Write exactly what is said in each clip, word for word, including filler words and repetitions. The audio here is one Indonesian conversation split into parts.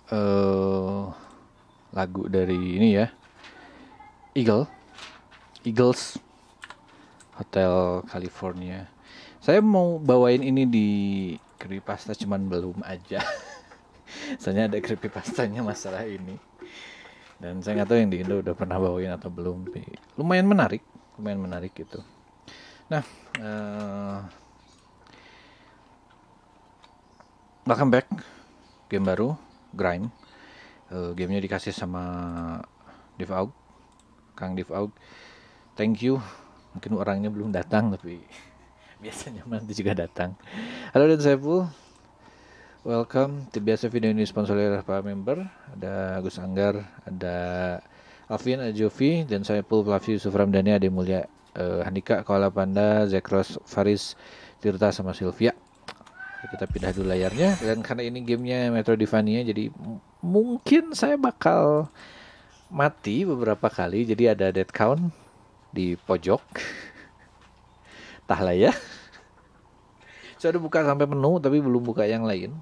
uh, lagu dari ini ya, Eagle, Eagles, Hotel California. Saya mau bawain ini di creepypasta cuman belum aja. Soalnya ada creepypastanya masalah ini. Dan saya nggak tahu yang di Indo udah pernah bawain atau belum. Lumayan menarik, lumayan menarik gitu. Nah, uh, welcome back. Game baru, Grind. Uh, gamenya dikasih sama Div Aug, Kang Div Aug. Thank you. Mungkin orangnya belum datang tapi biasanya nanti juga datang. Halo dan Saiful. Welcome. Biasa video ini sponsor oleh para member. Ada Agus Anggar, ada Alvin, ada Jovi, dan saya Pul, Flavi, Yusuf Ramdhani, Ade Mulya, uh, Handika, Koala Panda, Zekros, Faris, Tirta, sama Sylvia. Kita pindah dulu layarnya. Dan karena ini gamenya Metroidvania, jadi m- mungkin saya bakal mati beberapa kali. Jadi ada death count di pojok. Entahlah ya. Saya udah buka sampai penuh tapi belum buka yang lain.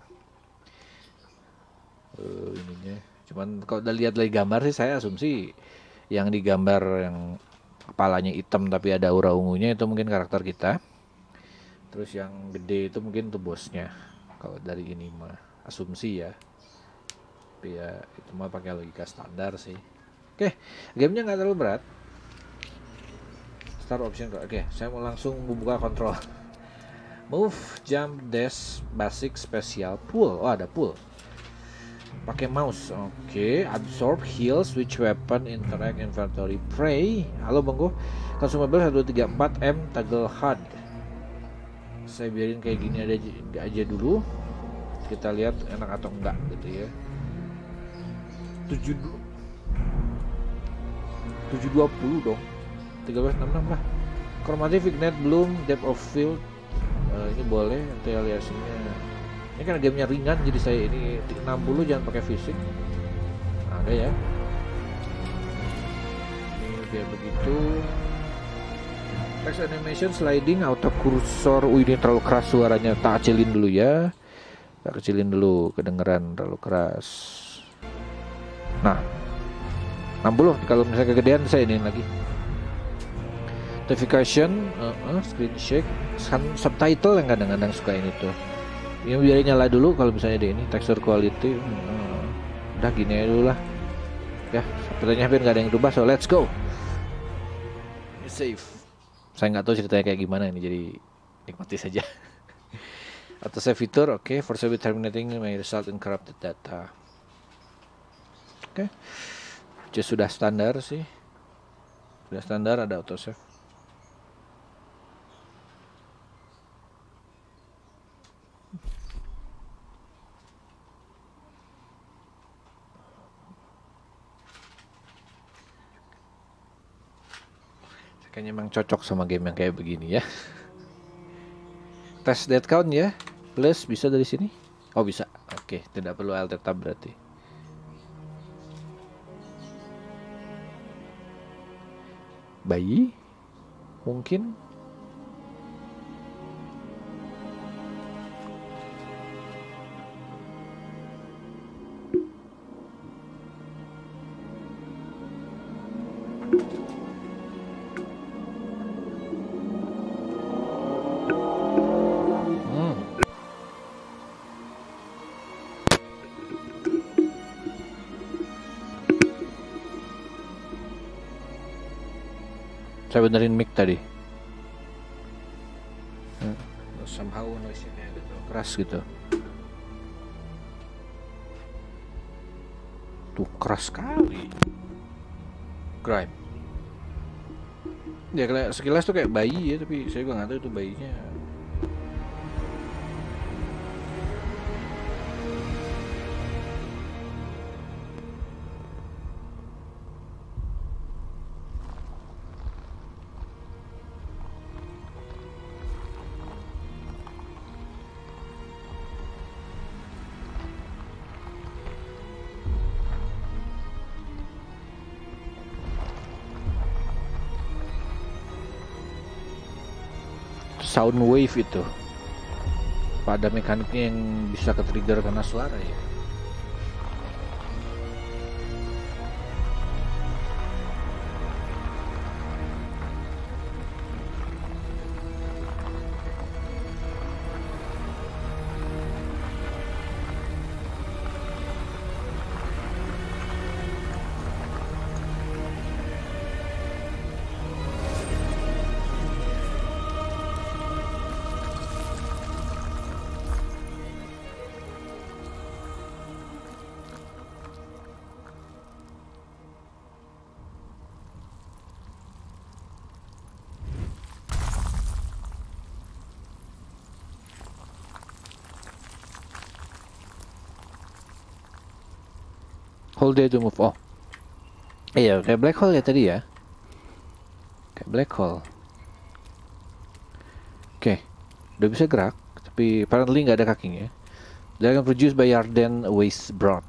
Uh, ininya. Cuman kalau udah lihat dari gambar sih saya asumsi yang digambar yang kepalanya hitam tapi ada aura ungunya itu mungkin karakter kita. Terus yang gede itu mungkin tuh bosnya. Kalau dari ini mah asumsi ya. Tapi ya itu mah pakai logika standar sih. Oke, gamenya nggak terlalu berat. Start option. Oke, saya mau langsung membuka kontrol. Move, jump, dash, basic, special, pull. Oh ada pull. Pakai mouse. Oke, okay. Absorb, heal, switch weapon, interact, inventory, pray. Halo Banggo. Consumable satu tiga empat M, toggle hard. Saya biarin kayak gini aja, aja dulu. Kita lihat enak atau enggak gitu ya. tujuh dua puluh dong. tiga belas enam puluh enam lah. Chromatic, Ignite, Bloom, Depth of Field. Uh, ini boleh nanti aliasnya. Ini kan gamenya ringan jadi saya ini enam puluh jangan pakai fisik. Ada ya. Ini biar begitu. Text animation sliding auto cursor. Wih ini terlalu keras suaranya. Tak kecilin dulu ya. Tak kecilin dulu kedengeran terlalu keras. Nah enam puluh kalau misalnya kegedean saya ini lagi. Notification, uh, uh, screen shake, subtitle yang kadang-kadang suka ini tuh. Ini biar nyala dulu kalau misalnya di ini texture quality. Uh, udah gini aja dulu lah. Ya, sepertinya hampir nggak ada yang berubah, so let's go. Ini save. Saya nggak tahu ceritanya kayak gimana ini, jadi nikmati saja. Auto save fitur, oke. Okay. For save terminating may result in corrupted data. Oke. Okay. Just sudah standar sih. Sudah standar ada auto save. Kayaknya emang cocok sama game yang kayak begini ya. Tes death count ya. Plus bisa dari sini. Oh bisa. Oke, tidak perlu alt tab berarti. Bayi mungkin. Saya benerin mic tadi. Hmm. Somehow noise-nya agak keras gitu. Tuh keras sekali. Grime. Ya sekilas tuh kayak bayi ya, tapi saya juga nggak tahu itu bayinya. Sound wave itu pada mekaniknya yang bisa ke trigger karena suara ya. Hold D to move. Oh, iya kayak black hole ya tadi ya. Kayak black hole. Oke, okay. Udah bisa gerak, tapi apparently nggak ada kakinya. Dragon produced by Yarden Waste Broad.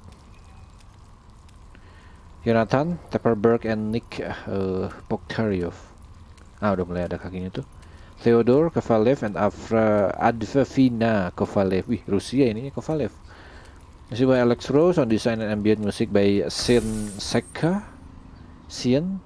Jonathan, Tepperberg, and Nick uh, Poktaryov. Ah, udah mulai ada kakinya tuh. Theodore Kovalev and Afra Advafina Kovalev. Wih, Rusia ini Kovalev. Music by Alex Rose, on design and ambient music by Sin Seka. Sian.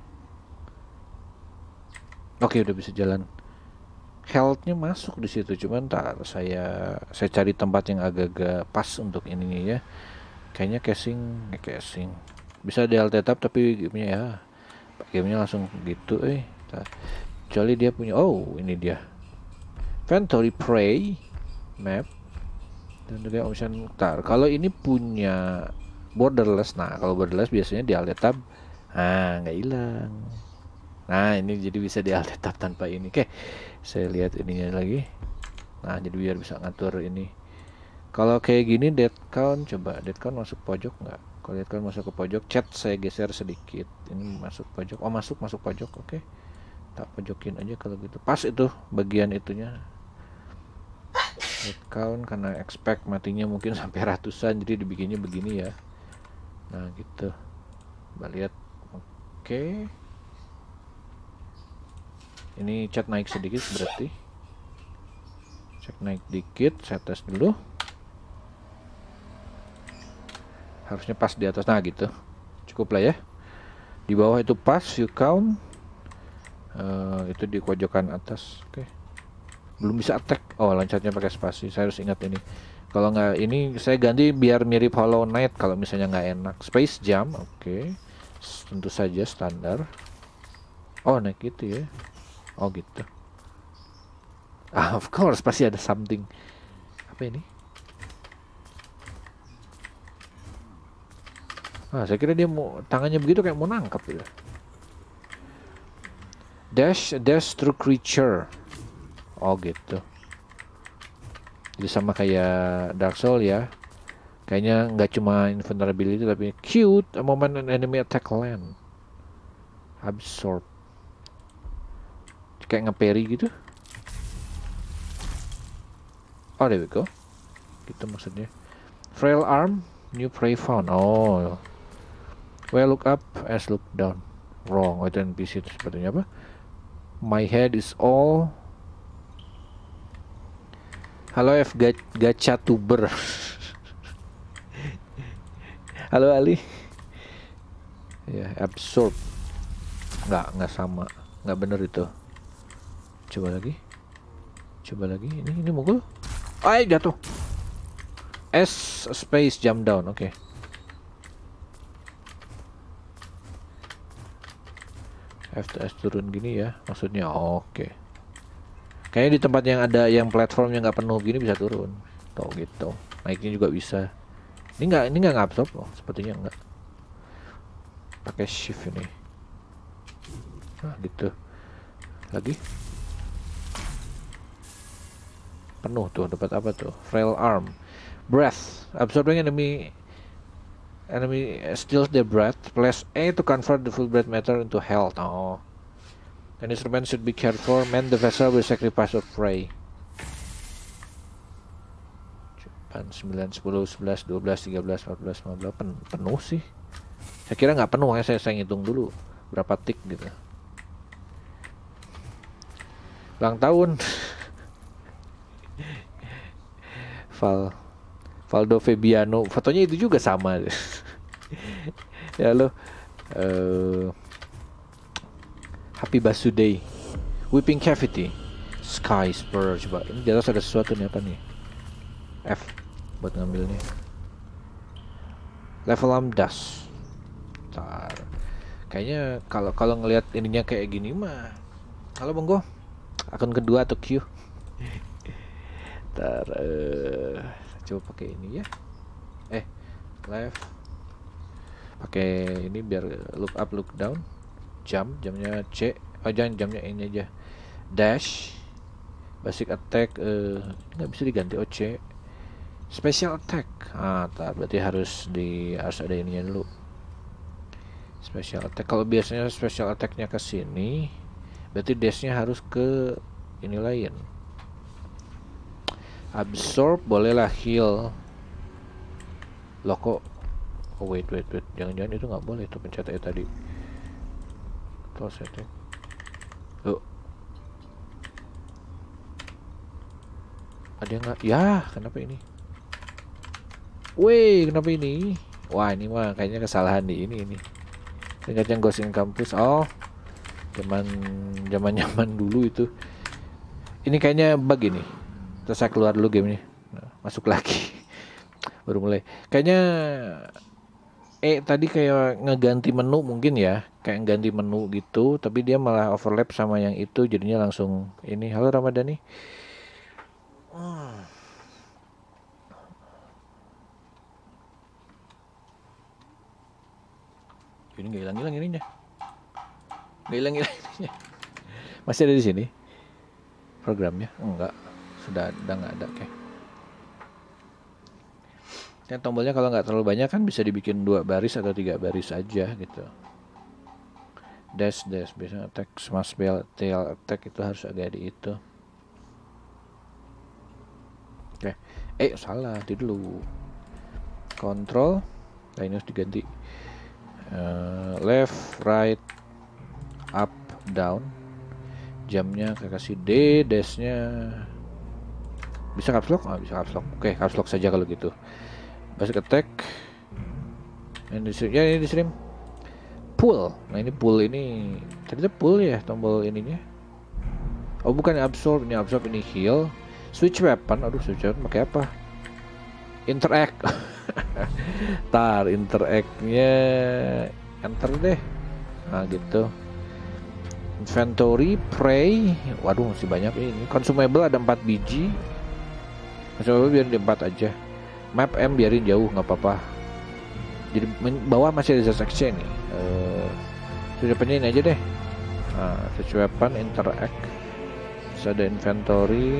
Oke, udah bisa jalan. Health-nya masuk di situ, cuman tak saya saya cari tempat yang agak-agak pas untuk ininya ya. Kayaknya casing, eh, casing. Bisa di alt tab tapi gamenya ya. Gamenya langsung gitu eh. Kecuali dia punya, oh ini dia. Inventory Prey map. Dan juga option tar. Kalau ini punya borderless, nah kalau borderless biasanya di alt tab, ah nggak hilang. Nah ini jadi bisa di alt tab tanpa ini. Oke, saya lihat ininya lagi. Nah jadi biar bisa ngatur ini. Kalau kayak gini dead count, coba dead count masuk pojok nggak? Kalau dead count masuk ke pojok, chat saya geser sedikit. Ini masuk pojok. Oh masuk masuk pojok, oke. Tak pojokin aja kalau gitu. Pas itu bagian itunya. Dead count karena expect matinya mungkin sampai ratusan, jadi dibikinnya begini ya. Nah gitu. Coba lihat. Oke. Ini chat naik sedikit berarti. Cek naik dikit, saya tes dulu. Harusnya pas di atas, nah gitu. Cukup lah ya. Di bawah itu pas view count. Uh, itu di pojokan atas. Oke. Okay. Belum bisa attack. Oh, loncatnya pakai spasi. Saya harus ingat ini. Kalau nggak ini saya ganti biar mirip Hollow Knight kalau misalnya nggak enak. Space jump, oke. Okay. Tentu saja standar. Oh, naik gitu ya. Oh gitu. Ah, of course pasti ada something. Apa ini? Ah, saya kira dia mau tangannya begitu kayak mau nangkap gitu. Dash, dash through creature. Oh gitu. Jadi sama kayak Dark Soul ya. Kayaknya nggak cuma invulnerability tapi cute. A moment an enemy attack land. Absorb. Kayak nge-parry gitu. Oh, there we go. Gitu maksudnya. Frail arm, new prey found. Oh. Well, look up as look down. Wrong. Oh, itu N P C itu sepertinya apa? My head is all. Halo F Gacha Tuber. Halo Ali. Ya, absorb. Nggak, nggak sama. Nggak bener itu. Coba lagi. Coba lagi. Ini ini mukul. Ay, jatuh. S space jump down. Oke. Okay. F to S turun gini ya. Maksudnya oke. Okay. Kayaknya di tempat yang ada yang platformnya nggak penuh gini bisa turun. Tuh gitu. Naiknya juga bisa. Ini nggak ini nggak ngabsorb loh. Sepertinya nggak. Pakai shift ini. Nah gitu. Lagi. Penuh tuh, dapat apa tuh? Frail arm. Breath. Absorbing enemy enemy steals their breath. Press A to convert the full breath matter into health. Oh. An instrument should be cared for. Man the vessel will sacrifice of prey. sembilan, sepuluh, sebelas, dua belas, tiga belas, empat belas, lima belas. Pen penuh sih. Saya kira nggak penuh ya, saya, saya ngitung dulu berapa tick gitu. Ulang tahun. Val Valdo Fabiano, fotonya itu juga sama. Ya lo, uh, Happy Birthday, Weeping Cavity, Sky Spur. Coba ini di atas ada sesuatu nih, apa nih? F buat ngambilnya. Level am dust. Ntar. Kayaknya kalau kalau ngelihat ininya kayak gini mah, halo Bonggo, akun kedua atau Q. Ntar uh, coba pakai ini ya. Eh, left. Pakai ini biar look up, look down. Jump, jamnya C. Oh jangan jamnya ini aja. Dash. Basic attack uh, nggak bisa diganti O C. Special attack. Ah, tar, berarti harus di harus ada ininya dulu. Special attack. Kalau biasanya special attacknya ke sini, berarti dashnya harus ke ini lain. Absorb bolehlah, heal. Loh kok? Oh wait wait wait, jangan-jangan itu nggak boleh tuh pencet E tadi. Tuh setting. Oh. Ada nggak? Ya, kenapa ini? Wih, kenapa ini? Wah, ini mah kayaknya kesalahan di ini ini. Ingat yang Ghost in Campus? Oh, zaman zaman zaman dulu itu. Ini kayaknya bug ini. Terus saya keluar dulu gamenya, nah, masuk lagi. Baru mulai. Kayaknya eh tadi kayak ngeganti menu mungkin ya, kayak ganti menu gitu, tapi dia malah overlap sama yang itu, jadinya langsung ini. Halo Ramadhani. Hmm. Ini nggak hilang-hilang ininya, nggak hilang-hilang ininya. Masih ada di sini programnya? Enggak, sudah udah nggak ada. Oke. Kan tombolnya kalau nggak terlalu banyak kan bisa dibikin dua baris atau tiga baris aja gitu. Dash dash biasanya attack, smash bell, tail attack itu harus agak di itu. Oke, eh salah, itu dulu. Control, nah ini harus diganti. Uh, left, right, up, down. Jamnya saya kasih D, dashnya bisa caps lock? Ah, bisa caps lock. Oke, caps lock saja kalau gitu. Basic attack. Ini ya ini di stream. Pull. Nah ini pull ini. Ternyata pull ya tombol ininya. Oh bukan absorb, ini absorb, ini heal. Switch weapon. Aduh, switch weapon pakai apa? Interact. Tar interact-nya enter deh. Nah gitu. Inventory, pray. Waduh, masih banyak ini. Consumable ada empat biji. Consumable biar di empat aja. Map M biarin jauh, nggak apa-apa. Jadi bawah masih ada section nih. Uh, Switch weapon ini aja deh. Nah, switch weapon, interact. Terus ada inventory.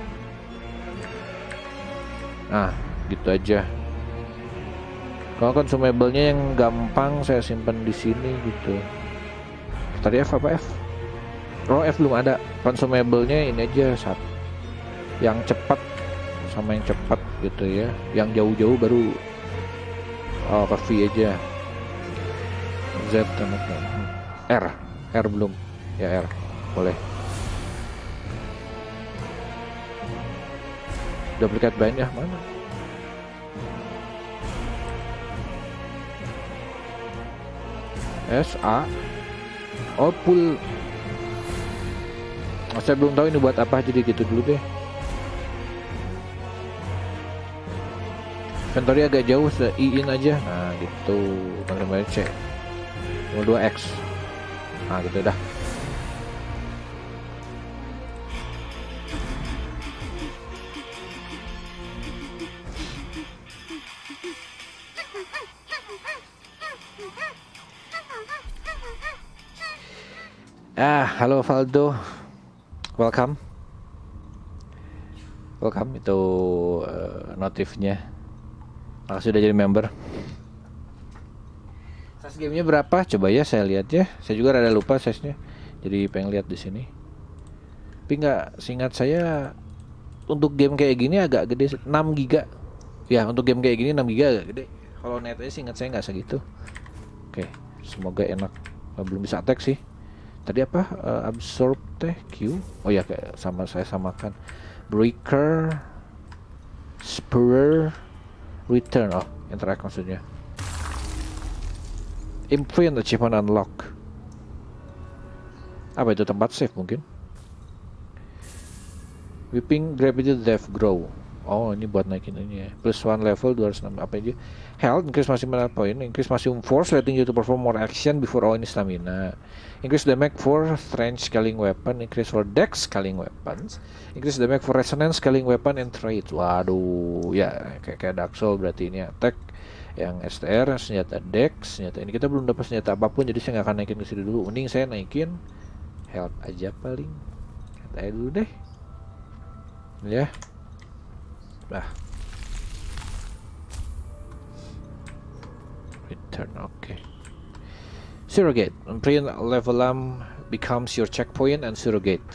Nah, gitu aja. Kalau consumable-nya yang gampang saya simpan di sini gitu. Tadi F apa F? Oh F belum ada. Consumable-nya ini aja satu. Yang cepat sama yang cepat gitu ya. Yang jauh-jauh baru oh ke V aja. Z sama R. R belum. Ya R. Boleh. Duplicate bind ya mana? S A. Oh pull. Oh, saya belum tahu ini buat apa, jadi gitu dulu deh. Inventory agak jauh, se I in aja. Nah gitu. Kembali C. dua X. Nah gitu dah. Ah, halo Valdo. Welcome. Welcome itu uh, notifnya. Makasih sudah jadi member. Size gamenya berapa? Coba ya saya lihat ya. Saya juga rada lupa size-nya. Jadi pengen lihat di sini. Tapi nggak, seingat saya untuk game kayak gini agak gede, enam giga. Ya, untuk game kayak gini enam giga agak gede. Kalau net aja seingat saya nggak segitu. Oke, semoga enak. Belum bisa attack sih. Tadi apa? Uh, absorb teh Q. Oh ya, kayak sama saya samakan. Breaker, Spur, Return. Oh, interact maksudnya. Imprint achievement unlock. Apa itu, tempat save mungkin? Whipping gravity depth grow. Oh, ini buat naikin ini ya. Plus one level dua ratus enam apa aja. Health increase maximum point, increase maximum force letting you to perform more action before all ini stamina. Increase damage for strength scaling weapon, increase for dex scaling weapons, increase damage for resonance scaling weapon and traits. Waduh, ya kayak kayak Dark Soul berarti ini attack yang S T R, senjata dex, senjata ini kita belum dapat senjata apapun, jadi saya nggak akan naikin ke sini dulu. Mending saya naikin health aja paling. Kata dulu deh. Ya. Nah. Return, oke. Okay. Surrogate. Print level lamp becomes your checkpoint and surrogate.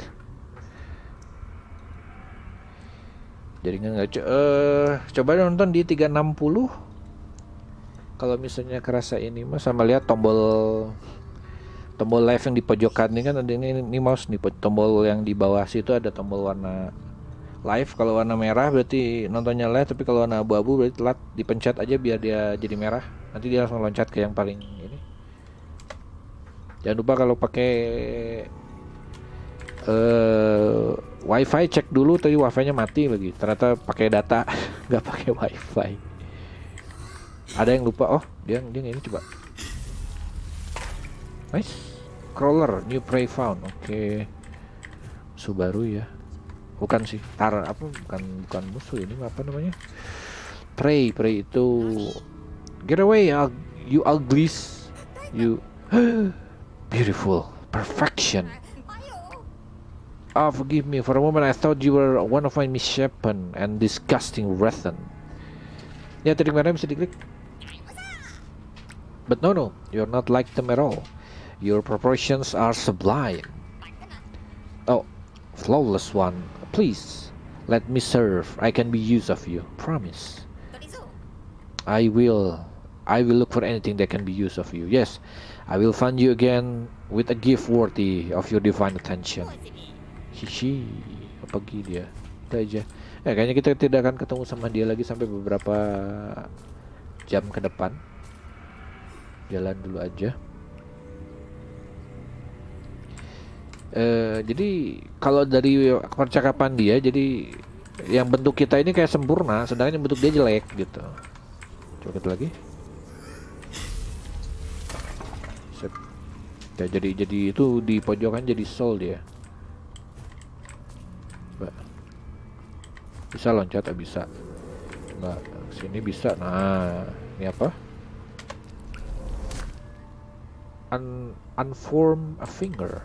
Jadi nggak co uh, coba nonton di tiga enam puluh. Kalau misalnya kerasa ini mas, sama lihat tombol tombol live yang di pojokan ini kan ada ini, ini mouse nih, tombol yang di bawah situ ada tombol warna live. Kalau warna merah berarti nontonnya live, tapi kalau warna abu-abu berarti telat. Dipencet aja biar dia jadi merah, nanti dia langsung loncat ke yang paling ini. Jangan lupa kalau pakai uh, wifi, cek dulu tadi wifi-nya mati lagi, ternyata pakai data nggak pakai wifi. Ada yang lupa. Oh dia dia ini coba. Nice. Crawler, new prey found. Oke. Okay. Musuh baru ya. Bukan sih, tar apa bukan bukan musuh ini, apa namanya? Prey, prey itu get away you uglies. You beautiful, perfection. Oh, forgive me. For a moment I thought you were one of my misshapen and disgusting brethren. Ya, tadi kemarin bisa diklik. But no, no, you're not like them at all. Your proportions are sublime. Oh, flawless one. Please, let me serve. I can be use of you. Promise. I will. I will look for anything that can be use of you. Yes, I will find you again with a gift worthy of your divine attention. Hihi, apa lagi dia? Itu aja. Ya, kayaknya kita tidak akan ketemu sama dia lagi sampai beberapa jam ke depan. Jalan dulu aja. Uh, jadi kalau dari percakapan dia, jadi yang bentuk kita ini kayak sempurna, sedangkan yang bentuk dia jelek gitu. Coba kita lagi. Set. Ya, jadi jadi itu di pojokan jadi soul dia. Coba. Bisa loncat, ah, bisa. Coba sini bisa. Nah, ini apa? Un unform a finger.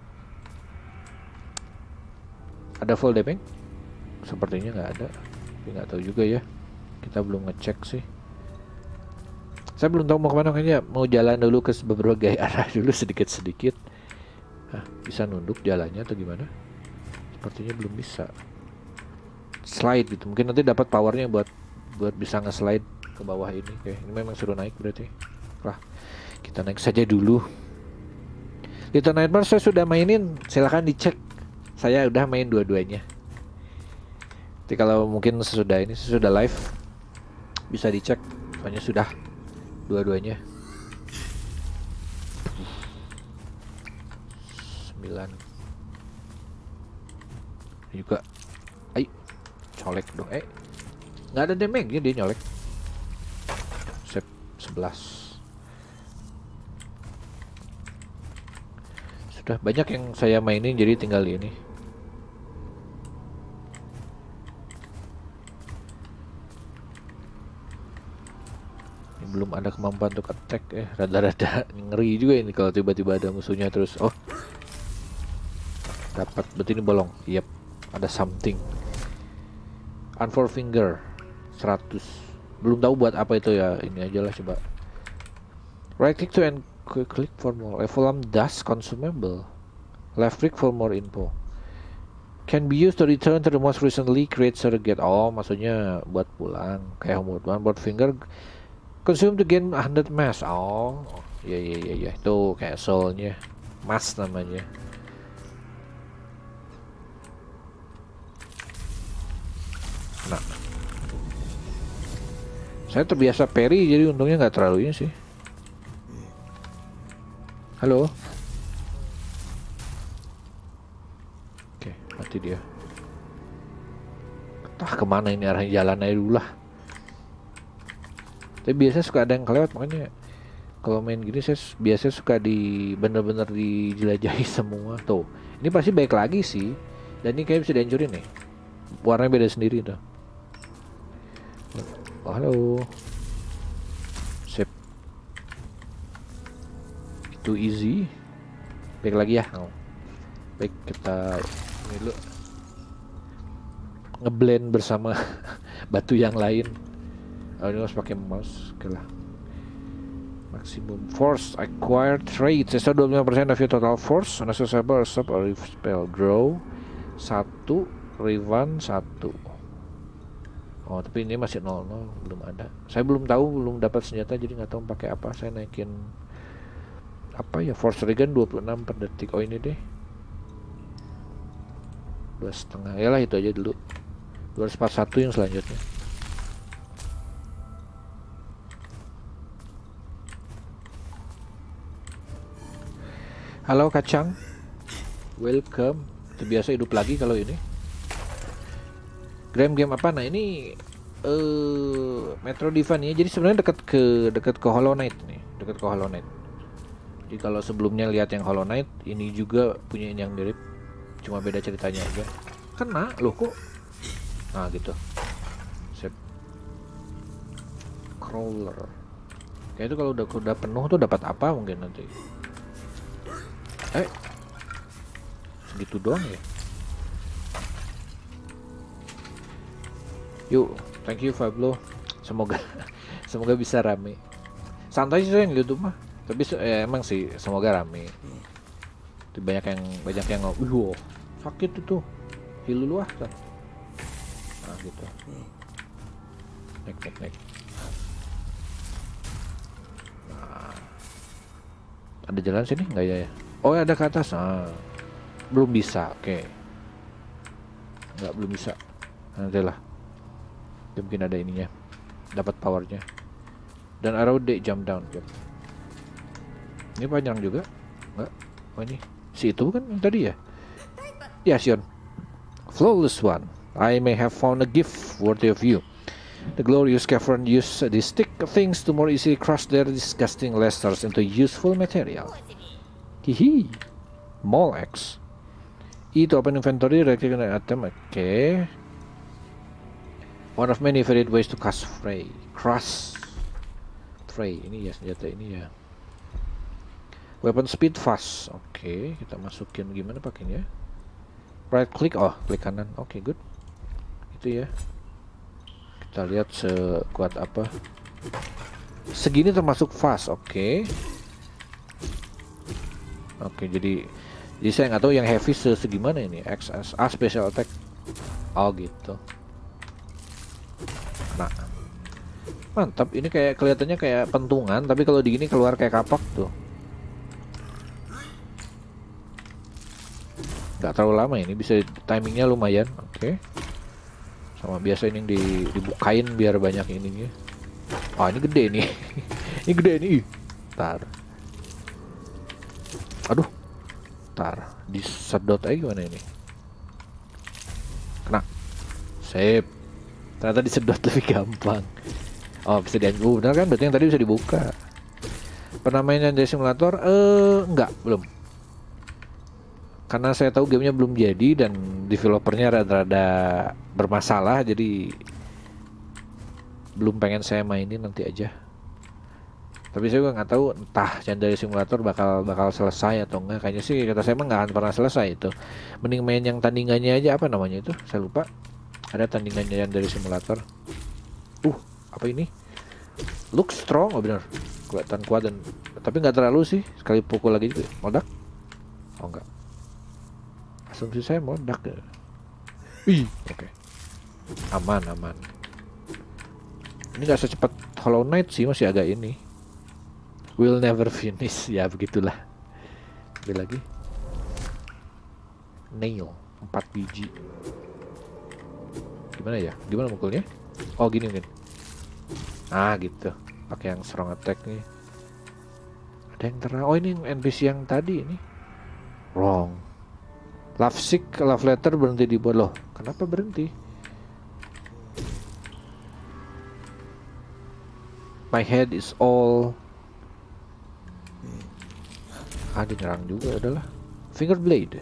Ada full damage? Sepertinya nggak ada, tapi nggak tahu juga ya. Kita belum ngecek sih. Saya belum tahu mau kemana, kayaknya mau jalan dulu ke berbagai arah dulu sedikit-sedikit. Hah, bisa nunduk jalannya atau gimana? Sepertinya belum bisa. Slide gitu, mungkin nanti dapat powernya buat buat bisa nge-slide ke bawah ini. Oke, ini memang suruh naik berarti. Lah, kita naik saja dulu. Little Nightmares saya sudah mainin, silahkan dicek. Saya udah main dua-duanya. Jadi kalau mungkin sesudah ini, sesudah live bisa dicek, soalnya sudah dua-duanya. Sembilan juga. Ayo, colek dong. Eh, nggak ada damage-nya, dia nyolek. Sep sebelas. Sudah banyak yang saya mainin, jadi tinggal ini. Ini belum ada kemampuan untuk attack, eh rada-rada ngeri juga ini kalau tiba-tiba ada musuhnya terus. Oh, dapat, berarti ini bolong. Yep, ada something. Unfour finger seratus. Belum tahu buat apa itu ya. Ini aja lah, coba. Right click to and click for more. Level dust consumable. Left click for more info. Can be used to return to the most recently create surrogate. Oh, maksudnya buat pulang. Kayak homeward one. Board finger consume to gain one hundred mass. Oh, ya ya ya ya. Itu kayak soulnya. Mass namanya. Nah, saya terbiasa parry, jadi untungnya nggak terlalu ini sih. Halo. Oke, mati dia. Entah kemana ini arahnya, jalan aja dulu lah. Tapi biasanya suka ada yang kelewat, makanya kalau main gini saya biasanya suka di bener-bener dijelajahi semua. Tuh, ini pasti baik lagi sih. Dan ini kayak bisa dihancurin nih. Warnanya beda sendiri tuh. Oh, halo. Sip. Itu easy. Baik lagi ya. Oh. Baik, kita ini dulu. Ngeblend bersama batu yang lain. Oh, ini harus pakai mouse. Oke lah. Maximum force acquired traits. Sisa dua puluh lima persen of your total force. Unaccessible stop or if spell. Grow satu, Rivan satu. Oh tapi ini masih nol nol, belum ada. Saya belum tahu, belum dapat senjata, jadi nggak tahu pakai apa. Saya naikin apa ya, force regen dua puluh enam per detik. Oh ini deh, dua setengah. Yalah itu aja dulu. dua ratus empat puluh satu yang selanjutnya. Halo kacang, welcome. Itu biasa hidup lagi kalau ini. Game-game apa? Nah ini uh, Metro Divan ya. Jadi sebenarnya dekat ke dekat ke Hollow Knight nih, dekat ke Hollow Knight. Jadi kalau sebelumnya lihat yang Hollow Knight, ini juga punya yang mirip, cuma beda ceritanya aja. Kena loh kok. Nah gitu. Sip. Crawler. Kayak itu kalau udah udah penuh tuh dapat apa mungkin nanti. Eh. Segitu doang ya. Yuk, thank you Fablo. Semoga semoga bisa rame. Santai sih yang YouTube mah. Tapi eh, emang sih semoga rame. Itu banyak yang banyak yang ngomong, "Wih, sakit itu. Heal dulu ah." Nah, gitu. Naik naik naik. Nah. Ada jalan sini enggak ya? Oh, ada ke atas. Ah. Belum bisa. Oke. Okay. Enggak, belum bisa. Nanti lah. Mungkin ada ininya, dapat powernya. Dan arrow day jump down. Yep. Ini panjang juga enggak? Oh ini si itu kan yang tadi ya? Ya Sion. Flawless one. I may have found a gift worthy of you. The glorious cavern use these thick things to more easily crush their disgusting lesters into useful material. Hihi. Mole X. E to open inventory, recognize an item. Oke. Okay. One of many varied ways to cast Fray. Crush Fray. Ini ya senjata ini ya. Weapon speed fast. Oke, okay, kita masukin gimana pakainya? Right click. Oh, klik kanan. Oke, okay, good. Itu ya. Kita lihat sekuat apa. Segini termasuk fast. Oke. Okay. Oke, okay, jadi jadi saya nggak tahu yang heavy segimana ini. X S A special attack. Oh, gitu. Nah, mantap. Ini kayak kelihatannya kayak pentungan, tapi kalau di gini keluar kayak kapak tuh. Nggak terlalu lama ini, bisa timingnya lumayan. Oke. Okay. Sama biasa ini yang di, dibukain biar banyak ininya. Oh ini gede nih. Ini gede nih. Tar. Aduh. Tar. Disedot aja gimana ini? Kena. Sip. Ternyata disedot lebih gampang. Oh bisa di oh, benar kan? Berarti yang tadi bisa dibuka. Pernah main di simulator? Eh enggak, belum. Karena saya tahu gamenya belum jadi dan developernya rada-rada bermasalah, jadi belum pengen saya mainin, nanti aja. Tapi saya juga nggak tahu entah Candari Simulator bakal bakal selesai atau enggak. Kayaknya sih kata saya emang nggak akan pernah selesai itu. Mending main yang tandingannya aja, apa namanya itu? Saya lupa. Ada tandingannya yang dari simulator. Uh, apa ini? Look strong, oh benar. Kelihatan kuat dan tapi nggak terlalu sih. Sekali pukul lagi juga meledak. Oh enggak. Asumsi saya meledak ya. Ih, oke. Okay. Aman, aman. Ini nggak secepat Hollow Knight sih, masih agak ini. Will never finish, ya begitulah. Ambil lagi. Nail empat biji. Gimana ya? Gimana mukulnya? Oh gini mungkin. Ah gitu. Pakai yang strong attack nih. Ada yang terang. Oh ini N P C yang tadi ini. Wrong. Love sick, love letter berhenti di bawah. Loh, kenapa berhenti? My head is all. Ah, dia nyerang juga, adalah finger blade.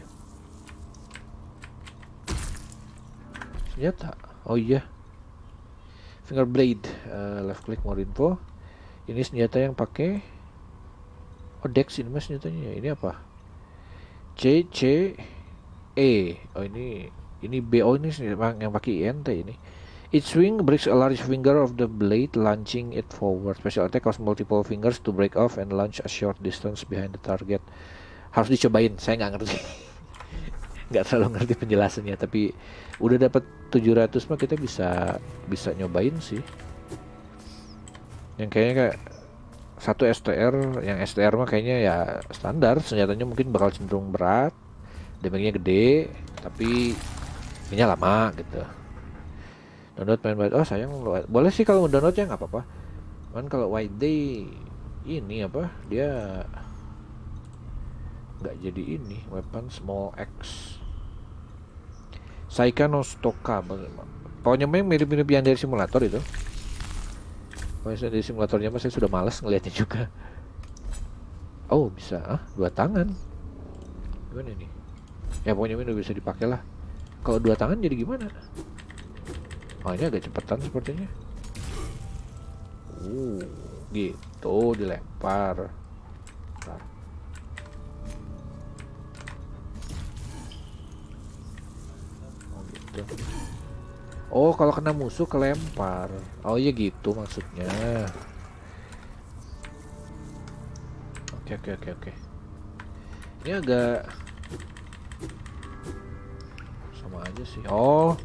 Senjata. Oh iya. Finger blade. Uh, left click more info. Ini senjata yang pakai. Oh, Dex ini mas senjatanya. Ini apa? C C E. Oh ini ini B. Oh ini yang pakai I N T ini. Each swing breaks a large finger of the blade, launching it forward. Special attack costs multiple fingers to break off and launch a short distance behind the target. Harus dicobain, saya nggak ngerti. Nggak terlalu ngerti penjelasannya, tapi udah dapat tujuh ratus mah kita bisa bisa nyobain sih. Yang kayaknya kayak satu S T R, yang S T R mah kayaknya ya standar, senjatanya mungkin bakal cenderung berat, damage-nya gede, tapi ini lama gitu. Download main white, oh sayang boleh sih kalau download ya nggak apa-apa. Cuman kalau white day ini apa dia nggak jadi ini weapon small X. Saika no Stoka, pokoknya memang mirip-mirip yang dari simulator itu. Pokoknya dari simulatornya mas saya sudah malas ngelihatnya juga. Oh bisa, ah dua tangan. Gimana ini? Ya pokoknya ini udah bisa dipakai lah. Kalau dua tangan jadi gimana? Oh ini agak cepetan sepertinya. Uh, gitu dilempar. Bentar. Oh gitu. Oh kalau kena musuh kelempar. Oh iya gitu maksudnya. Oke oke oke oke. Ini agak sama aja sih. Oh.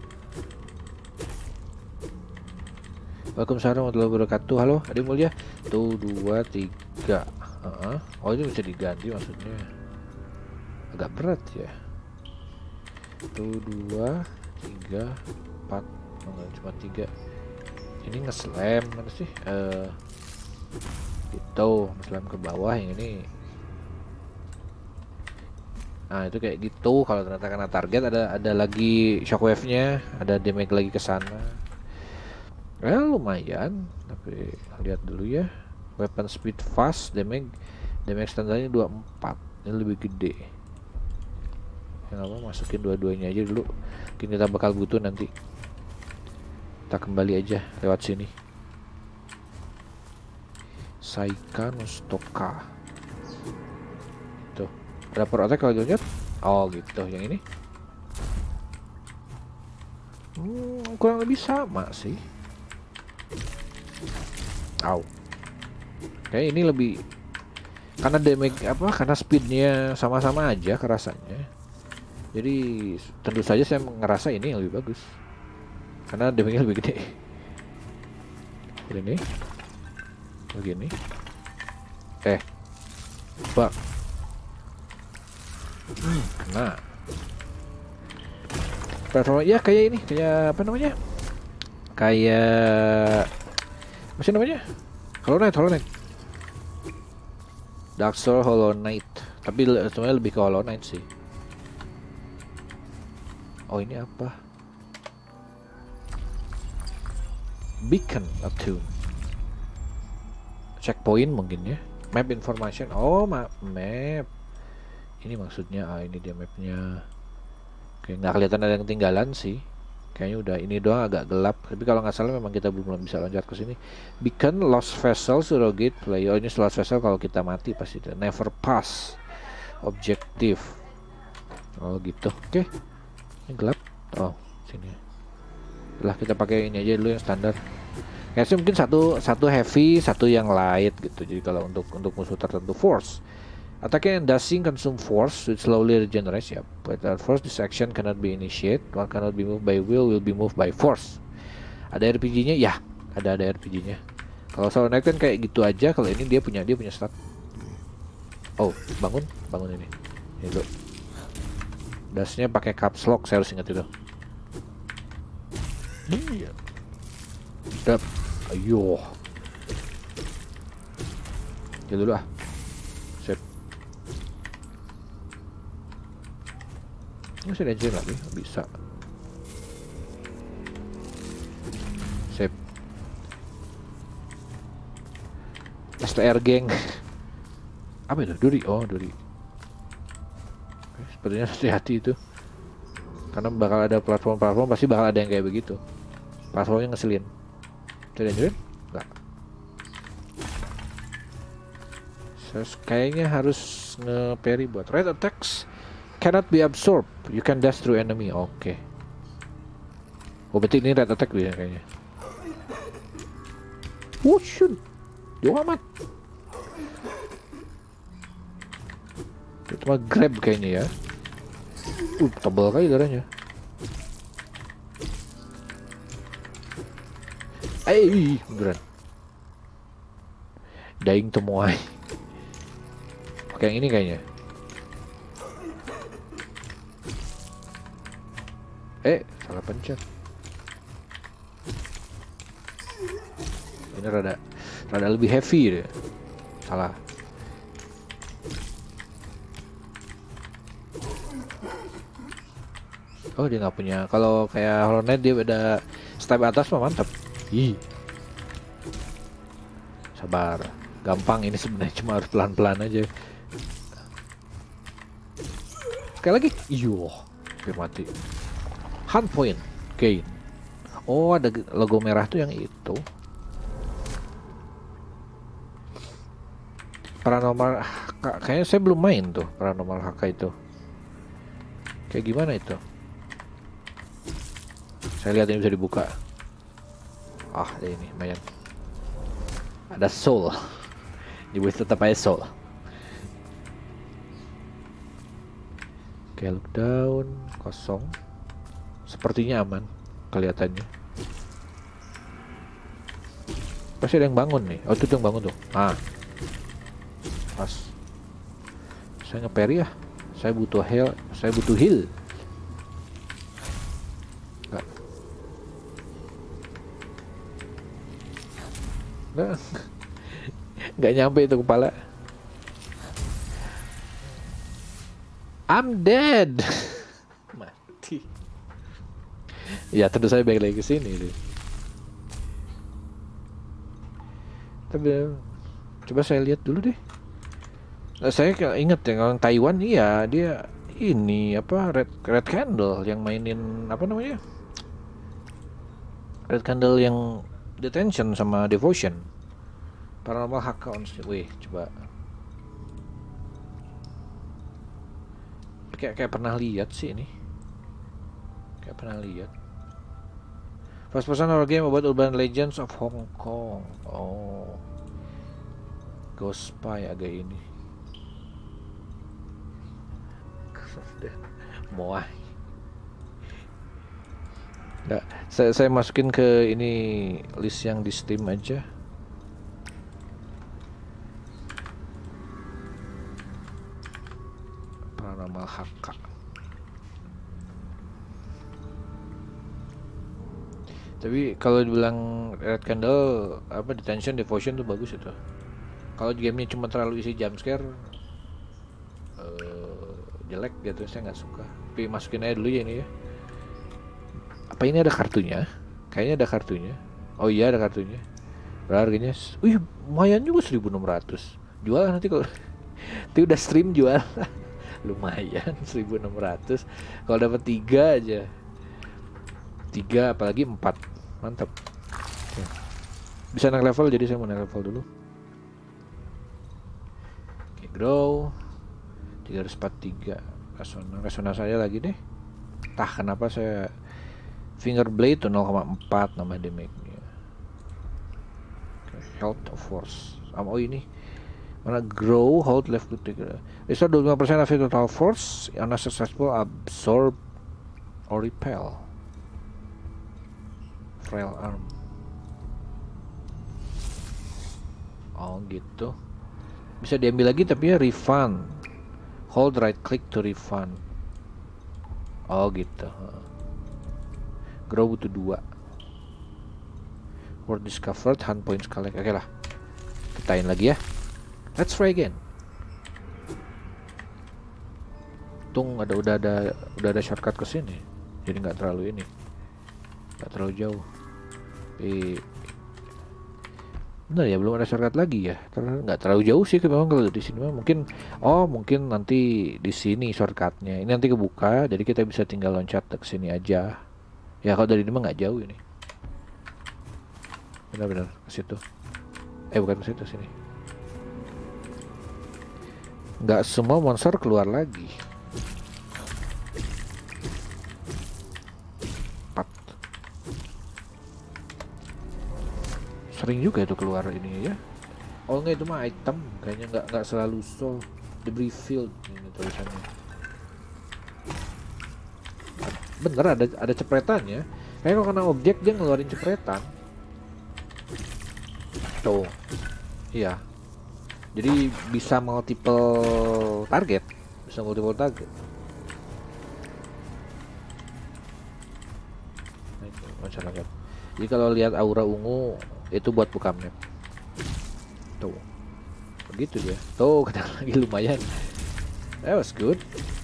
Waalaikumsalam warahmatullahi wabarakatuh. Halo, adik mulia. Tuh dua tiga. Uh-huh. Oh ini bisa diganti maksudnya. Agak berat ya. Tuh dua tiga empat. Oh, cuma tiga. Ini nge-slam mana sih? Uh, itu nge-slam ke bawah yang ini. Nah itu kayak gitu. Kalau ternyata kena target ada ada lagi shockwave-nya, ada damage lagi ke sana. Ya lumayan, tapi lihat dulu ya. Weapon speed fast, damage damage standarnya dua puluh empat. Ini lebih gede. Ya nggak mau masukin dua-duanya aja dulu. Mungkin kita bakal butuh nanti. Kita kembali aja lewat sini. Saika no Stoka. Tuh, ada power attack kalau lihat. Oh gitu, yang ini. Hmm, kurang lebih sama sih. Au. Kayak ini lebih karena damage apa karena speednya sama-sama aja kerasanya. Jadi tentu saja saya ngerasa ini yang lebih bagus karena damage-nya lebih gede. Ini begini. Eh, bak. Hmm, kena. Platform ya kayak ini, kayak apa namanya? Kayak masih namanya Hollow Knight, Hollow Knight, Dark Souls, Hollow Knight, tapi semuanya lebih ke Hollow Knight sih. Oh ini apa? Beacon Attune, checkpoint mungkin ya. Map information, oh map map. Ini maksudnya, ah ini dia mapnya. Oke nggak kelihatan ada yang ketinggalan sih. Kayaknya udah ini doang agak gelap. Tapi kalau nggak salah memang kita belum bisa loncat ke sini. Beacon Lost Vessel Surrogate Play. Oh ini Lost Vessel kalau kita mati pasti itu. Never Pass. Objective. Oh gitu. Oke. Okay. Ini gelap. Oh sini. Lah kita pakai ini aja dulu yang standar. Kayaknya mungkin satu satu heavy, satu yang light gitu. Jadi kalau untuk untuk musuh tertentu force. Attacking and dashing consume force, which slowly regenerates. Ya, but at first this action cannot be initiated. What cannot be moved by will will be moved by force. Ada R P G-nya? Ya, ada ada R P G-nya. Kalau Hollow Knight kan kayak gitu aja. Kalau ini dia punya dia punya stat. Oh, bangun, bangun ini. Ini dulu. Dashnya pakai caps lock, saya harus ingat itu. Iya. Stop. Ayo. Ya dulu ah. Masih ada engine lagi, bisa. Sip. S T R geng. Apa itu? Duri. Oh, duri. Oke, sepertinya hati-hati itu. Karena bakal ada platform-platform, pasti bakal ada yang kayak begitu. Platformnya ngeselin. Ada engine? Enggak. So, kayaknya harus nge-parry buat red attacks. Cannot be absorbed. You can dash through enemy. Oke. Okay. Oh berarti ini red attack dia kayaknya. Oh shoot, jauh amat. Itu cuma grab kayaknya ya. Uh, tebal kali darahnya. Eh, beneran. Dying to Moai. Pakai yang ini kayaknya. Eh, salah pencet. Ini rada, rada lebih heavy deh. Salah. Oh dia nggak punya. Kalau kayak Hollow Knight dia ada step atas mah mantap. Ih. Sabar. Gampang ini sebenarnya, cuma harus pelan-pelan aja. Sekali lagi. Iyo. Hampir mati. Hunt point gain. Oh ada logo merah tuh yang itu. Paranormal H K. Kayaknya saya belum main tuh Paranormal H K itu. Kayak gimana itu? Saya lihat ini bisa dibuka. Ah, ada ini lumayan. Ada soul. Dibuat tetap aja soul. Oke, look down, kosong. Sepertinya aman kelihatannya. Pasti ada yang bangun nih. Oh, itu yang bangun tuh. Ah. Pas. Saya nge-parry ya. Saya butuh heal, saya butuh heal. Enggak. Enggak. Enggak nyampe itu kepala. I'm dead. Mati. Ya tentu saya balik lagi ke sini deh. Tapi coba saya lihat dulu deh. Nah, saya ingat ya orang Taiwan, iya dia ini apa Red Red Candle yang mainin apa namanya? Red Candle yang Detention sama Devotion. Paranormal H K on Steam. Wih, coba. Kayak kayak pernah lihat sih ini. Kayak pernah lihat. First person horror game about urban legends of Hong Kong. Oh. Ghost Spy agak ini. Moai. Nggak, saya, saya masukin ke ini list yang di Steam aja. Paranormal H K. Tapi kalau dibilang Red Candle apa Detention Devotion tuh bagus itu. Kalau gamenya cuma terlalu isi jumpscare uh, jelek gitu, saya nggak suka. Tapi masukin aja dulu ya ini ya. Apa ini ada kartunya? Kayaknya ada kartunya. Oh iya ada kartunya. Harganya, wih lumayan juga seribu enam ratus. Jual nanti kalau nanti udah stream jual. Lumayan seribu enam ratus. Kalau dapat tiga aja. Tiga apalagi empat. Mantap. Oke. Bisa naik level, jadi saya mau naik level dulu. Oke, grow tiga ratus empat puluh tiga. Resona, resona saya lagi deh. Tah kenapa saya finger blade tuh nol koma empat nambah damage-nya. Okay, health of force. Oh ini mana grow hold left click. Restore dua puluh lima persen of your total force on a successful absorb or repel. Frail arm. Oh gitu. Bisa diambil lagi tapi ya refund. Hold right click to refund. Oh gitu. Grow butuh dua. Word discovered, hunt points collect. Oke lah. Kitain lagi ya. Let's try again. Tung ada udah ada udah ada shortcut ke sini. Jadi nggak terlalu ini. Nggak terlalu jauh. Tapi bener ya belum ada shortcut lagi ya. Karena nggak terlalu jauh sih memang kalau di sini mungkin oh mungkin nanti di sini shortcutnya. Ini nanti kebuka jadi kita bisa tinggal loncat ke sini aja. Ya kalau dari ini mah nggak jauh ini. Benar-benar ke situ. Eh bukan ke situ sini. Nggak semua monster keluar lagi. Empat. sering juga itu keluar ini ya. Oh enggak, itu mah item, kayaknya nggak nggak selalu soul. Debris field ini tulisannya. Bener ada ada cepretannya. Kayak kalau kena objek dia ngeluarin cepretan. Tuh. Iya. Jadi bisa multiple target, bisa multiple target. Nah, itu masyarakat. Jadi kalau lihat aura ungu itu buat buka map. Tuh. Begitu dia. Tuh, kena lagi lumayan. That was good.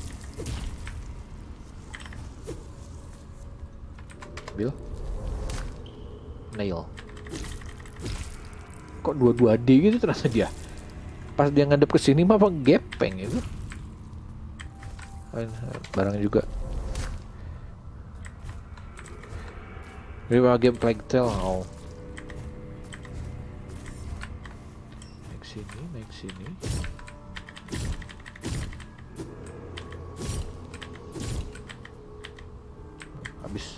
Bill. Nail. Kok dua-dua D gitu terasa dia. Pas dia ngadep ke sini mah apa gepeng itu. Barang juga. Ini game Plague Tale. Oh. Naik sini, naik sini. Habis.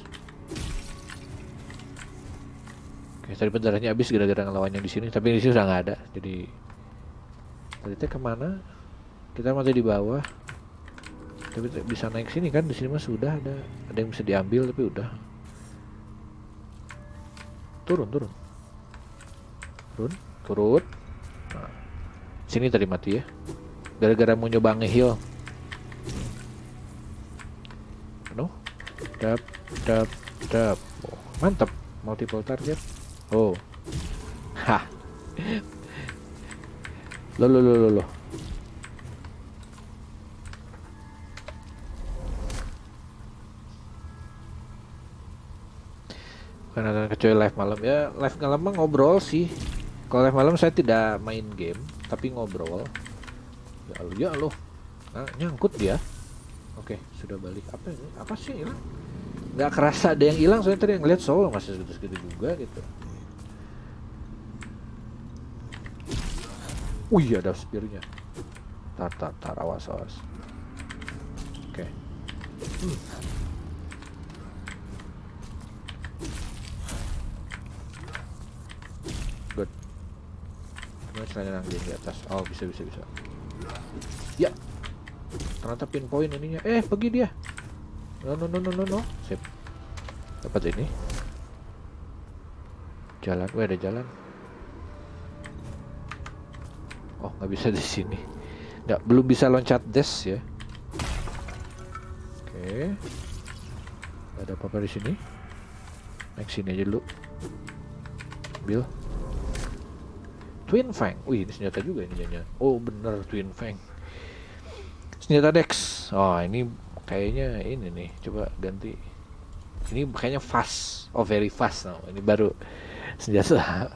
Oke, tadi darahnya habis gara-gara ngelawan yang di sini, tapi di sini udah nggak ada. Jadi tadi teh kemana? Kita masih di bawah. Tapi bisa naik sini kan? Di sini mah sudah ada, ada yang bisa diambil tapi udah. Turun, turun, turun, turun. Nah, sini tadi mati ya. Gara-gara mau nyoba nge-heal. Penuh. Dap, dap, dap. Oh, mantap, multiple target. Oh, hah, lo lo lo lo lo. Karena kecuali live malam ya, live malam mah ngobrol sih. Kalau live malam saya tidak main game, tapi ngobrol. Ya lo, ya lo, nah, nyangkut dia. Oke, sudah balik. Apa ini? Apa sih hilang? Nggak kerasa ada yang hilang, soalnya tadi yang ngeliat solo masih segitu-segitu juga gitu. Wih, ada spearnya. Tar, tar, tar, awas, awas. Oke. Okay. Hmm. Good. Gimana caranya nanggung di atas? Oh, bisa, bisa, bisa. Ya. Ternyata pinpoint ininya. Eh, pergi dia. No, no, no, no, no, no. Sip. Dapat ini. Jalan. Wih, ada jalan. Oh, nggak bisa di sini. Nggak, belum bisa loncat dash ya. Oke. Nggak ada apa-apa di sini. Naik sini aja dulu. Bill. Twin Fang. Wih, ini senjata juga ini jadinya. Oh, bener Twin Fang. Senjata Dex. Oh, ini kayaknya ini nih. Coba ganti. Ini kayaknya fast. Oh, very fast now. Ini baru senjata.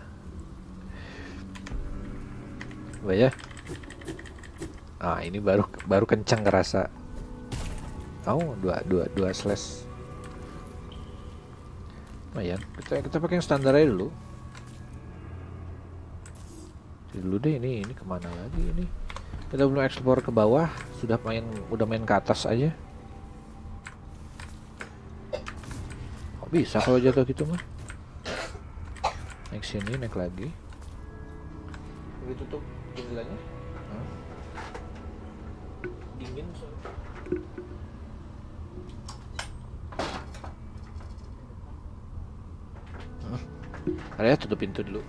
Apa ya? Ah, ini baru baru kencang kerasa. Oh, dua dua dua slash. Lumayan. Kita kita pakai yang standar aja dulu. Dulu deh ini ini kemana lagi ini? Kita belum explore ke bawah, sudah main udah main ke atas aja. Kok bisa kalau jatuh gitu mah? Naik sini, naik lagi. Udah tutup jendelanya. Hah? Dingin soalnya. Hah? Ada ya, tutup pintu dulu.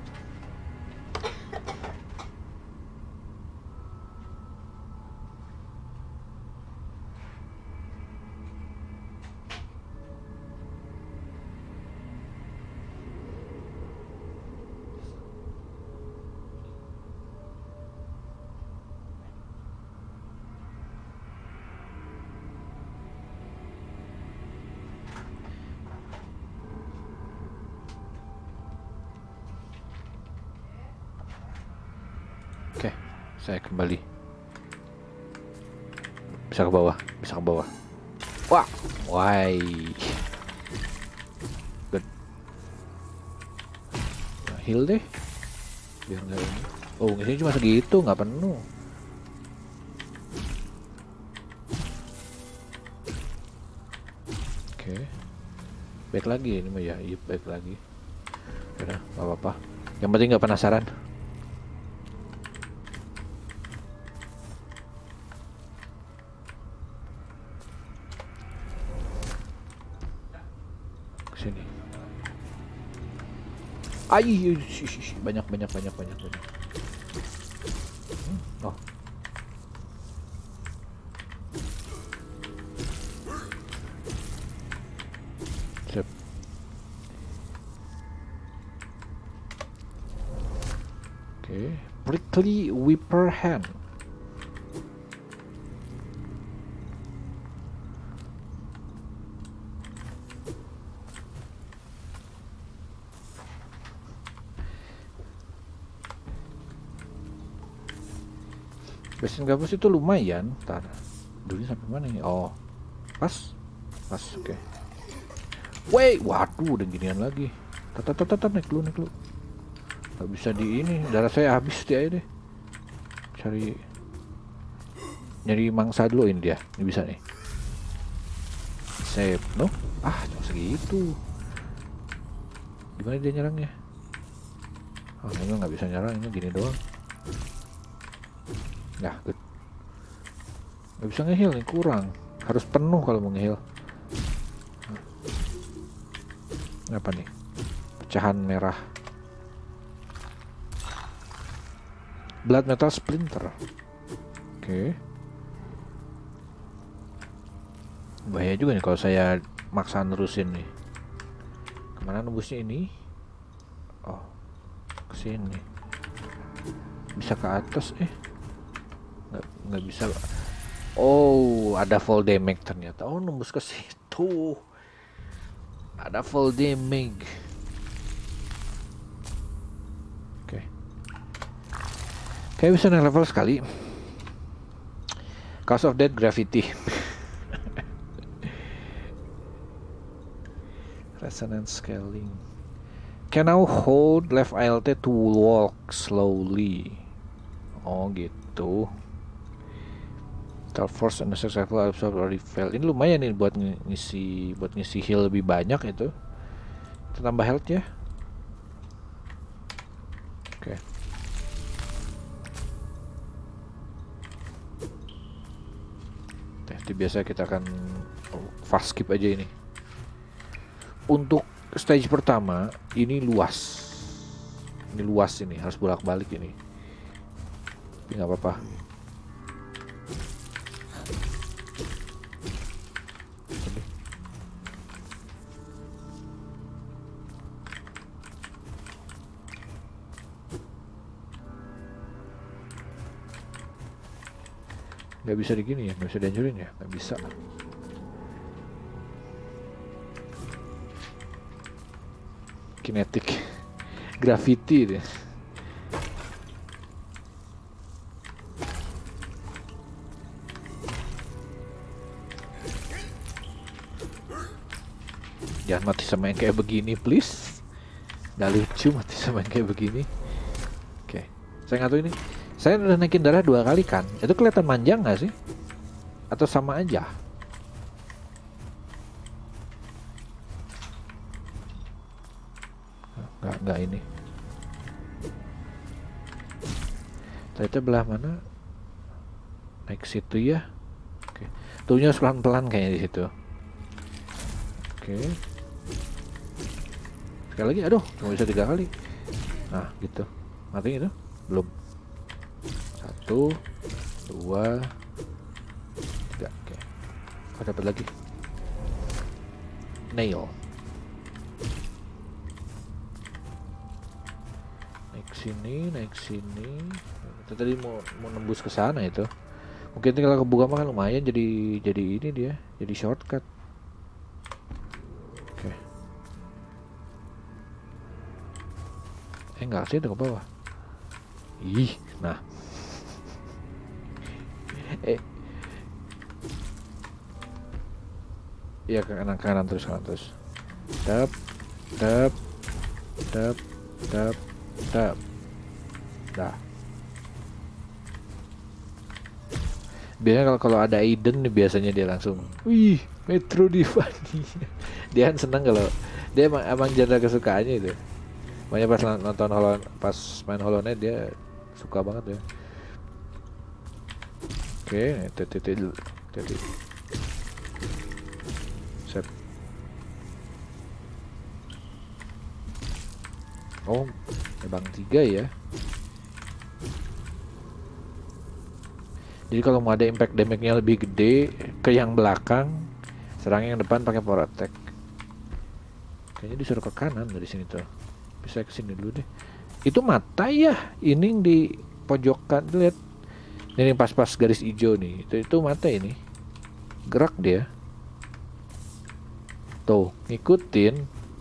Oke, saya kembali. Bisa ke bawah, bisa ke bawah. Wah, why? Good. Nah, heal deh. Biar nggak ini. Oh, ini cuma segitu, nggak penuh. Oke. Back lagi ini mah ya, iya back lagi. Udah, nggak apa-apa. Yang penting nggak penasaran. Kesini. Ayo, banyak banyak banyak banyak banyak. Hmm, oh. Sip. Oke, prickly whipper hand. Basin gabus itu lumayan. Ntar dulu sampai mana nih? Oh, pas, pas. Oke. Okay. Wait, waduh, udah ginian lagi. Tata tata tata naik lu naik lu. Gak bisa di ini. Darah saya habis dia deh. Cari nyari mangsa dulu ini dia. Ini bisa nih. Save, no? Ah, cuma segitu. Gimana dia nyerangnya? Oh, ini nggak bisa nyerang. Ini gini doang. Nah, good. Gak bisa nge-heal nih, kurang. Harus penuh kalau mau nge-heal. Apa nih? Pecahan merah. Blood metal splinter. Oke. Okay. Bahaya juga nih kalau saya maksa nerusin nih. Kemana nembusnya ini? Oh, kesini. Bisa ke atas eh. Nggak, nggak bisa. Oh, ada fall damage ternyata. Oh, nembus ke situ. Ada fall damage. Oke. Okay. Kayak bisa naik level sekali. Cause of Death Gravity. Resonance scaling. Can now hold left A L T to walk slowly. Oh, gitu. Total force and successful absorb or refill. Ini lumayan nih buat ngisi buat ngisi heal lebih banyak itu. Kita tambah health ya. Oke. Okay. Seperti biasa kita akan fast skip aja ini. Untuk stage pertama ini luas. Ini luas ini, harus bolak-balik ini. Tapi nggak apa-apa. Nggak bisa digini ya, nggak bisa dihancurin ya, nggak bisa. Kinetic graffiti deh. Jangan mati sama yang kayak begini please. Nggak lucu mati sama yang kayak begini. Oke, saya nggak tahu ini. Saya udah naikin darah dua kali kan. Itu kelihatan manjang nggak sih? Atau sama aja? Nggak, nggak ini. Ternyata belah mana? Naik situ ya. Oke. Tuhnya pelan-pelan kayaknya di situ. Oke. Sekali lagi, aduh, cuma bisa tiga kali. Nah, gitu. Mati itu? Belum. Satu, dua, tiga. Oke. Oh, dapat lagi. Nail. Naik sini, naik sini. Itu tadi mau mau nembus ke sana itu. Mungkin tinggal kebuka mah kan lumayan jadi jadi ini dia, jadi shortcut. Oke. Eh enggak sih, itu ke bawah. Ih, nah. eh. Iya, ke kanan kanan terus kanan terus. Tap, tap, tap, tap, tap. Dah. Biasanya kalau kalau ada Aiden nih biasanya dia langsung, wih, Metro Divani. Dia kan senang kalau dia emang emang genre kesukaannya itu. Makanya pas nonton Hollow, pas main Hollow Knight dia suka banget ya. Oke, titik dulu, titik. Set. Oh, bang tiga ya. Jadi kalau mau ada impact damage-nya lebih gede ke yang belakang, serang yang depan pakai power attack. Kayaknya disuruh ke kanan dari sini tuh. Bisa ke sini dulu deh. Itu mata ya, ini di pojokan lihat. Ini pas-pas garis hijau nih. Itu itu mata ini. Gerak dia. Tuh, ngikutin.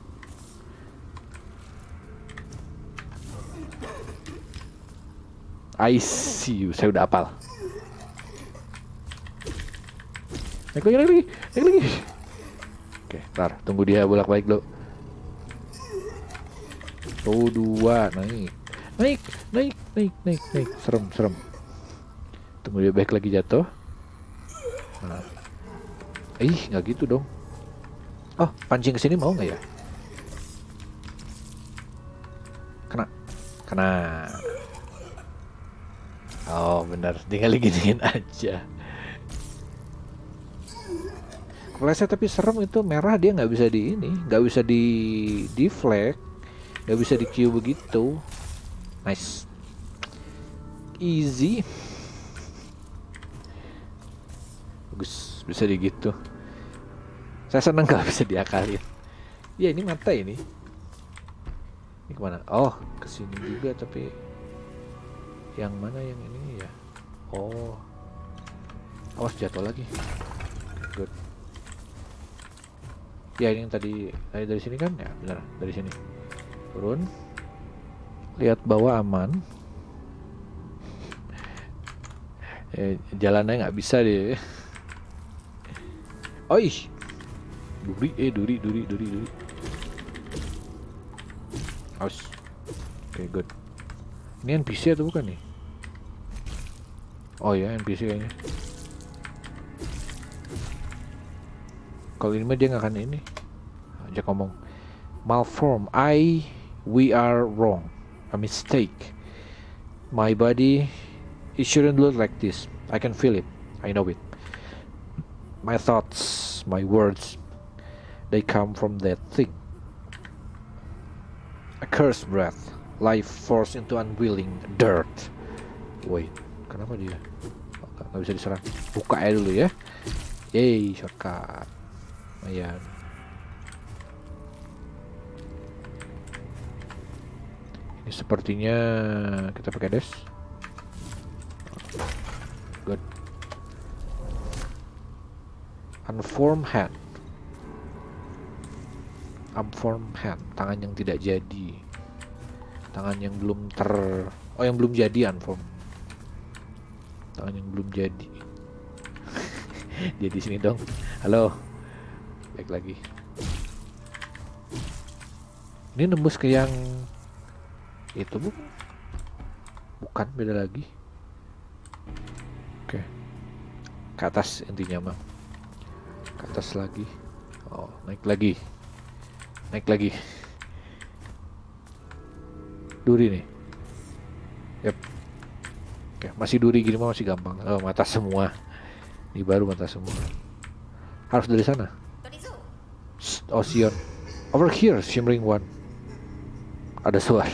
I see you. Saya udah hafal. Naik lagi, naik lagi, naik lagi. Oke, ntar tunggu dia bolak-balik dulu. Tuh dua, naik, naik, naik, naik, naik, naik. Serem, serem. Tunggu dia back lagi jatuh. Nah. Ih, nggak gitu dong. Oh, pancing ke sini mau nggak ya? Kena, kena. Oh, benar. Tinggal diginiin aja. Kepleset tapi serem itu merah dia nggak bisa di ini, nggak bisa di deflect, nggak bisa di Q begitu. Nice, easy, bagus bisa di gitu. Saya seneng kalau bisa diakalin. Ya ini mata ini. Ini kemana? Oh kesini juga tapi yang mana yang ini ya? Oh, awas jatuh lagi. Good. Ya ini yang tadi, tadi dari sini kan ya, benar dari sini turun, lihat bawah aman. Eh, jalannya nggak bisa deh. Oi, duri, eh duri, duri, duri, duri. Aus. Oke, okay, good. Ini N P C atau bukan nih? Oh ya, N P C kayaknya. Kalau ini mah dia nggak akan ini. Ajak ngomong. Malform, I, we are wrong. A mistake. My body, it shouldn't look like this. I can feel it. I know it. My thoughts, my words, they come from that thing. A cursed breath, life forced into unwilling dirt. Wait, kenapa dia? Nggak bisa diserang. Buka aja dulu ya. Yeay, shortcut. Lumayan. Ini sepertinya kita pakai dash. Good. Unformed hand. Unformed hand, tangan yang tidak jadi. Tangan yang belum ter Oh, yang belum jadi unformed. Tangan yang belum jadi. Dia di sini dong. Halo. Baik lagi. Ini nembus ke yang itu bukan? Bukan, beda lagi. Oke. Ke atas intinya mah. Ke atas lagi. Oh, naik lagi. Naik lagi. Duri nih. Yep. Oke, masih duri gini mah masih gampang. Oh, mata semua. Ini baru mata semua. Harus dari sana. Ocean. Over here, shimmering one. Ada suara.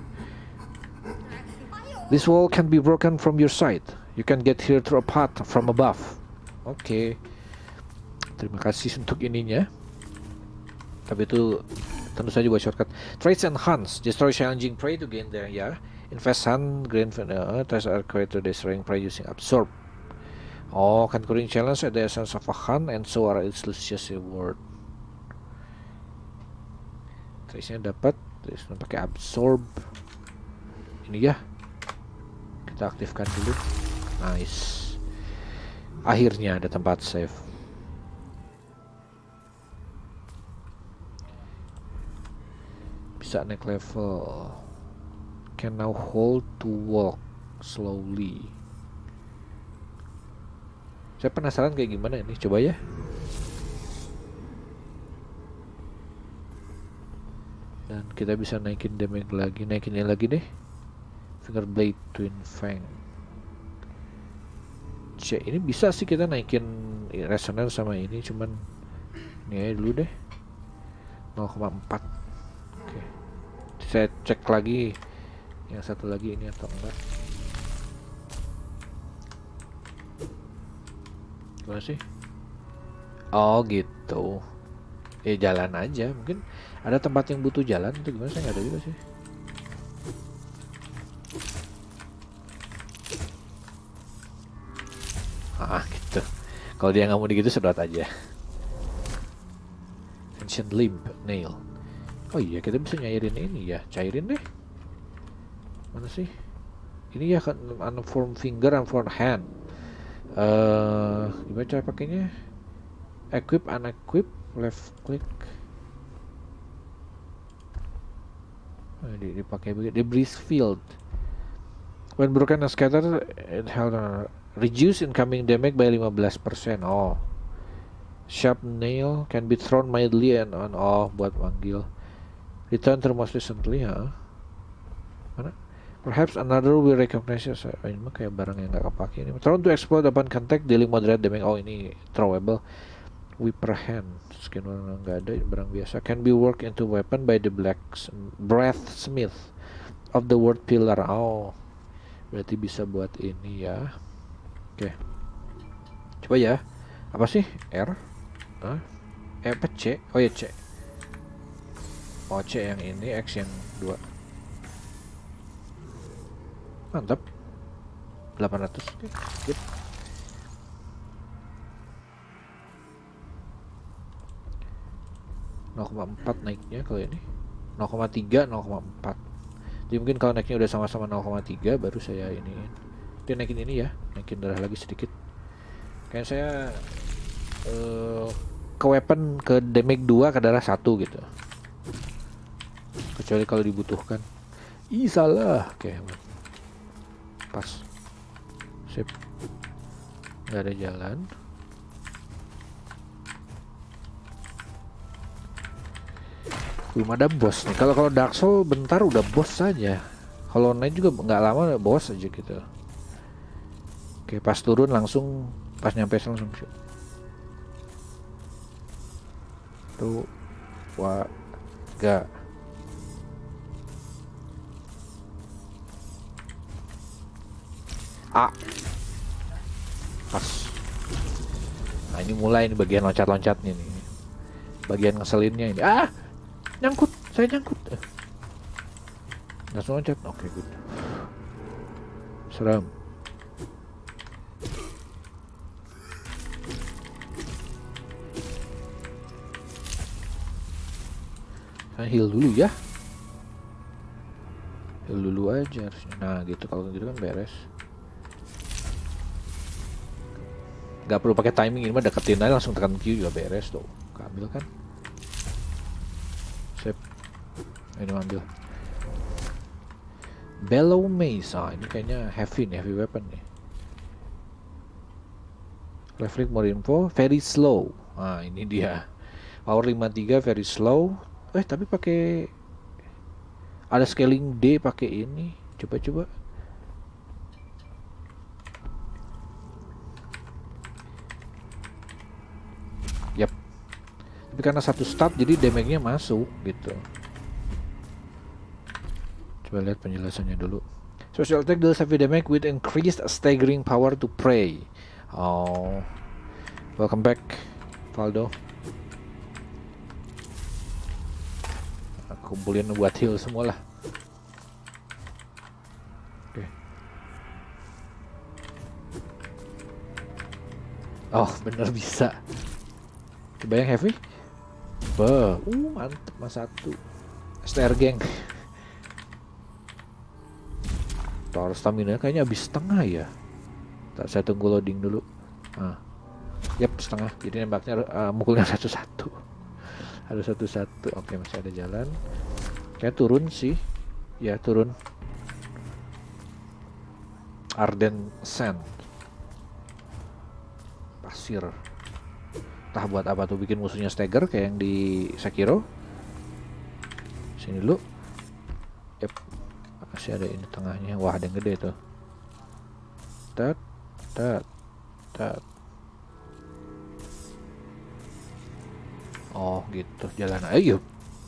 This wall can be broken from your side. You can get here through a path from above. Oke. Okay. Terima kasih untuk ininya. Tapi itu tentu saja buat shortcut. Trades and hunts. Destroy challenging prey to gain there ya. Invest hunt, green uh, trades are created destroying prey using absorb. Oh, conquering challenge at the essence of a hunt and so are its lucius reward. Trace-nya dapat, terus pakai absorb. Ini ya. Kita aktifkan dulu. Nice. Akhirnya ada tempat save. Bisa naik level. Can now hold to walk slowly. Saya penasaran kayak gimana ini, coba ya. Dan kita bisa naikin damage lagi, naikin ini lagi deh. Fingerblade Twin Fang. C, ini bisa sih kita naikin resonance sama ini, cuman ini aja dulu deh. nol koma empat. Oke. Saya cek lagi yang satu lagi ini atau enggak. Gimana sih? Oh gitu. Eh jalan aja, mungkin ada tempat yang butuh jalan itu gimana, saya nggak ada juga sih. Ah gitu. Kalau dia nggak mau digitu sedot aja. Ancient Limb Nail. Oh iya kita bisa nyairin ini ya, cairin deh. Mana sih? Ini ya kan unformed finger, unformed hand. Eh, uh, gimana cara pakainya? Equip, unequip, left click. Oh, dipakai begitu. Debris field. When broken and scattered, it held on. Reduce incoming damage by lima belas persen. Oh. Sharp nail can be thrown mildly and on off buat manggil. Return to most recently, ha? Huh? Mana? Perhaps another will recognize you. Oh, ini mah kayak barang yang nggak kepake ini. Thrown to explode upon contact, dealing moderate damage. Oh ini throwable. Whipper hand, skin warna nggak ada, barang biasa. Can be worked into weapon by the black breath smith of the word pillar. Oh, berarti bisa buat ini ya. Oke, okay. Coba ya. Apa sih? R? Hah? Eh, apa C? Oh ya C. Oh C yang ini, X yang dua. Mantap. delapan ratus. Oke, okay. Yep. nol koma empat naiknya kalau ini. nol koma tiga, nol koma empat. Jadi mungkin kalau naiknya udah sama-sama nol koma tiga baru saya ini. Dia naikin ini ya, naikin darah lagi sedikit. Kayak saya uh, ke weapon ke damage dua ke darah satu gitu. Kecuali kalau dibutuhkan. Ih salah. Oke. Pas. Sip. Nggak ada jalan. Belum ada bos nih. Kalau kalau Dark Soul bentar udah bos saja. Kalau naik juga nggak lama bos aja gitu. Oke, pas turun langsung, pas nyampe langsung tuh, wah, gak. Ah, pas. Nah ini mulai ini bagian loncat-loncatnya nih. Bagian ngeselinnya ini. Ah. Nyangkut, saya nyangkut. Langsung loncat, oke okay, good. Seram. Saya heal dulu ya. Heal dulu aja harusnya. Nah gitu, kalau gitu kan beres. Gak perlu pakai timing, ini mah deketin aja langsung tekan Q juga beres tuh. Ambil kan. Ini ambil Bellow Mace. Ah, ini kayaknya heavy nih, heavy weapon nih. Left click more info, very slow. Ah, ini dia. Power lima puluh tiga very slow. Eh, tapi pakai ada scaling D pakai ini. Coba-coba. Yap. Tapi karena satu stat jadi damage-nya masuk gitu. Coba lihat penjelasannya dulu. Special attack deals heavy damage with increased staggering power to prey. Oh, welcome back, Valdo. Aku kumpulin buat heal semua lah. Oke. Okay. Oh, bener bisa. Coba yang heavy. Bah, uh, mantep mas satu. S T R geng. Tower stamina kayaknya habis setengah ya. Tak, saya tunggu loading dulu. Ah, yap setengah. Jadi nembaknya uh, mukulnya satu-satu. Harus satu-satu. Oke masih ada jalan. Kayak turun sih. Ya turun. Arden Sand. Pasir. Entah buat apa tuh, bikin musuhnya stagger kayak yang di Sekiro. Sini dulu. Yep. Masih ada ini tengahnya. Wah, ada yang gede tuh. Tat, tat, tat. Oh gitu, jalan ayo.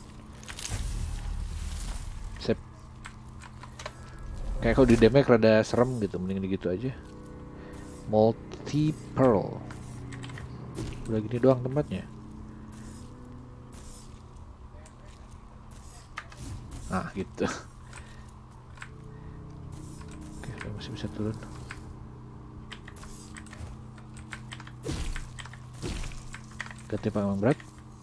Sip. Kayak kalau di damage rada serem gitu, mending gitu aja. Multi pearl. Udah gini doang tempatnya. Nah gitu. Oke, masih bisa turun. Ganti panggung berat.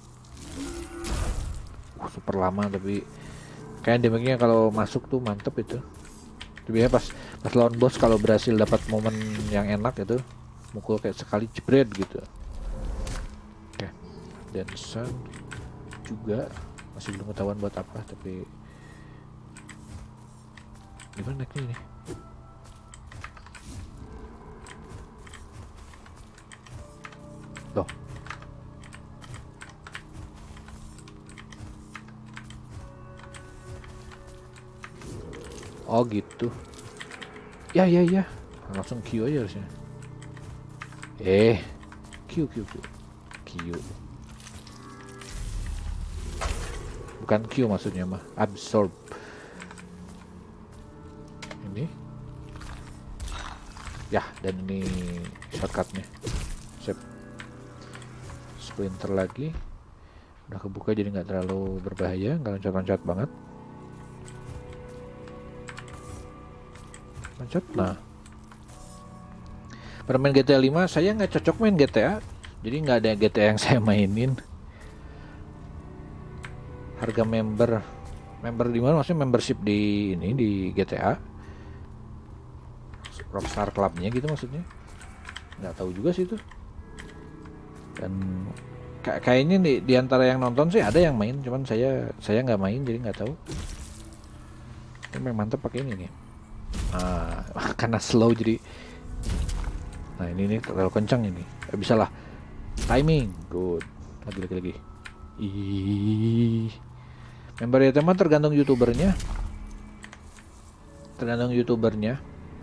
Uh, super lama tapi kayak damage-nya kalau masuk tuh mantep itu. Biasanya pas pas lawan bos kalau berhasil dapat momen yang enak itu mukul kayak sekali jebret gitu. Oke. Dan sun juga masih belum ketahuan buat apa, tapi gimana naiknya ini? Loh. Oh gitu. Ya ya ya. Langsung Q aja harusnya. Eh, Q Q Q. Q. Bukan Q maksudnya mah, absorb. Ini. Ya, dan ini shortcutnya. Sip. Splinter lagi. Udah kebuka jadi nggak terlalu berbahaya, nggak loncat-loncat banget. Loncat, nah. Pada main G T A lima saya nggak cocok main G T A, jadi nggak ada G T A yang saya mainin. Harga member, member di mana? Maksudnya membership di ini di G T A, Rockstar Clubnya gitu maksudnya? Nggak tahu juga sih itu. Dan kayaknya di, di antara yang nonton sih ada yang main, cuman saya saya nggak main jadi nggak tahu. Ini memang mantep pakai ini nih. Nah, karena slow jadi. Nah ini nih terlalu kencang ini. Eh, bisa lah. Timing, good. Lagi lagi lagi. Ih. Member ya teman tergantung youtubernya. Tergantung youtubernya.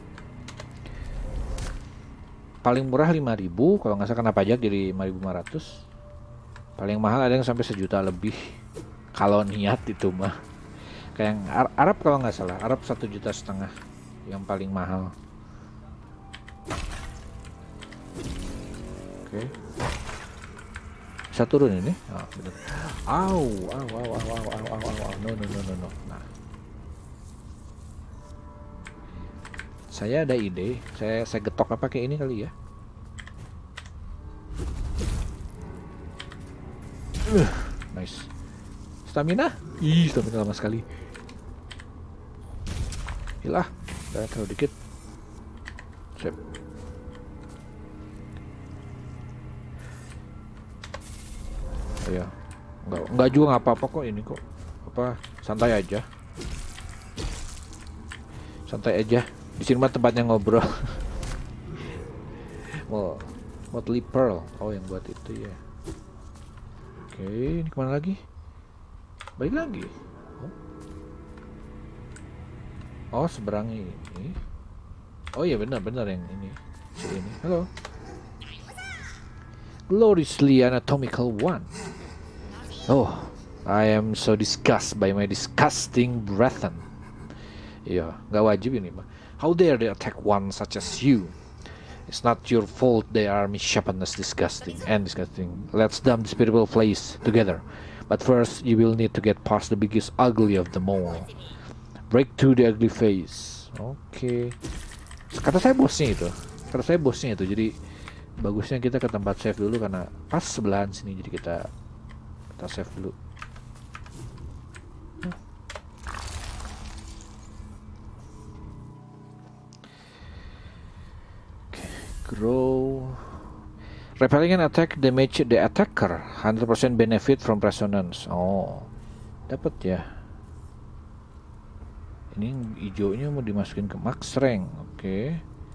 Paling murah lima ribu, kalau nggak salah kena pajak jadi lima ribu lima ratus. Paling mahal ada yang sampai sejuta lebih. Kalau niat itu mah. Kayak yang Arab kalau nggak salah, Arab satu juta setengah yang paling mahal. Oke. Bisa turun ini? Oh, bener. Au, au, au, au, au, au, au, au, no, no, no, no, no. Nah. Saya ada ide, saya saya getok apa kayak ini kali ya. Uh, nice. Stamina? Ih, stamina lama sekali. Hilah, udah terlalu dikit. Sip. Ya, enggak, enggak juga nggak apa-apa kok ini kok. Apa, santai aja. Santai aja. Di sini mah tempatnya ngobrol. Mau Motley Pearl. Oh, yang buat itu ya. Oke, ini kemana lagi? Balik lagi. Oh, oh seberang ini. Oh iya benar-benar yang ini. Si ini. Halo. Gloriously anatomical one. Oh, I am so disgusted by my disgusting brethren. Iya, nggak wajib ini mah. How dare they attack one such as you? It's not your fault they are misshapen as disgusting and disgusting. Let's dump this beautiful place together. But first, you will need to get past the biggest ugly of them all. Break through the ugly face. Oke. Okay. Kata saya bosnya itu. Kata saya bosnya itu. Jadi bagusnya kita ke tempat save dulu karena pas sebelahan sini. Jadi kita kita save dulu. Okay. Grow. Repelling an attack damage the attacker. one hundred percent benefit from resonance. Oh, dapat ya. Ini hijaunya mau dimasukin ke max rank. Oke. Okay.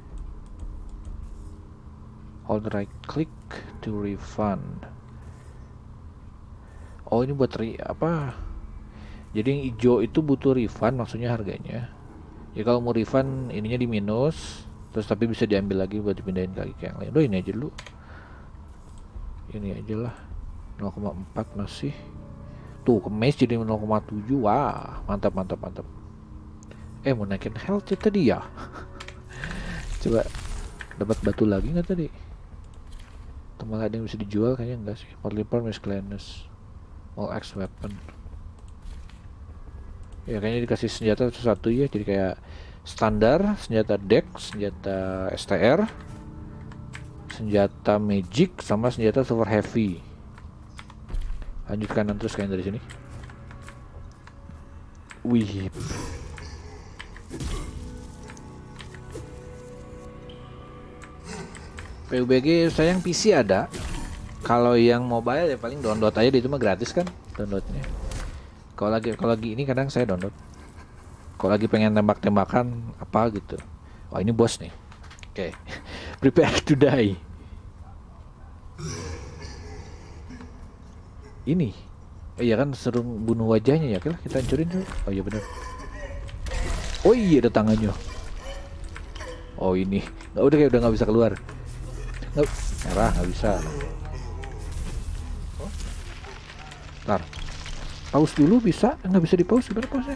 Hold right click to refund. Oh, ini buat re apa? Jadi yang hijau itu butuh refund, maksudnya harganya. Ya kalau mau refund ininya di minus, terus tapi bisa diambil lagi buat dipindahin lagi ke yang lain. Udah ini aja dulu. Ini aja lah. nol koma empat masih. Tuh kemes jadi nol koma tujuh. Wah, mantap mantap mantap. Eh mau naikin health ya tadi ya. Coba dapat batu lagi nggak tadi? Teman ada yang bisa dijual kayaknya enggak sih. Polyper miscellaneous. All X weapon. Ya kayaknya dikasih senjata satu ya, jadi kayak standar, senjata dex, senjata S T R, senjata magic, sama senjata super heavy. Lanjut kanan terus kayak dari sini. Wih. P U B G sayang P C ada. Kalau yang mobile ya paling download aja, itu mah gratis kan downloadnya. Kalau lagi kalau lagi ini kadang saya download. Kalau lagi pengen tembak-tembakan apa gitu. Wah ini bos nih. Oke. Okay. Prepare to die. Ini. Oh iya kan seru bunuh wajahnya ya. Oke lah kita hancurin dulu. Oh iya benar. Oh iya ada tangannya. Oh ini. Nggak udah kayak udah nggak bisa keluar. Nggak. Merah nggak bisa. Ntar. Pause dulu bisa, nggak bisa di pause, gimana pause-nya?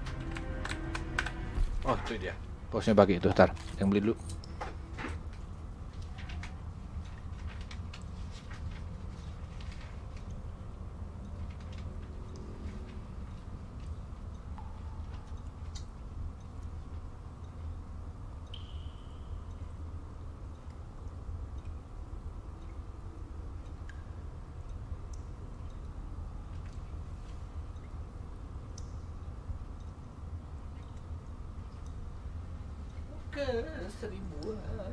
Oh itu dia, pause-nya pakai itu, ntar yang beli dulu. Ke seribuan.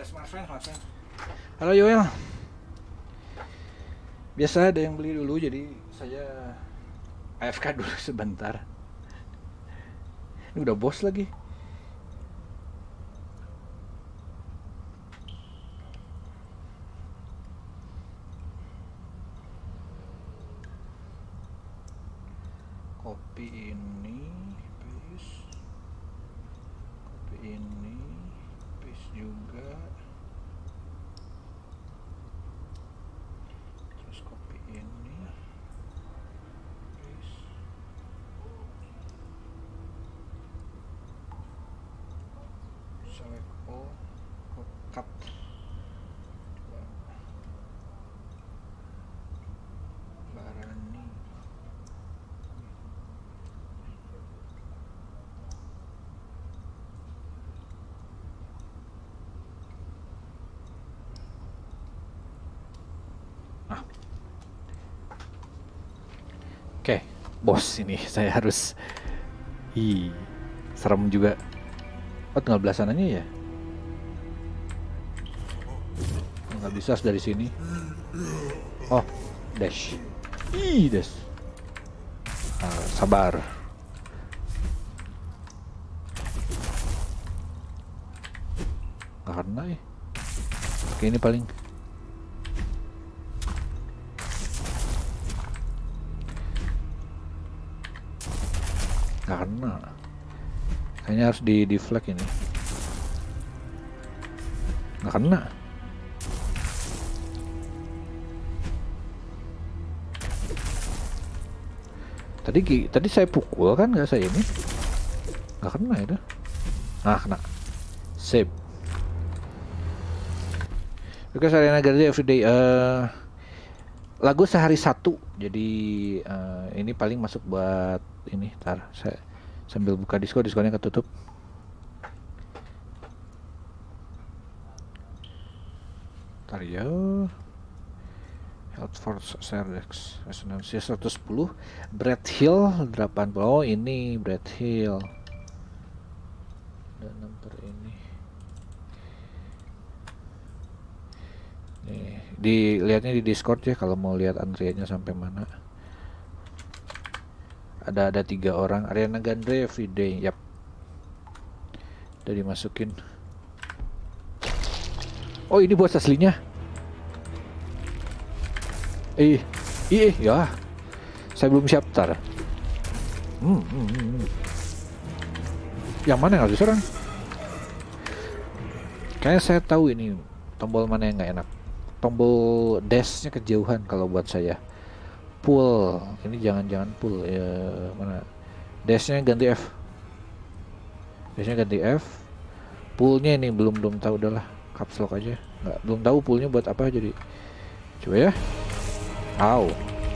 smart friend, smart friend. Halo Yoel. Biasa ada yang beli dulu, jadi saya A F K dulu sebentar. Ini udah bos lagi. Copy ini, paste. Copy ini, paste juga. Terus copy ini, paste. Select all, cut. Barani. Ah. Oke, bos ini saya harus. Ih, serem juga. Oh, tinggal belasanannya ya? Nggak bisa dari sini. Oh, dash. Ih, dash. Ah, sabar. Nggak kena ya. Oke, ini paling. Nggak kena. Kayaknya harus di deflect ini. Nggak kena. Tadi tadi saya pukul kan, nggak saya ini. Nggak kena itu. Nah, kena. Save. Because Ariana Grande Everyday. Uh, lagu sehari satu. Jadi uh, ini paling masuk buat ini. Ntar saya sambil buka Discord, Discordnya ketutup. Ntar ya. Health Force Serdex resonansi seratus sepuluh. Brad Hill delapan puluh. Oh, ini Brad Hill. Dan nomor ini. Nih, dilihatnya di Discord ya kalau mau lihat antriannya sampai mana. Ada ada tiga orang. Ariana Grande Everyday. Yap. Udah dimasukin. Oh, ini bos aslinya. Eh, iya, ya. Saya belum siap tar. Hmm, hmm, hmm. Yang mana yang harus diserang? Kayaknya saya tahu ini tombol mana yang nggak enak. Tombol dashnya kejauhan kalau buat saya. Pull, ini jangan-jangan pull ya, mana? Dashnya ganti F. Dashnya ganti F. Pullnya ini belum belum tahu, udahlah caps lock aja. Nggak, belum tahu pullnya buat apa, jadi coba ya. Au.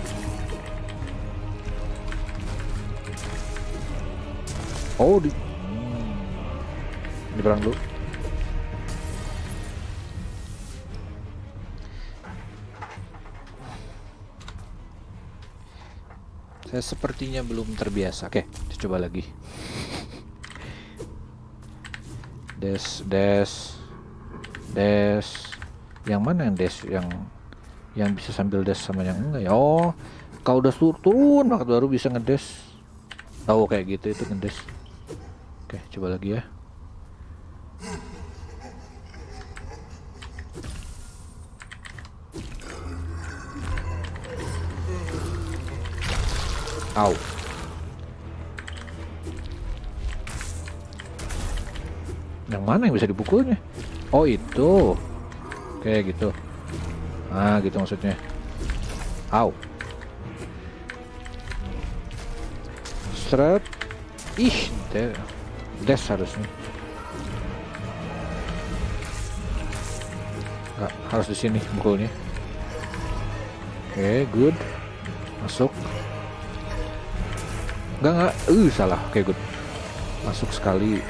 Oh, di hmm. Ini perang dulu. Saya sepertinya belum terbiasa. Oke, kita coba lagi. Dash, dash, dash. Yang mana yang dash? Yang yang bisa sambil dash sama yang enggak ya? Oh, kalau udah turun, turun banget baru bisa ngedash. Oh, kayak gitu itu ngedash. Oke, coba lagi ya. Au. Yang mana yang bisa dipukulnya? Oh, itu. Oke, gitu. Ah, gitu maksudnya. Au. Seret. Ih, dash harusnya. Nggak, harus di sini pukulnya. Oke, good. Masuk. Enggak, enggak. Uh, salah. Oke, good. Masuk sekali.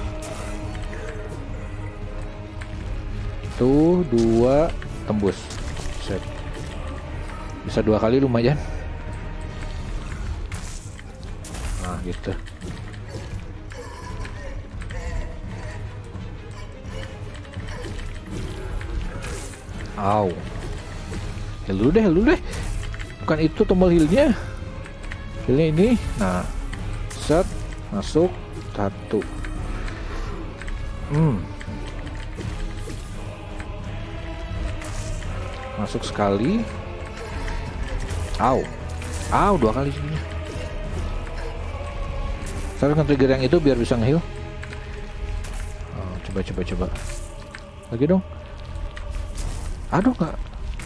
Tuh, dua. Tembus. Set. Bisa dua kali lumayan. Nah, gitu. Au. Heal dulu deh, heal dulu deh. Bukan itu tombol healnya. Healnya ini. Nah, set, masuk satu. Hmm. Masuk sekali. Au. Au, dua kali sini. Saya akan trigger yang itu biar bisa nge-heal. Oh, coba coba coba. Lagi dong. Aduh, enggak.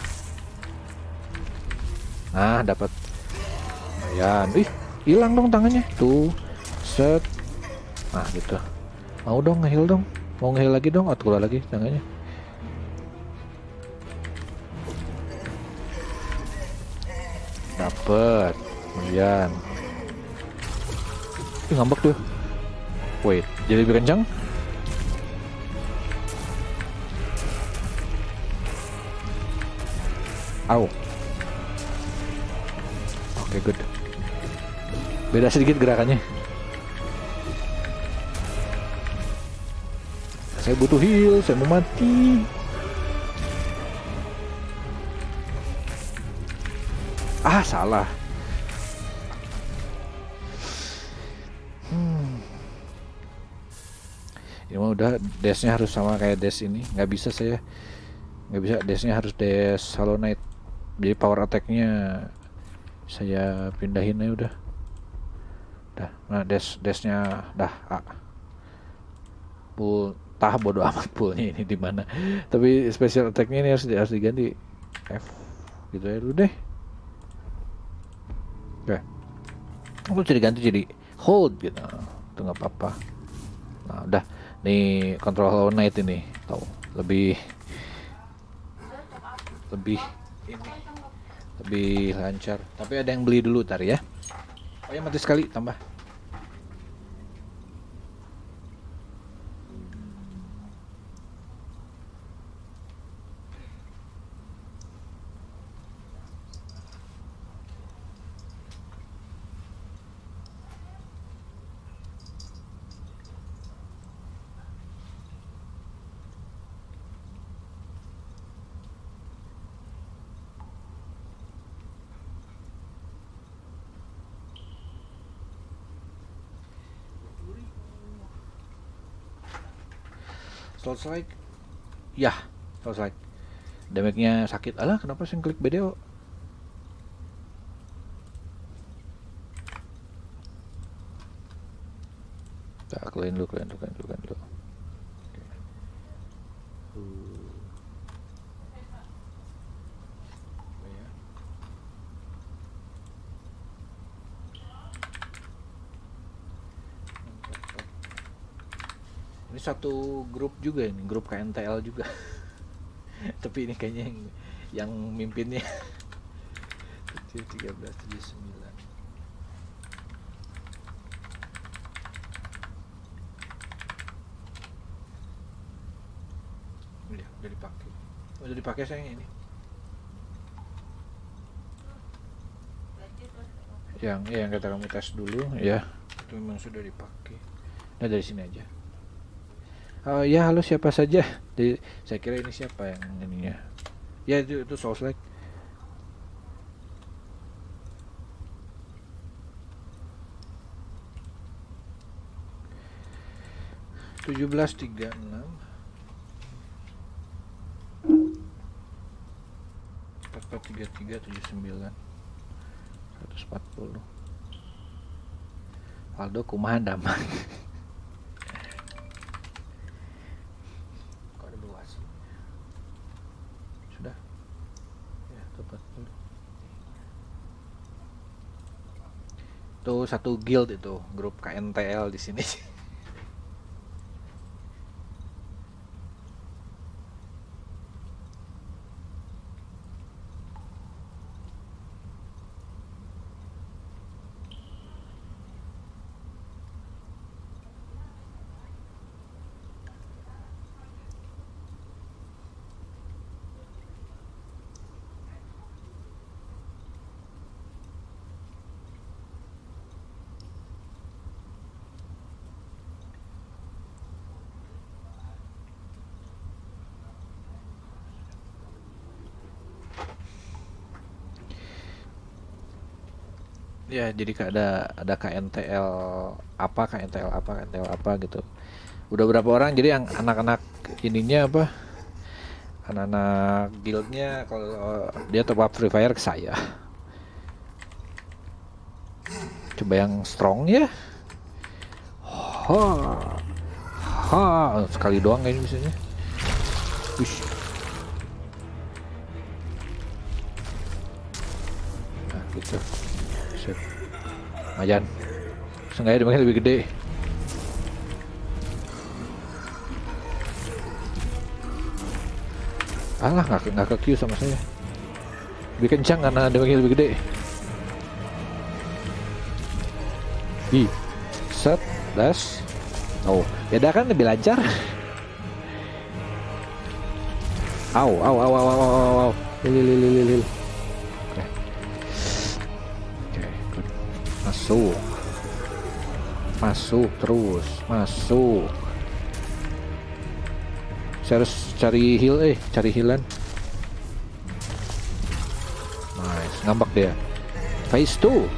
Nah, dapat. Lumayan. Ih, hilang dong tangannya. Tuh. Set. Nah, gitu. Mau dong nge-heal dong. Mau nge-heal lagi dong. Atau keluar lagi tangannya. Dapet. Kemudian. Ih, ngambek tuh. Wait, jadi lebih kencang? Au. Oke, good. Beda sedikit gerakannya. Saya butuh heal, saya mau mati. Ah, salah. Hmm. Ini mah udah dashnya harus sama kayak dash ini. Nggak bisa saya. Nggak bisa, dashnya harus dash Hollow Knight. Jadi power attack-nya saya pindahin aja udah. Dah, nah dash dashnya dah A. Pull tah bodo amat pullnya ini di mana. Tapi special attack-nya ini harus, harus diganti F. Gitu ya dulu deh. Oke. Aku jadi ganti jadi hold gitu. Itu nggak apa-apa. Nah, udah. Nih control Hollow Knight ini. Tahu, lebih lebih ini lebih lancar. Tapi ada yang beli dulu tar ya. Oh ya, mati sekali tambah. Souls like, ya, Souls like. Damage-nya sakit. Alah, kenapa sih klik video? Tak, clean dulu, clean dulu, clean dulu, clean dulu. Okay. Uh. Oh, ya. Ini satu grup juga ini, grup K N T L juga. Tapi ini kayaknya yang, yang mimpinnya tiga belas tujuh puluh sembilan. Udah, udah dipakai. Udah dipakai sayang ini. Yang ya, yang kata kamu tes dulu ya. Itu memang sudah dipakai. Nah, dari sini aja. Oh ya, halo siapa saja. Jadi, saya kira ini siapa yang ininya. Ya itu itu Souls like. tujuh belas tiga puluh enam. empat empat tiga tiga tujuh sembilan. seratus empat puluh. Aldo kumaha damang. Itu satu guild itu, grup K N T L di sini. Ya, jadi kayak ada ada K N T L apa, K N T L apa, K N T L apa gitu. Udah berapa orang, jadi yang anak-anak ininya apa? Anak-anak guildnya kalau dia top up Free Fire ke saya. Coba yang strong ya. Ha. Ha, sekali doang kayaknya misalnya. Wih. Nah, gitu. Sip. Majan. Sengaja dimakan lebih gede. Alah, nggak nggak ke Q sama saya. Lebih kencang karena dimakan lebih gede. Hi. Set. Das. Oh, beda kan lebih lancar. Au, au, au, au, au, au, au. Lil, lil, lil, lil. Oke. Oke, good. Masuk. Masuk terus, masuk. Saya harus cari heal, eh, cari healan. Nice, ngambek dia. Phase two.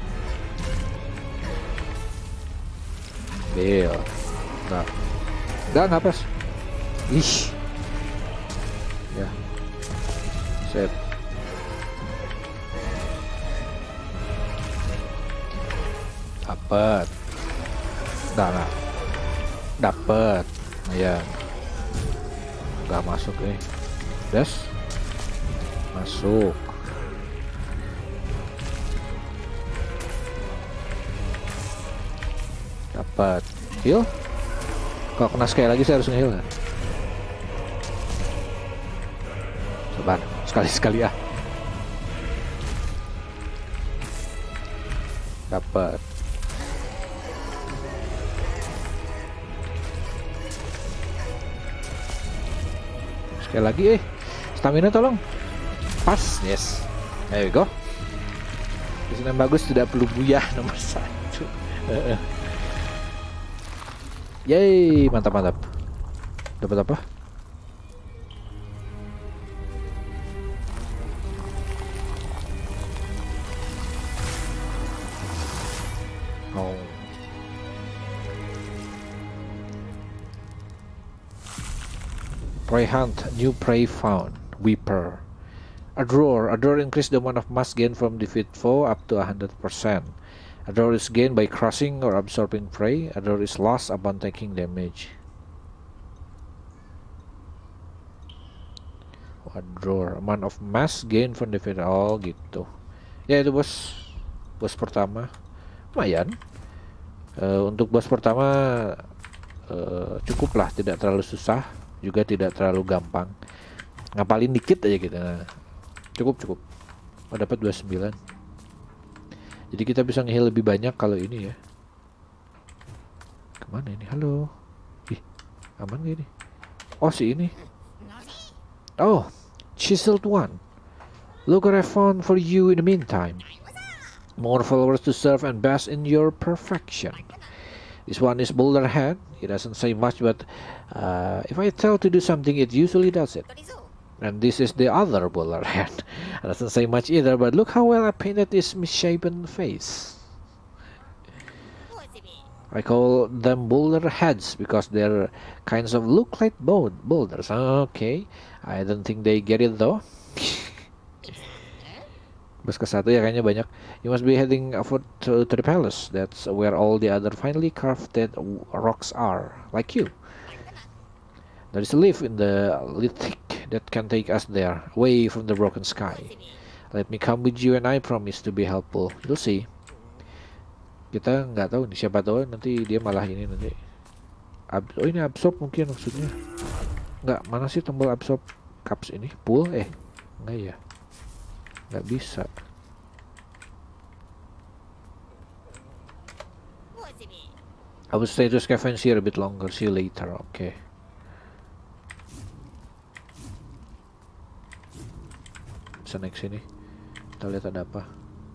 Deal. Enggak. Enggak, enggak pas. Ih. Ya. Set. Dapat. Enggak, enggak. Dapat. Ya. Enggak masuk eh. Das. Masuk. Dapat. Heal. Kalau kena sekali lagi saya harus nge-heal kan? Sabar, sekali-sekali ah. Dapat. Sekali lagi eh. Stamina tolong. Pas, yes. There we go. Disini yang bagus, tidak perlu buyah nomor satu. Yeay, mantap mantap. Dapat apa? Oh. Prey hunt, new prey found. Weeper. A drawer. A drawer increase the amount of mass gain from defeat foe up to one hundred percent. A drawer is gained by crushing or absorbing prey. A drawer is lost upon taking damage. A drawer. Amount of mass gain from defeat. Oh gitu. Ya itu bos. Bos pertama. Lumayan. Uh, untuk bos pertama uh, cukup lah. Tidak terlalu susah. Juga tidak terlalu gampang. Ngapalin dikit aja gitu. Nah, cukup cukup. Oh, dapat dua puluh sembilan. Jadi kita bisa nge-heal lebih banyak kalau ini ya. Kemana ini? Halo. Ih, aman gak ini? Oh si ini. Oh, chiseled one. Look what I found for you in the meantime. More followers to serve and bask in your perfection. This one is Boulder Head. It doesn't say much, but uh, if I tell to do something, it usually does it. And this is the other Boulder Head. It doesn't say much either, but look how well I painted this misshapen face. I call them boulder heads because they're kinds of look like boulders. Okay, I don't think they get it though. Bus ke satu ya kayaknya banyak. You must be heading forward to, to the palace. That's where all the other finely carved rocks are, like you. There is a lift in the lithic that can take us there, away from the broken sky. Let me come with you and I promise to be helpful. You'll see. Kita nggak tahu nih, siapa tahu nanti dia malah ini nanti. Ab oh ini absorb mungkin maksudnya. Nggak, mana sih tombol absorb cups ini? Pool eh? Nggak ya? Nggak bisa. I will stay to scavenge here a bit longer. See you later. Oke. Okay. Bisa naik sini. Kita lihat ada apa.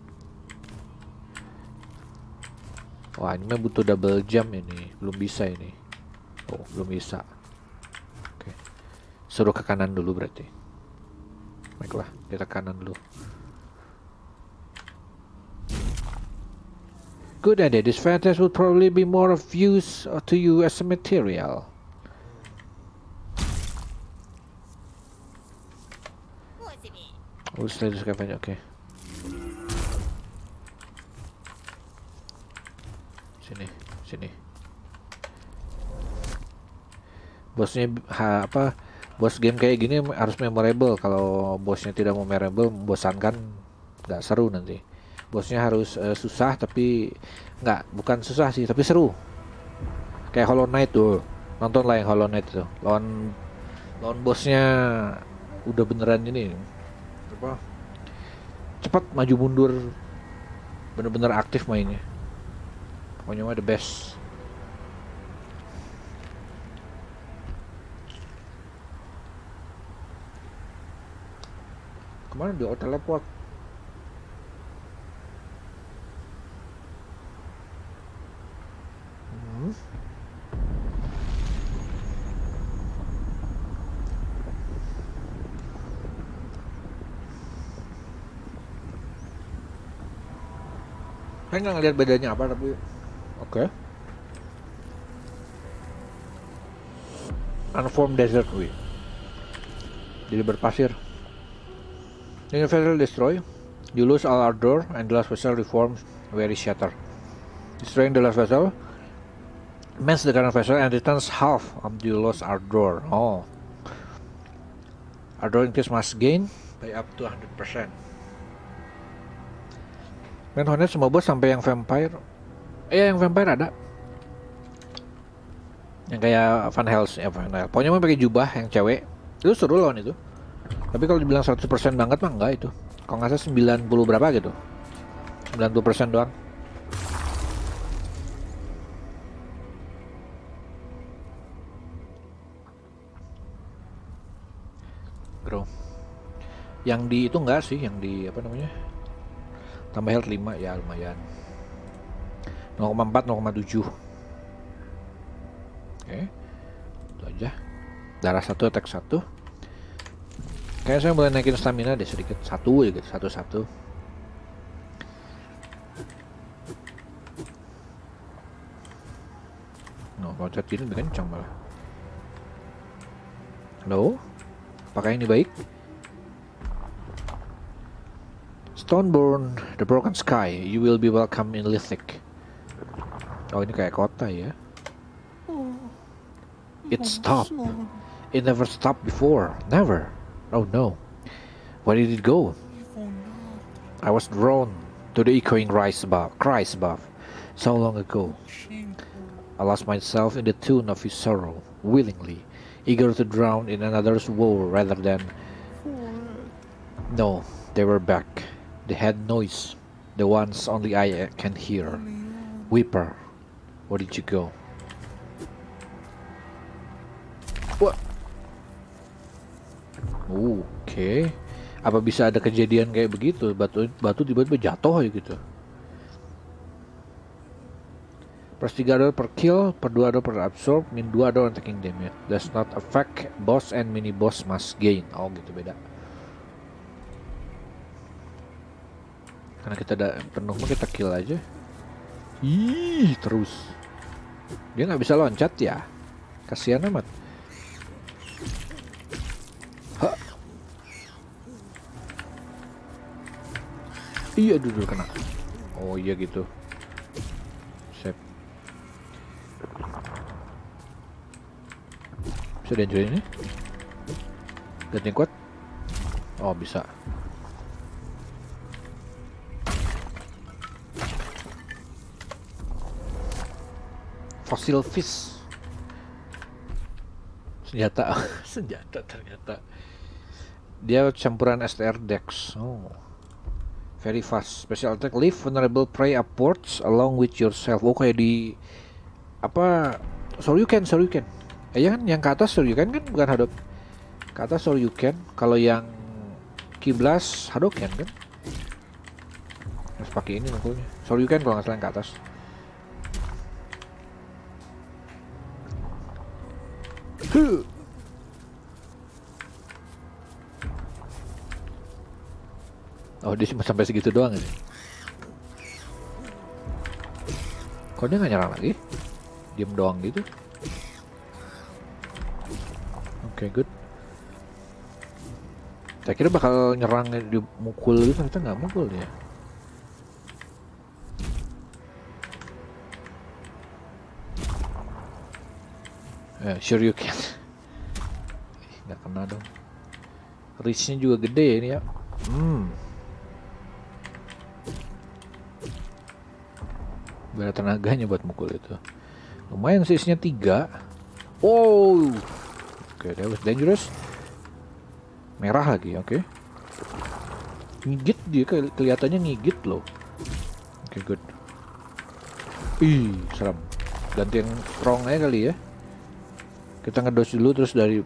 Wah ini mah butuh double jump ini. Belum bisa ini. Oh belum bisa. Oke. Suruh ke kanan dulu berarti. Baiklah kita kanan dulu. Good idea. This fantasy will probably be more of use to you as a material. Oh, slide scavenger. Oke. Okay. Sini, sini. Bosnya ha, apa? Bos game kayak gini harus memorable. Kalau bosnya tidak memorable, membosankan, nggak seru nanti. Bosnya harus uh, susah tapi nggak, bukan susah sih, tapi seru. Kayak Hollow Knight tuh, nonton lah yang Hollow Knight tuh. Lawan lawan bosnya udah beneran ini. Apa? Cepat maju mundur, bener-bener aktif mainnya. Pokoknya mah the best. Kemana dia teleport? Hmm. Saya nggak ngeliat bedanya apa tapi oke. Okay. Unformed desert wih. Jadi berpasir. In a vessel destroy, you lose all ardor and the last vessel reforms very shatter. Destroying the last vessel mends the current vessel and returns half of the lost ardor. Oh, ardor increase must gain by up to one hundred percent. Main Hornet semua bos sampai yang vampire. Eh yang vampire ada. Yang kayak Van Helsing, ya Van Helsing. Pokoknya mau pakai jubah yang cewek. Itu seru lawan itu. Tapi kalau dibilang seratus persen banget mah enggak itu. Kalau nggak salah sembilan puluh berapa gitu. sembilan puluh persen doang. Bro. Yang di itu enggak sih, yang di apa namanya? Tambah health lima ya lumayan. nol koma empat, nol koma tujuh. Oke. Itu aja. Darah satu, attack satu. Kayaknya saya boleh naikin stamina deh sedikit. Satu aja gitu, satu-satu. No, loncat gini lebih kencang malah. Halo? Apakah ini baik? Stoneborn, the broken sky, you will be welcome in Lithic. Oh ini kayak kota ya. It stopped. It never stopped before. Never. Oh no. Where did it go? I was drawn to the echoing cries above, cries above so long ago. I lost myself in the tune of his sorrow, willingly, eager to drown in another's woe rather than... No, they were back. They had noise, the ones only I can hear. Weeper, where did you go? What? Oke, okay. Apa bisa ada kejadian kayak begitu? Batu batu tiba-tiba jatuh aja gitu. Plus tiga door per kill, per dua door per absorb, min dua door taking damage. Does not affect boss and mini boss must gain. Oh gitu beda. Karena kita ada penuh, kita kill aja. Ih, terus. Dia nggak bisa loncat ya. Kasihan amat. Hah. Iya dulu kena. Oh iya gitu. Sip. Bisa dihancurin ini? Ganti kuat? Oh bisa. Fossil fish. Senjata. Senjata ternyata. Dia campuran S T R Dex. Oh. Very fast. Special attack. Leave vulnerable prey upwards along with yourself. Oh kayak di apa? Shoryuken, Shoryuken. Eh ya kan yang ke atas Shoryuken kan bukan Hadouken. Ke atas Shoryuken. Kalau yang Kiblas Hadouken kan. Harus pakai ini mukulnya. Shoryuken kalau nggak salah yang ke atas. Oh dia cuma sampai segitu doang ini. Kok dia nggak nyerang lagi? Diem doang gitu. Oke, okay, good. Saya kira bakal nyerang dimukul gitu, ternyata nggak mukul ya. Eh, sure you can. Nggak kena dong. Reach-nya juga gede ini ya. Hmm. Berapa tenaganya buat mukul itu. Lumayan size-nya tiga. Oh. Oke, okay, that was dangerous. Merah lagi, oke. Okay. Ngigit dia, kelihatannya ngigit loh. Oke, okay, good. Ih, serem. Ganti yang strong aja kali ya. Kita ngedos dulu terus dari...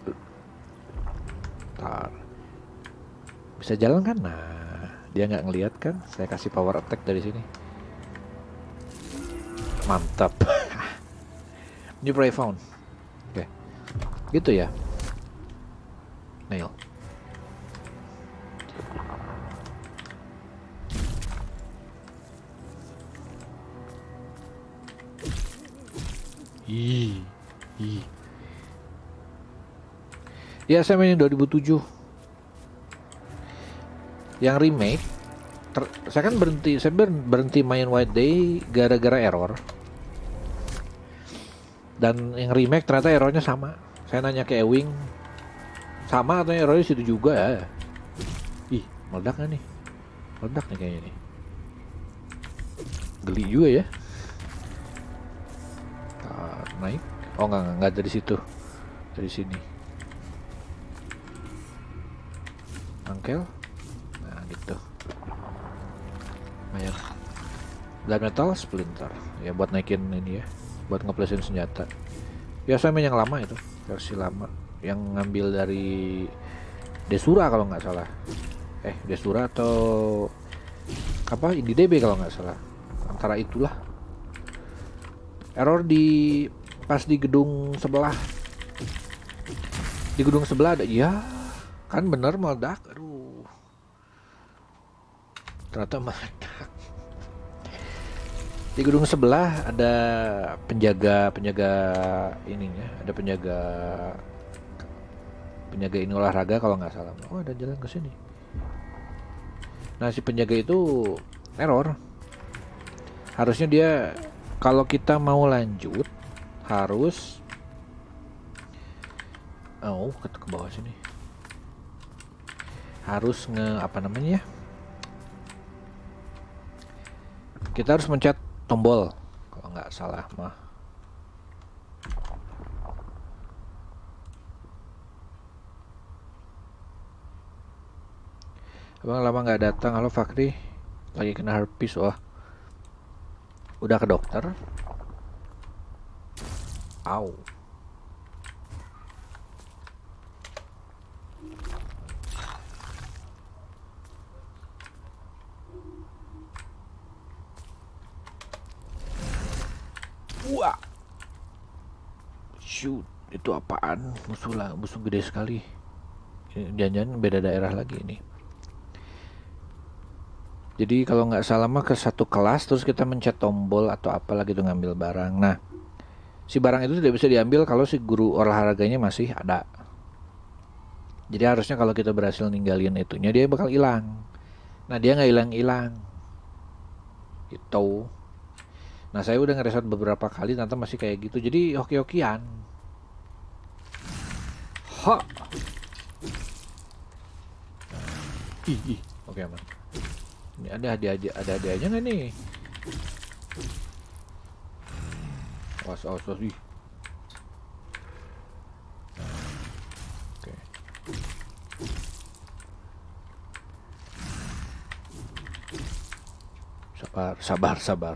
Tar. Bisa jalan kan? Nah, dia nggak ngelihat kan? Saya kasih power attack dari sini. Mantap. New prey found. Oke. Okay. Gitu ya. Nail. Ih, ih. Ya saya mainin dua ribu tujuh. Yang remake, ter, saya kan berhenti, saya berhenti main White Day gara-gara error. Dan yang remake ternyata errornya sama. Saya nanya ke Ewing, sama atau errornya situ juga ya? Ih, meledak nggak nih? Meledak nih kayaknya nih. Geli juga ya. Naik, oh nggak nggak nggak dari situ, dari sini. Angkel, nah gitu. Lumayan. Blood metal splinter, ya buat naikin ini ya, buat ngeplesin senjata. Ya saya main yang lama itu, versi lama, yang ngambil dari Desura kalau nggak salah. Eh Desura atau apa? I D D B kalau nggak salah. Antara itulah. Error di pas di gedung sebelah, di gedung sebelah ada, ya kan bener meledak, aduh ternyata meledak. Di gedung sebelah ada penjaga penjaga ininya, ada penjaga penjaga ini olahraga kalau nggak salah. Oh ada jalan ke sini. Nah si penjaga itu error, harusnya dia kalau kita mau lanjut harus oh ke, ke bawah sini, harus nge apa namanya ya, kita harus mencet tombol kalau nggak salah mah. Abang lama nggak datang. Halo Fakri, lagi kena herpes. Wah, udah ke dokter? Au. Wah. Shoot, itu apaan? Musuh lah, musuh gede sekali. Jangan-jangan beda daerah lagi ini. Jadi kalau nggak salah mah ke satu kelas terus kita mencet tombol atau apalah gitu ngambil barang. Nah, si barang itu tidak bisa diambil kalau si guru olahraganya masih ada. Jadi harusnya kalau kita berhasil ninggalin itunya dia bakal hilang. Nah dia nggak hilang-hilang. Gitu. Nah saya udah ngereset beberapa kali ternyata masih kayak gitu. Jadi hoki-hokian. Ha. Ih, ih. Oke aman. Ini ada hadiah aja, ada hadiahnya nggak nih? Awas, awas, awas. Ih. Oke. Sabar, sabar, sabar.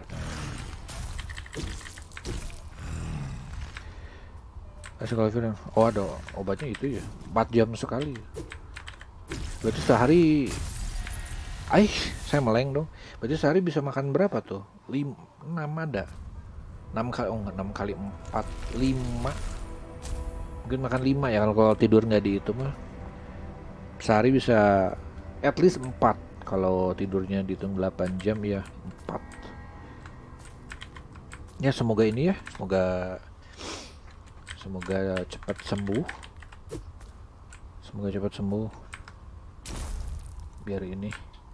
Kalau film, oh ada obatnya itu ya, empat jam sekali. Berarti sehari, aih, saya meleng dong. Berarti sehari bisa makan berapa tuh? Lima, enam ada. Enam kali, oh enam kali empat, lima. Mungkin makan lima ya kalau kalau tidur nggak dihitung mah. Sehari bisa at least empat. Kalau tidurnya dihitung delapan jam ya empat. Ya semoga ini ya, semoga semoga cepat sembuh, semoga cepat sembuh biar ini.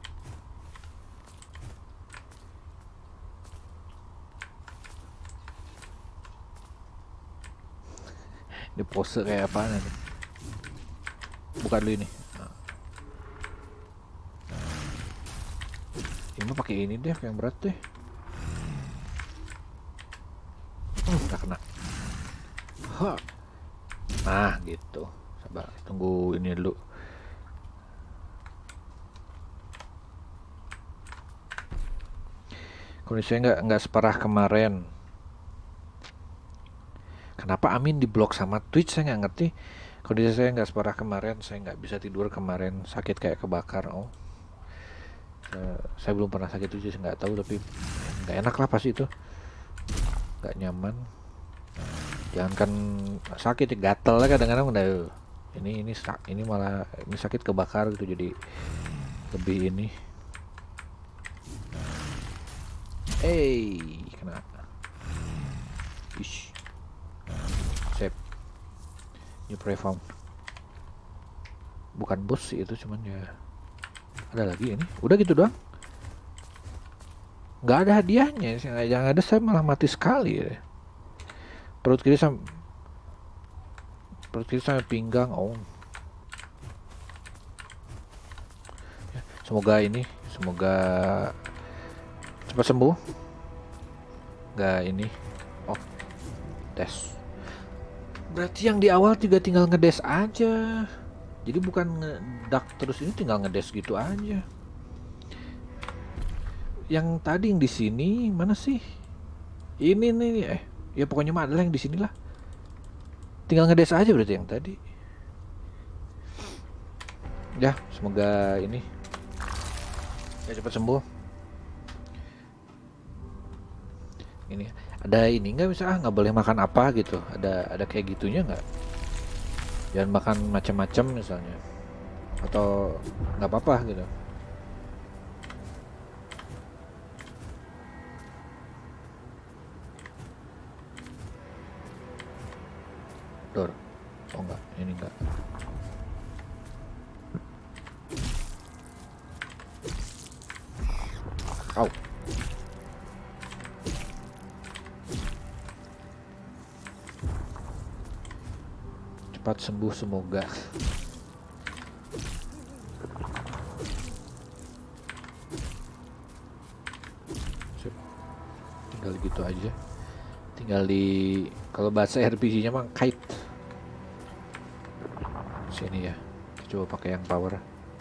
Ini pose kayak apa nih? Buka dulu ini. Nah. Ini mah pakai ini deh, yang berat deh. Hmm, nggak kena. Ha. Nah, gitu. Sabar, tunggu ini dulu. Kondisinya nggak nggak separah kemarin. Kenapa Amin diblok sama Twitch, saya nggak ngerti. Kondisi saya nggak separah kemarin, saya nggak bisa tidur kemarin, sakit kayak kebakar. Oh, saya, saya belum pernah sakit itu, nggak tahu, tapi nggak enak lah pasti itu, nggak nyaman. Jangankan sakit, gatel lah kadang-kadang udah. Ini ini ini malah ini sakit kebakar gitu, jadi lebih ini. Eh, kena. Ish. Save. New prey found. Bukan bos sih itu, cuman ya. Ada lagi ini. Udah gitu doang. Nggak ada hadiahnya. Yang ada saya malah mati sekali ya. Perut kiri sampai perut kiri sampai pinggang. Oh. Ya, semoga ini, semoga cepat sembuh. Nggak ini. Oh, dash. Berarti yang di awal juga tinggal ngedes aja. Jadi bukan ngedak terus, ini tinggal ngedes gitu aja. Yang tadi yang di sini mana sih? Ini nih eh ya pokoknya mah adalah yang di sinilah. Tinggal ngedes aja berarti yang tadi. Ya, semoga ini ya cepat sembuh. Ini ada ini nggak bisa, ah nggak boleh makan apa gitu, ada ada kayak gitunya nggak? Jangan makan macam-macam misalnya, atau nggak apa-apa gitu. Dor, oh enggak, ini enggak. Au. Cepat sembuh semoga. Sip. Tinggal gitu aja. Tinggal di, kalau bahasa R P G-nya mah kite. Sini ya. Coba pakai yang power.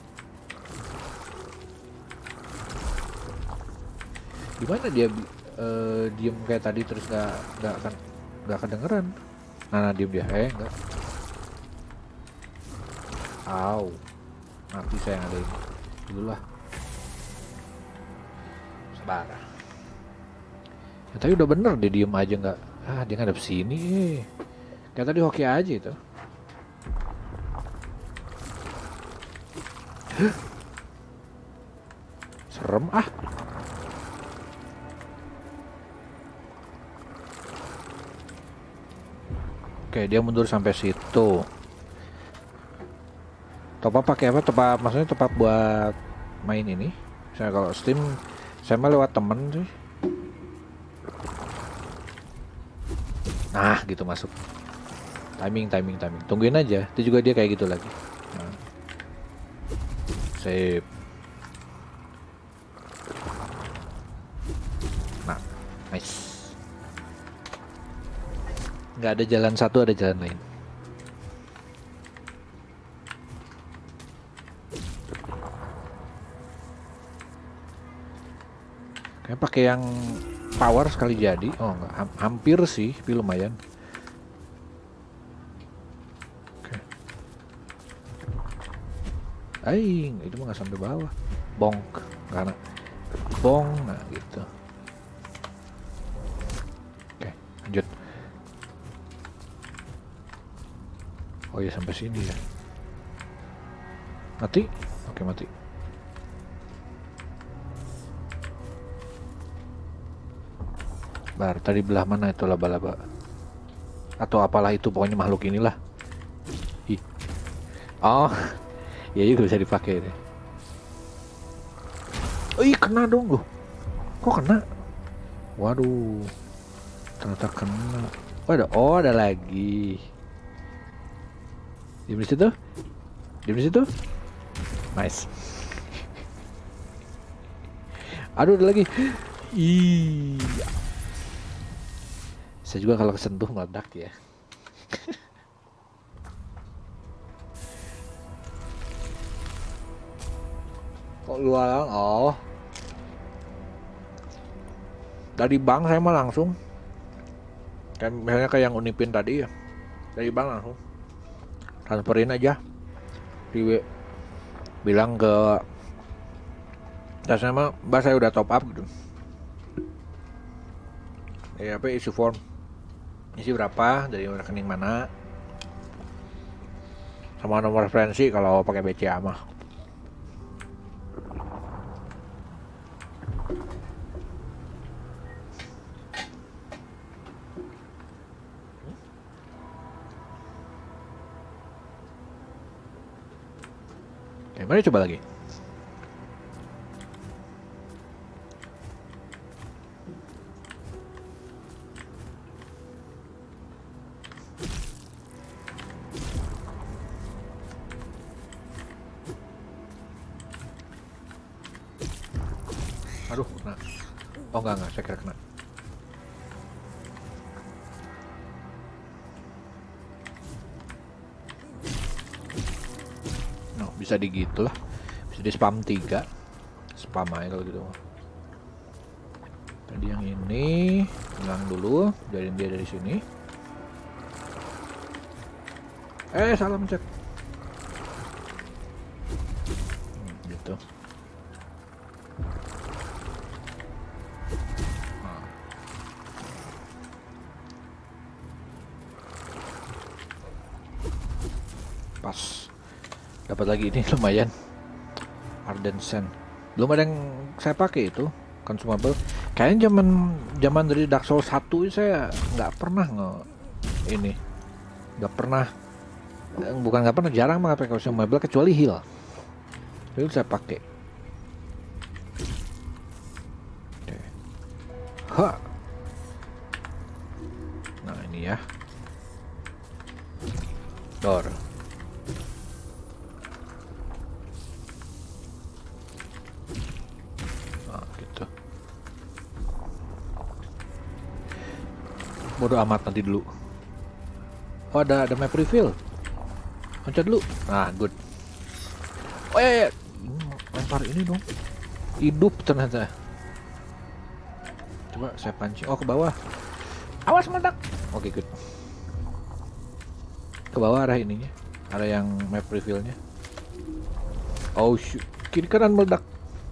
Gimana dia uh, diem kayak tadi terus nggak nggak akan nggak kedengeran? Nah, nah diem dia, eh enggak. Au, mati saya yang ada ini. Dulu lah. Sabar. Ya, tapi udah bener dia diem aja nggak. Ah dia ngadep sini. Kayak tadi hoki aja itu. Huh? Serem ah. Oke, dia mundur sampai situ. Top up pakai apa? Top up maksudnya top up buat main ini. Misalnya kalau Steam saya mah lewat temen sih. Nah, gitu masuk. Timing, timing, timing. Tungguin aja. Itu juga dia kayak gitu lagi. Nah. Save. Nah, nice. Nggak ada jalan satu, ada jalan lain. Kayak pakai yang power sekali jadi. Oh enggak, ha hampir sih, tapi lumayan. Oke. Aing, itu mah nggak sampai bawah. Bonk, karena bong, nah gitu. Oke, lanjut. Oh ya sampai sini ya. Mati? Oke mati. Bar, tadi belah mana itu laba-laba? Atau apalah itu, pokoknya makhluk inilah. Ih. Oh, ya juga bisa dipakai ini. Oh, ih, kena dong loh. Kok kena? Waduh. Ternyata kena. Oh, ada, oh, ada lagi. Di situ? Di situ? Nice. Aduh, ada lagi. Ih. Saya juga kalau kesentuh meledak ya. Kok luar? Oh. Dari bank saya mah langsung. Kayak misalnya kayak yang Unipin tadi ya. Dari bank langsung. Transferin aja. Di bilang ke dasarnya mah, Mbak saya udah top up gitu. Ya apa isi form. Isi berapa, dari rekening mana, sama nomor referensi kalau pakai B C A mah. Oke, mari coba lagi. Aduh, kena. Oh enggak, enggak, saya kira kena. No, bisa digitu lah. Bisa di spam tiga. Spam aja kalau gitu. Tadi yang ini hilang dulu, jadiin dia dari sini. Eh, salah mencet. Hmm, gitu. Pas dapat lagi ini lumayan. Arden Sand belum ada yang saya pakai itu consumable. Kayaknya zaman zaman dari Dark Souls satu saya nggak pernah nge ini nggak pernah bukan nggak pernah jarang banget pakai consumable kecuali heal. Itu saya pakai. Ha. Nah ini ya. Door. Bodoh amat nanti dulu. Oh ada ada map reveal. Loncat dulu. Nah good. Oh ya, ya. Lempar ini dong. Hidup ternyata. Coba saya pancing. Oh ke bawah. Awas meledak. Oke good. Ke bawah arah ininya. Arah yang map revealnya. Oh shoot. Kiri kanan meledak.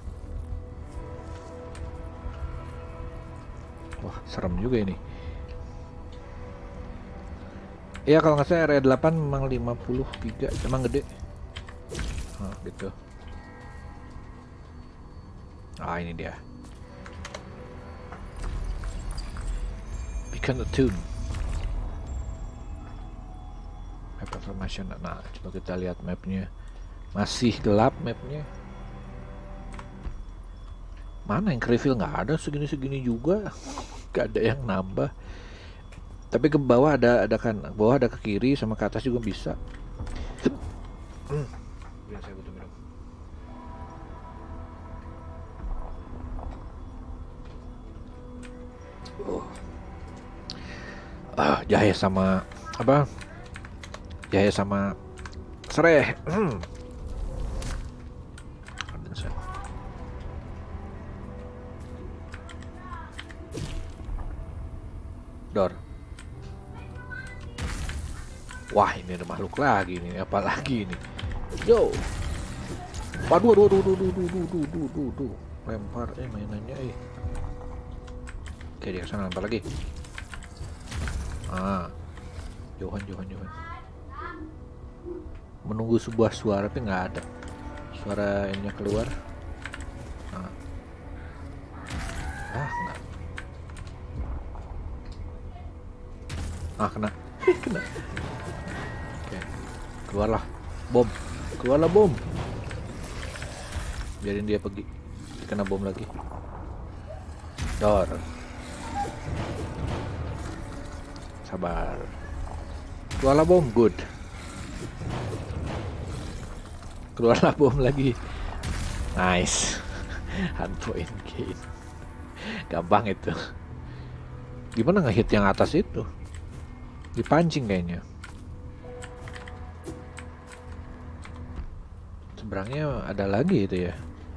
Wah serem juga ini. Ya kalau nggak salah area delapan memang lima puluh tiga, emang gede. Oh, gitu. Ah ini dia. Beacon Attune. Map information. Nah coba kita lihat mapnya. Masih gelap mapnya. Mana yang reveal, nggak ada segini-segini juga. Gak ada yang nambah. Tapi ke bawah ada ada kan, bawah ada ke kiri sama ke atas juga bisa. Hmm. Biar saya butuh minum. Oh. Ah, jahe sama apa? Jahe sama serai. Hmm. Door. Wah ini ada makhluk lagi nih, apa lagi ini? Yo, waduh, waduh, waduh, waduh, waduh, waduh, waduh, waduh, lempar eh mainannya eh. Oke dia kesana lempar lagi. Ah, Johan, Johan, Johan. Menunggu sebuah suara tapi nggak ada. Suara ininya keluar. Ah, ah nggak. Ah, kena. Kena. Oke. Keluarlah. Bom. Keluarlah bom. Biarin dia pergi. Kena bom lagi. Dor. Sabar. Keluarlah bom. Good. Keluarlah bom lagi. Nice. Hunt point gain. Gampang itu. Gimana ngehit yang atas itu? Dipancing kayaknya. Seberangnya ada lagi itu ya.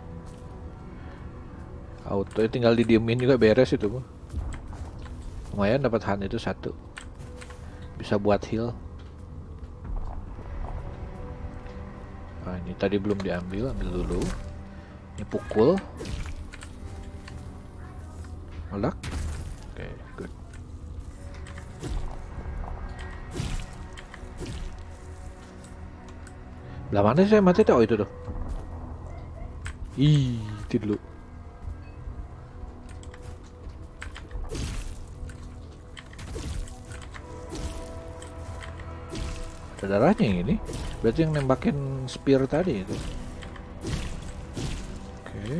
Auto tinggal didiemin juga beres itu. Lumayan dapat hunt itu satu. Bisa buat heal. Nah, ini tadi belum diambil, ambil dulu. Ini pukul. Meledak. Oke, okay, good. Belah mana sih saya mati tuh? Oh itu tuh. Ih, itu dulu. Ada darahnya yang ini. Berarti yang nembakin spear tadi itu. Oke. Okay.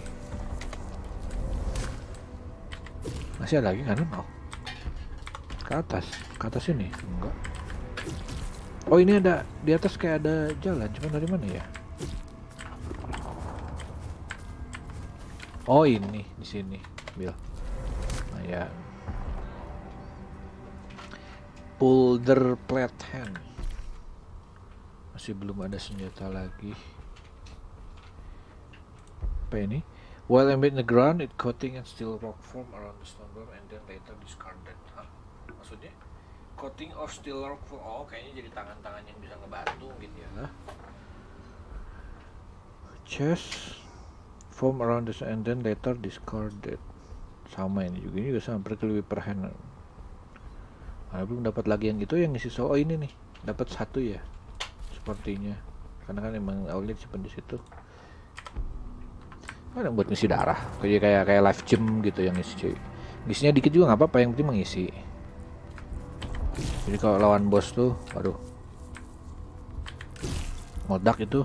Masih ada lagi kan? Oh. Ke atas, ke atas ini enggak. Oh ini ada di atas kayak ada jalan, cuman dari mana ya? Oh ini di sini, Bill. Nah ya. Boulder plate hand. Masih belum ada senjata lagi. Apa ini? While embedded in the ground, it coating and steel rock form around the stone door and then later discarded. Hah? Maksudnya? Coating of steel rock form. Oh, kayaknya jadi tangan-tangan yang bisa ngebantu gitu ya. Chest form around the and then later discarded. Sama ini juga, ini juga sama berkeliwi per hand. Nah, belum dapat lagi yang itu yang isi so. Oh ini nih, dapat satu ya. Sepertinya. Karena kan emang awalnya disimpan di situ. Ada buat ngisi darah, kayak kayak kayak live gem gitu yang ngisi. Ngisinya dikit juga nggak apa-apa, yang penting mengisi. Jadi kalau lawan bos tuh, waduh, meledak itu,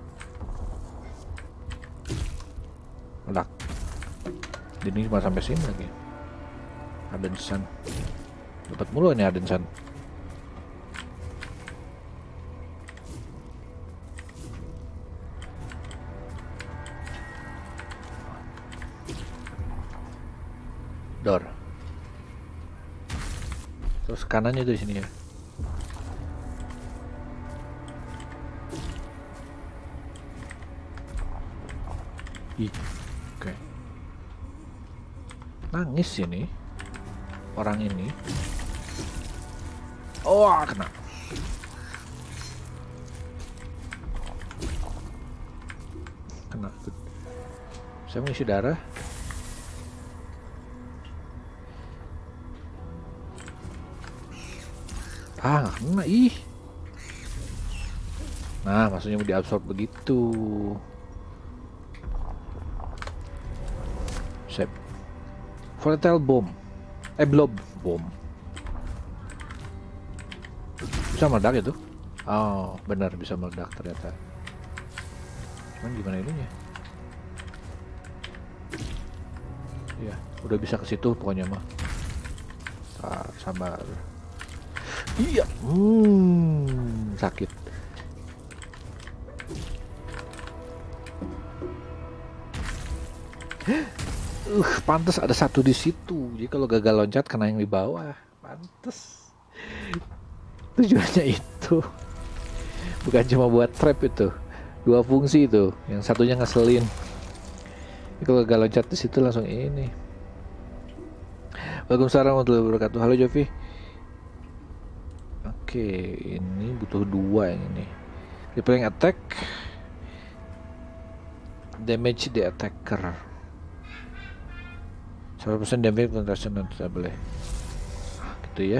meledak. Ini cuma sampai sini lagi. Adensan, dapat mulu ini Adensan. Door. Terus kanannya di sini ya. Ih, oke. Okay. Nangis ini orang ini. Oh, kena. Kena. Saya mengisi darah. Ah, nggak kena, ih. Nah, maksudnya mau diabsorb begitu. Sip. Volatile bomb. Eh, blob bomb. Bisa meledak itu? Oh, benar bisa meledak ternyata. Cuman gimana ininya? Ya, udah bisa ke situ pokoknya mah. Ah, sabar. Iya, hmm, sakit. Uh, pantas ada satu di situ. Jadi kalau gagal loncat kena yang di bawah. Pantas. Tujuannya itu. Bukan cuma buat trap itu. Dua fungsi itu. Yang satunya ngeselin. Jadi kalau gagal loncat di situ langsung ini. Waalaikumsalam warahmatullahi wabarakatuh. Halo Jovi. Oke, ini butuh dua yang ini. Repelling attack, damage the attacker. seratus persen damage concentration tidak boleh. Gitu ya.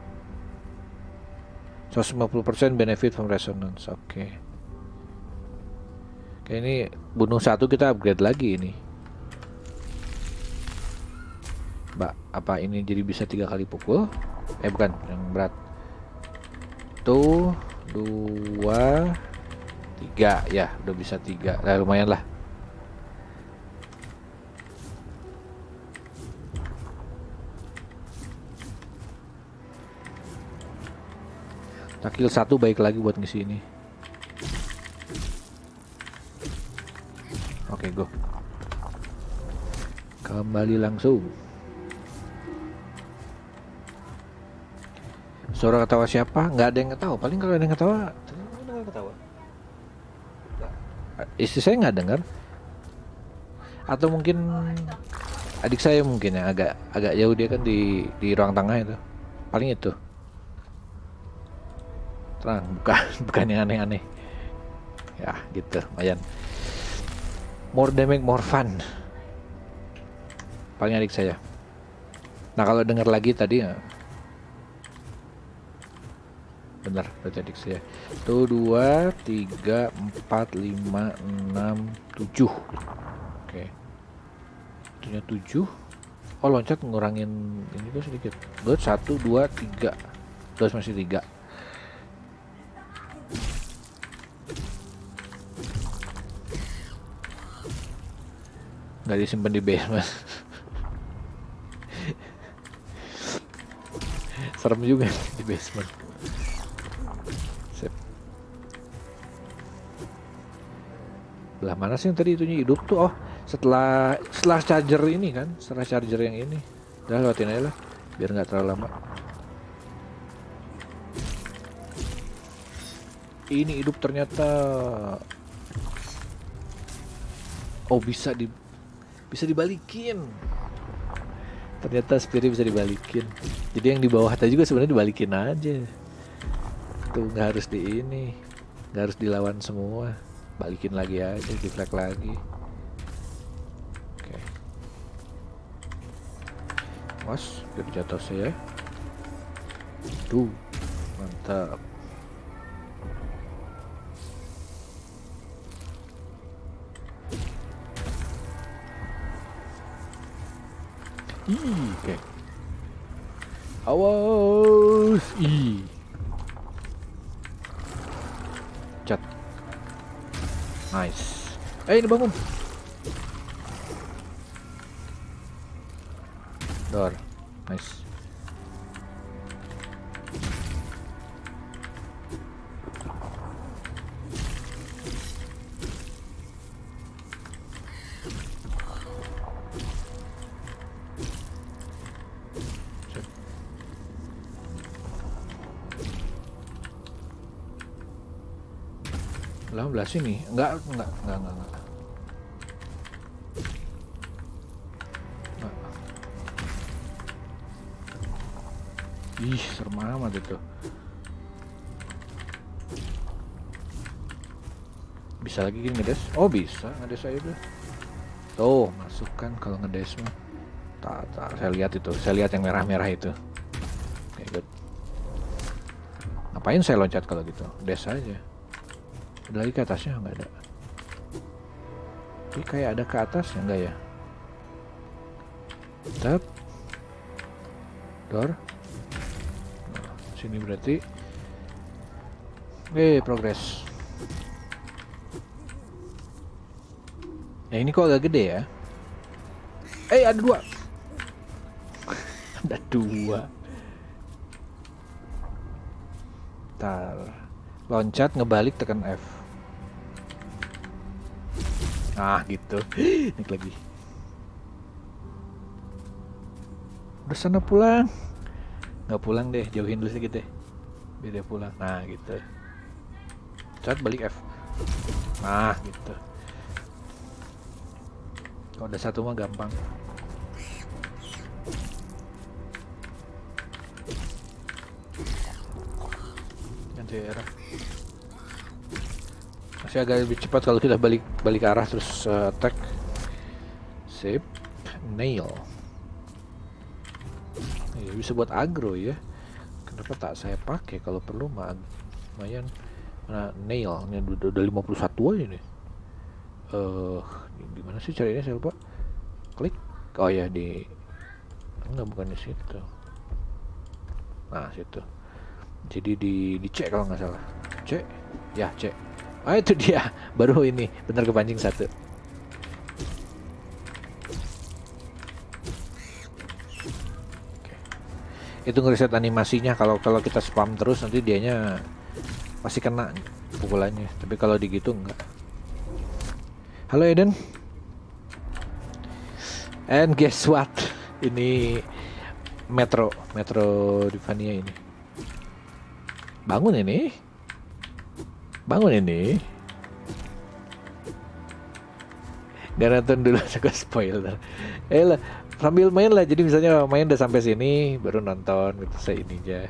seratus lima puluh persen benefit from resonance. Oke. Oke, ini bunuh satu kita upgrade lagi ini. Mbak, apa ini jadi bisa tiga kali pukul? Eh bukan, yang berat. Tuh, dua, tiga, ya udah bisa tiga. Nah, lumayan lah. Takil satu baik lagi buat ngisi ini. Oke, go. Kembali langsung. Suara ketawa siapa? Nggak ada yang ketawa. Paling kalau ada yang ketawa, dengar ketawa. Istri saya nggak dengar. Atau mungkin adik saya mungkin ya, agak agak jauh, dia kan di di ruang tengah itu. Paling itu. Terang, bukan bukan yang aneh-aneh. Ya, gitu, lumayan. More damage, more fun. Paling adik saya. Nah, kalau dengar lagi tadi ya, benar, berarti adik saya. Tuh, dua, tiga, empat, lima, enam, tujuh. Oke. Itunya tujuh. Oh, loncat ngurangin ini tuh sedikit. Buat satu, dua, tiga. Terus masih tiga. Nggak disimpan di basement. Serem juga di basement. Sip. Belah mana sih yang tadi itunya hidup tuh? Oh, setelah setelah charger ini kan, setelah charger yang ini. Udah lewatin aja lah, biar nggak terlalu lama. Ini hidup ternyata. Oh, bisa di bisa dibalikin. Ternyata spirit bisa dibalikin. Jadi yang di bawah tadi juga sebenarnya dibalikin aja. Tuh nggak harus di ini, nggak harus dilawan semua. Balikin lagi aja, di flag lagi. Oke. Was, biar jatuh saya. Tuh, mantap. Ih, oke. Awas, ih. Cat. Nice. Eh, ini bangun. Door. Nice. delapan belas ini enggak enggak enggak enggak, enggak. Enggak. Ih, serem amat itu. Bisa lagi gini ngedes? Oh, bisa ngedes aja tuh. Tuh, masukkan kalau ngedes mah. Tak, tak, saya lihat itu, saya lihat yang merah-merah itu. Oke, good. Ngapain saya loncat kalau gitu? Des aja. Ada lagi ke atasnya nggak ada? Ini kayak ada ke atas ya, enggak ya? Tap. Door. Nah, sini berarti. Eh, progress. Nah, ini kok agak gede ya? Eh, ada dua. Ada dua. Tar. Loncat, ngebalik, tekan F. Nah, gitu. Naik lagi. Udah sana pulang. Nggak pulang deh, jauhin dulu sedikit deh. Biar dia pulang. Nah, gitu. Cat, balik F. Nah, gitu. Kalau ada satu mah gampang. Ganti arah. Masih agak lebih cepat kalau kita balik balik arah terus uh, attack. Sip. Nail. Ya, bisa buat agro ya. Kenapa tak saya pakai? Kalau perlu mah lumayan. Nah, nail ini udah, udah lima puluh satu aja nih. Eh, uh, di mana sih carinya, saya lupa. Klik. Oh ya, di enggak, bukan di situ. Nah situ. Jadi di di C kalau nggak salah. C, ya C. Ah itu dia, baru ini bener kepancing satu. Oke. Itu ngereset animasinya. Kalau kalau kita spam terus nanti dianya pasti kena pukulannya. Tapi kalau digitu enggak. Halo Eden. And guess what? Ini Metro, Metro Divania ini. Bangun ini. Bangun ini. Gak nonton dulu, suka spoiler. Eh lah, sambil main lah. Jadi misalnya main udah sampai sini, baru nonton gitu saya ini aja.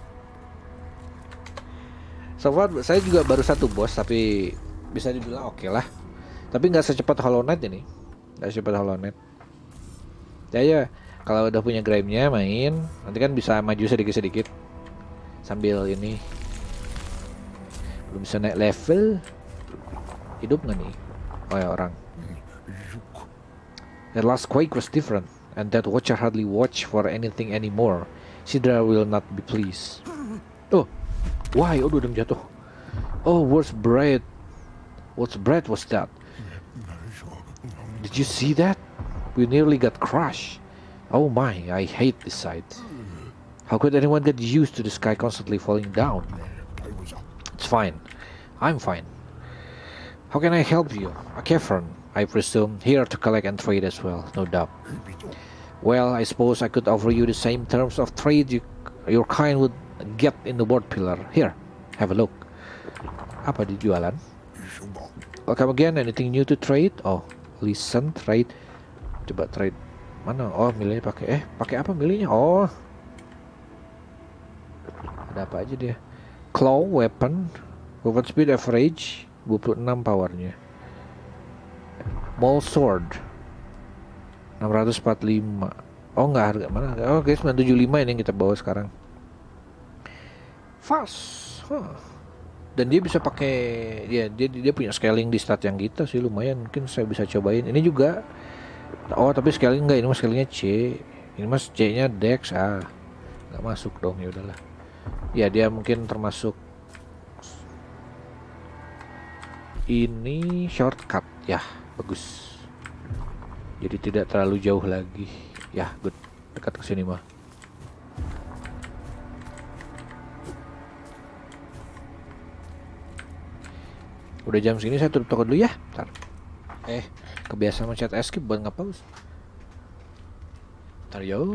So far saya juga baru satu bos, tapi bisa dibilang oke okay lah. Tapi nggak secepat Hollow Knight ini, nggak secepat Hollow Knight. Ya ya, kalau udah punya grime-nya main, nanti kan bisa maju sedikit-sedikit sambil ini. Belum bisa naik level. Hidup nggak nih? Oh ya orang. That last quake was different, and that watcher hardly watch for anything anymore. Sidra will not be pleased. Oh, why? Oh, udah jatuh. Oh, worst bread. What bread was that? Did you see that? We nearly got crushed. Oh my, I hate this sight. How could anyone get used to the sky constantly falling down? It's fine. I'm fine. How can I help you? A cavern, I presume, here to collect and trade as well, no doubt. Well, I suppose I could offer you the same terms of trade you, your kind would get in the board pillar. Here, have a look. Apa di jualan? Welcome again, anything new to trade? Oh, listen, trade. Coba trade. Mana? Oh, milihnya pakai eh, pakai apa milihnya? Oh. Ada apa aja dia? Claw weapon, weapon speed average dua puluh enam powernya. Maul sword enam ratus empat puluh lima. Oh enggak, harga mana? Oh guys, sembilan tujuh lima ini yang kita bawa sekarang. Fast. Huh. Dan dia bisa pakai ya dia dia punya scaling di stat yang kita sih lumayan. Mungkin saya bisa cobain. Ini juga. Oh, tapi scaling enggak, ini mas scalingnya C. Ini mas C-nya Dex. Ah. Enggak masuk dong, ya udahlah. Ya dia mungkin termasuk ini shortcut ya, bagus. Jadi tidak terlalu jauh lagi. Ya, good. Dekat ke sini mah. Udah jam segini saya tutup toko dulu ya. Bentar. Eh, kebiasaan mencet escape buat ngapause. Bentar yo.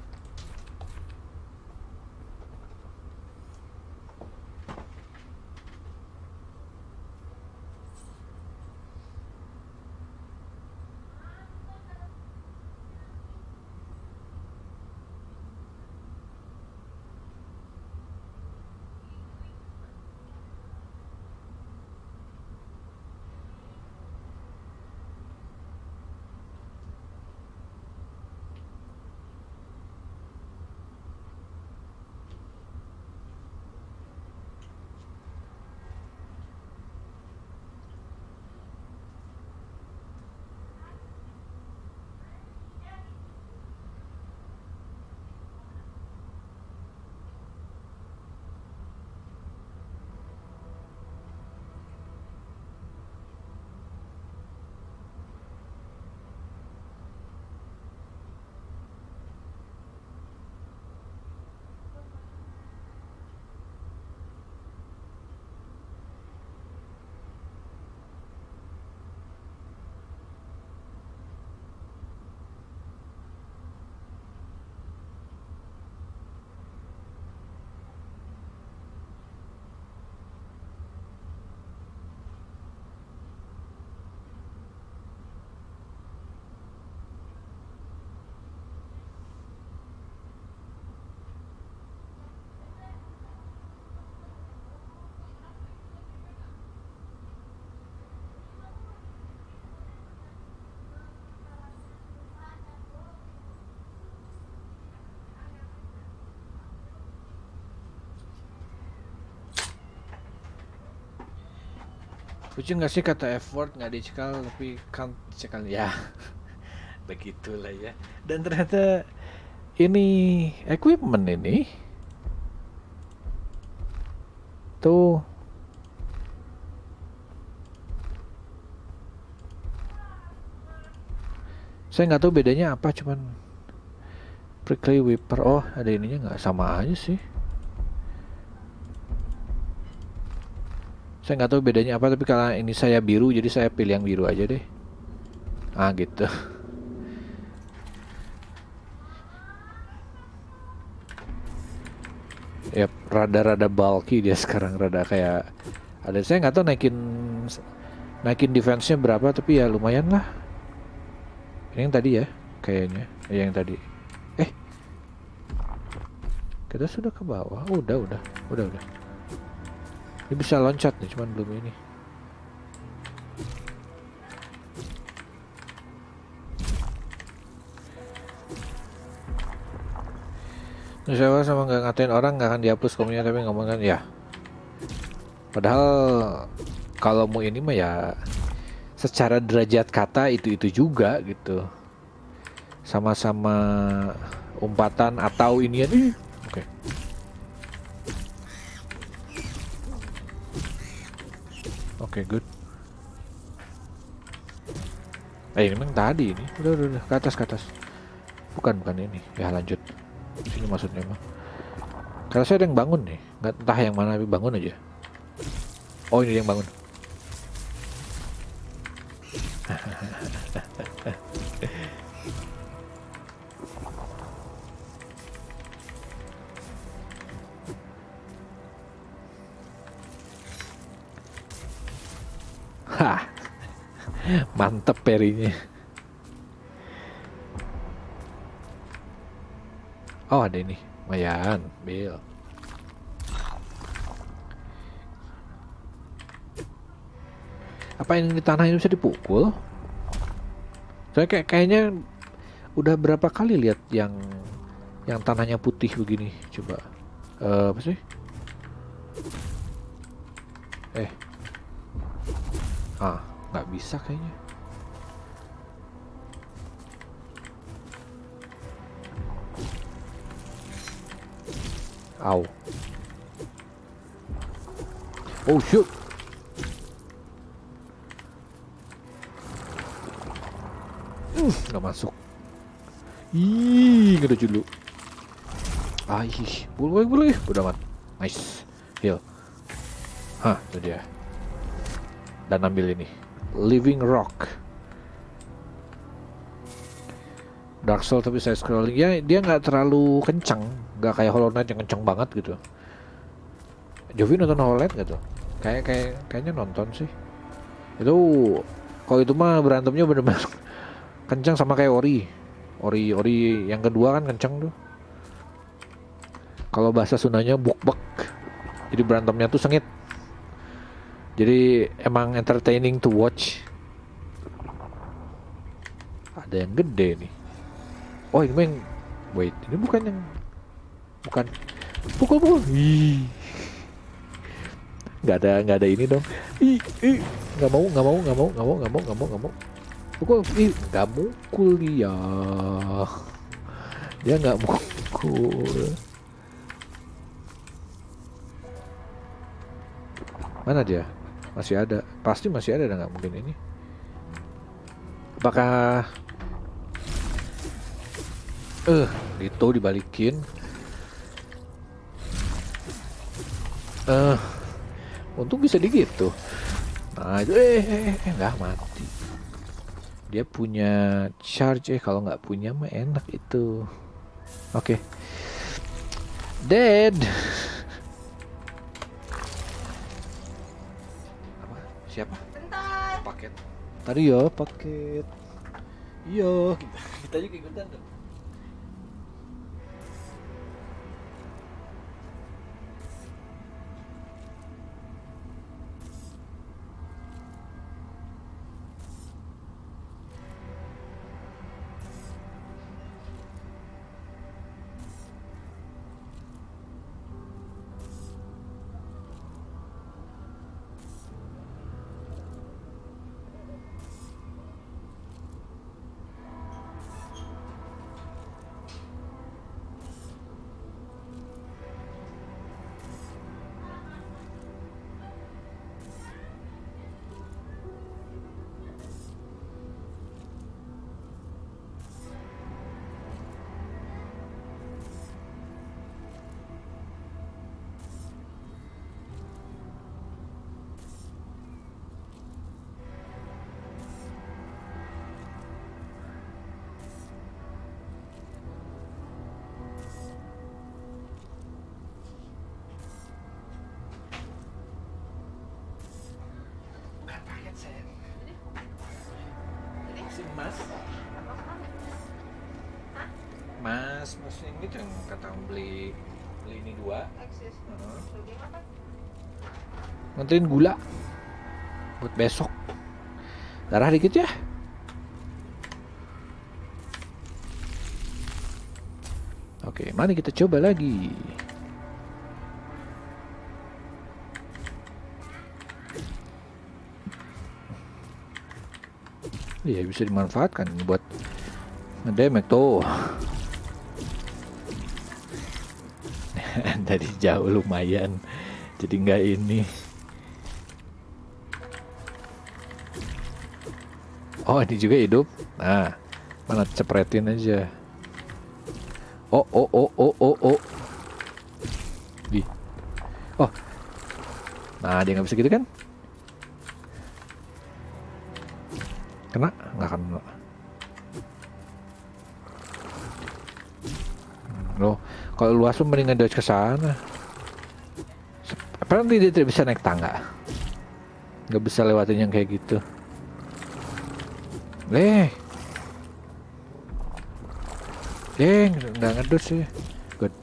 Lucu nggak sih kata effort nggak dicekal tapi count dicekal ya. Begitulah ya. Dan ternyata ini equipment ini Tuh. Saya nggak tahu bedanya apa, cuman prickly whipper. Oh, ada ininya nggak? Sama aja sih. Saya nggak tahu bedanya apa, tapi kalau ini saya biru, jadi saya pilih yang biru aja deh. Ah, gitu. Ya, rada-rada bulky dia sekarang, rada kayak ada. Saya nggak tahu naikin naikin defense-nya berapa, tapi ya lumayan lah. Ini yang tadi ya, kayaknya. Ya, yang tadi. Eh, kita sudah ke bawah. Oh, udah, udah, udah, udah. Ini bisa loncat nih, cuman belum ini. Saya sama nggak ngatain orang nggak akan dihapus komennya, tapi ngomong kan ya. Padahal kalau mau ini mah ya secara derajat kata itu-itu juga gitu. Sama-sama umpatan atau inian. Oke. Okay. Oke, okay, good. Eh, ini memang tadi ini. Udah, udah, udah, ke atas, ke atas. Bukan, bukan ini. Ya, lanjut. Di sini maksudnya mah. Karena saya ada yang bangun nih. Nggak entah yang mana, tapi bangun aja. Oh, ini yang bangun. Hah. Mantep perinya. Oh, ada ini. Lumayan, Bill. Apa yang di tanah ini bisa dipukul? Saya kayak kayaknya udah berapa kali lihat yang yang tanahnya putih begini. Coba. Uh, apa sih? Eh. Ah, nggak bisa kayaknya. Au. Oh shoot. Uh, nggak masuk. Ih, nggak ada dulu. Ah, ih, boleh boleh, udah aman. Nice, heal. Hah, itu dia. Dan ambil ini, Living Rock. Dark Soul tapi saya scrolling ya, dia nggak terlalu kencang, nggak kayak Hollow Knight yang kencang banget gitu. Jovi nonton Hollow Knight nggak tuh? Kayak kayak kayaknya nonton sih. Itu kalau itu mah berantemnya bener-bener kencang sama kayak Ori. Ori Ori yang kedua kan kencang tuh. Kalau bahasa Sundanya buk-bek. Jadi berantemnya tuh sengit. Jadi emang entertaining to watch. Ada yang gede nih. Oh, ini main. Wait, ini bukan yang bukan pukul-pukul. Ih. Nggak ada nggak ada ini dong. Ih, ih. Nggak mau, nggak mau, nggak mau, nggak mau, nggak mau, nggak mau, nggak mau. Pukul, ih, nggak mukul dia. Dia nggak mukul. Mana dia? Masih ada. Pasti masih ada, nggak mungkin ini. Apakah Eh, uh, itu dibalikin. Eh, uh, untung bisa digitu. Nah, itu eh, eh, eh, nggak mati. Dia punya charge, eh kalau nggak punya mah enak itu. Oke. Okay. Dead. Apa? Siapa? Bentar. Paket. Tadi ya paket. Iya, kita juga ikutan dong. Mas, mas, mas ini tuh yang kata beli beli ini dua. Uh-huh. Nganterin gula buat besok. Darah dikit ya. Oke, mari kita coba lagi. Iya, bisa dimanfaatkan buat ngedemek tuh. Dari jauh lumayan, jadi nggak ini. Oh, ini juga hidup. Nah, mana cepretin aja. Oh, oh, oh, oh, oh, oh. Di. Oh. Nah, dia nggak bisa gitu kan? Kena? Nggak kena. Loh, kalau luas tuh mendingan dodge ke sana. Apalagi dia tidak bisa naik tangga. Nggak bisa lewatin yang kayak gitu. Leh. Deng, nggak ngedot sih. Good.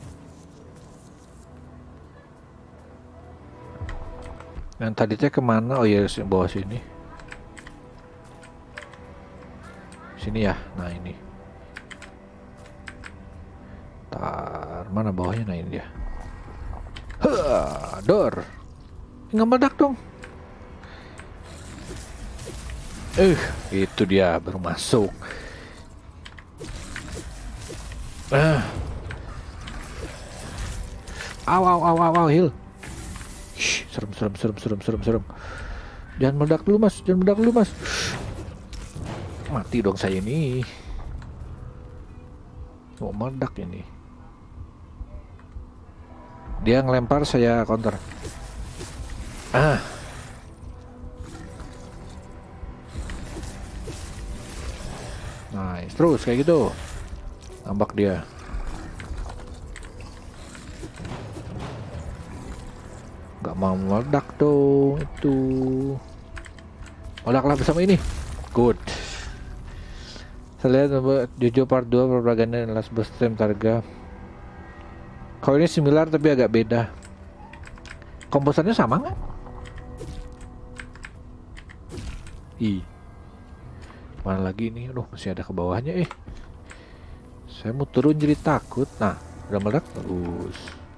Yang tadi teh kemana? Oh ya, bawah sini. Sini ya. Nah ini. Tar, mana bawahnya? Nah ini dia. Hah, dor. Nggak meledak dong. Eh, itu dia baru masuk. Ah. Aw, aw, aw, aw, aw, heal. Shh, serem, serem, serem, serem, serem, serem. Jangan meledak dulu mas, jangan meledak dulu mas. Mati dong saya ini. Mau meledak ini. Dia ngelempar, saya counter. Ah. Nice, terus kayak gitu. Ngambak dia. Gak mau meledak dong itu. Meledaklah bersama ini. Good. Saya lihat Jojo part dua propaganda dan last boss stream Targa. Kalau ini similar tapi agak beda. Komposernya sama nggak? Ih. Mana lagi ini? Aduh, masih ada ke bawahnya eh. Saya mau turun jadi takut. Nah, udah meledak terus.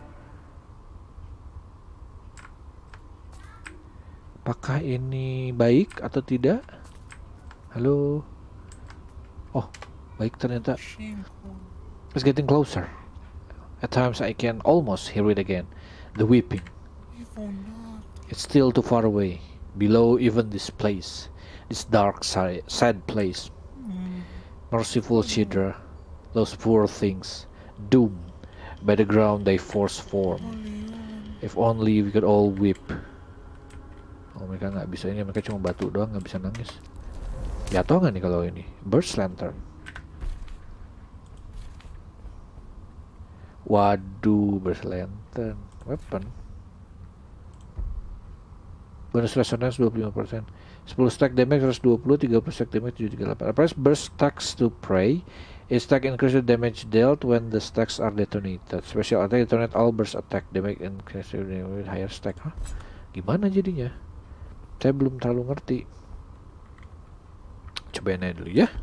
Apakah ini baik atau tidak? Halo. Oh, baik ternyata. It's getting closer. At times I can almost hear it again. The weeping. It's still too far away. Below even this place. This dark, sad place. Merciful Shidra. Those poor things, doomed by the ground they force form. If only we could all weep. Oh, mereka nggak bisa ini, mereka cuma batu doang, nggak bisa nangis. Jatuh nggak nih kalau ini? Burst lantern. Waduh, burst lantern. Weapon. Bonus resonance dua puluh lima persen. sepuluh stack damage seratus dua puluh, tiga puluh stack damage tujuh tiga delapan. Press burst stacks to prey. Each stack increases damage dealt when the stacks are detonated. Special attack detonate all burst attack damage increases with higher stack. Hah? Gimana jadinya? Saya belum terlalu ngerti. Cobain aja dulu ya.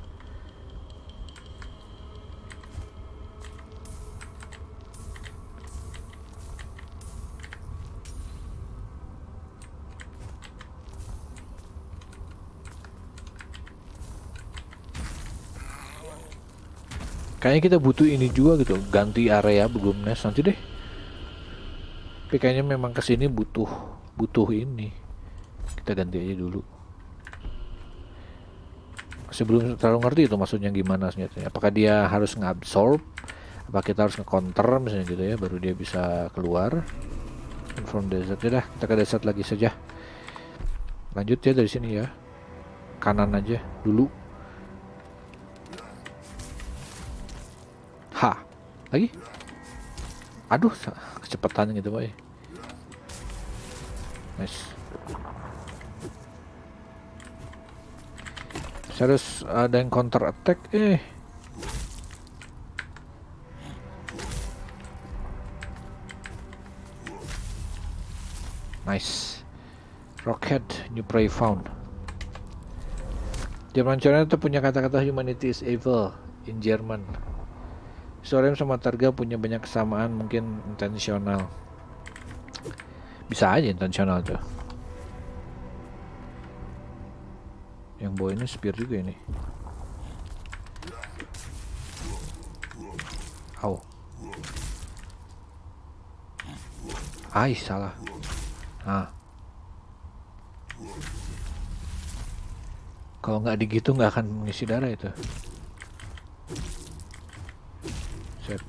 Kayaknya kita butuh ini juga gitu, ganti area belum nest nanti deh. Tapi kayaknya memang kesini butuh butuh ini. Kita ganti aja dulu. Sebelum terlalu ngerti itu maksudnya gimana senjatanya. Apakah dia harus ngabsorb? Apa kita harus nge-counter misalnya gitu ya, baru dia bisa keluar. From desert ya dah, kita ke desert lagi saja. Lanjut ya dari sini ya. Kanan aja dulu. Ha, lagi? Aduh, kecepatan gitu boy. Nice. Saya harus ada yang counter attack. Eh. Nice. Rockhead, new prey found. Jerman China itu punya kata-kata humanity is evil in Jerman. Sorem sama Targa punya banyak kesamaan, mungkin intensional. Bisa aja intensional tuh. Yang bawa ini spear juga ini. Au. Ai, salah. Ah. Kalau nggak digitu nggak akan mengisi darah itu. Set.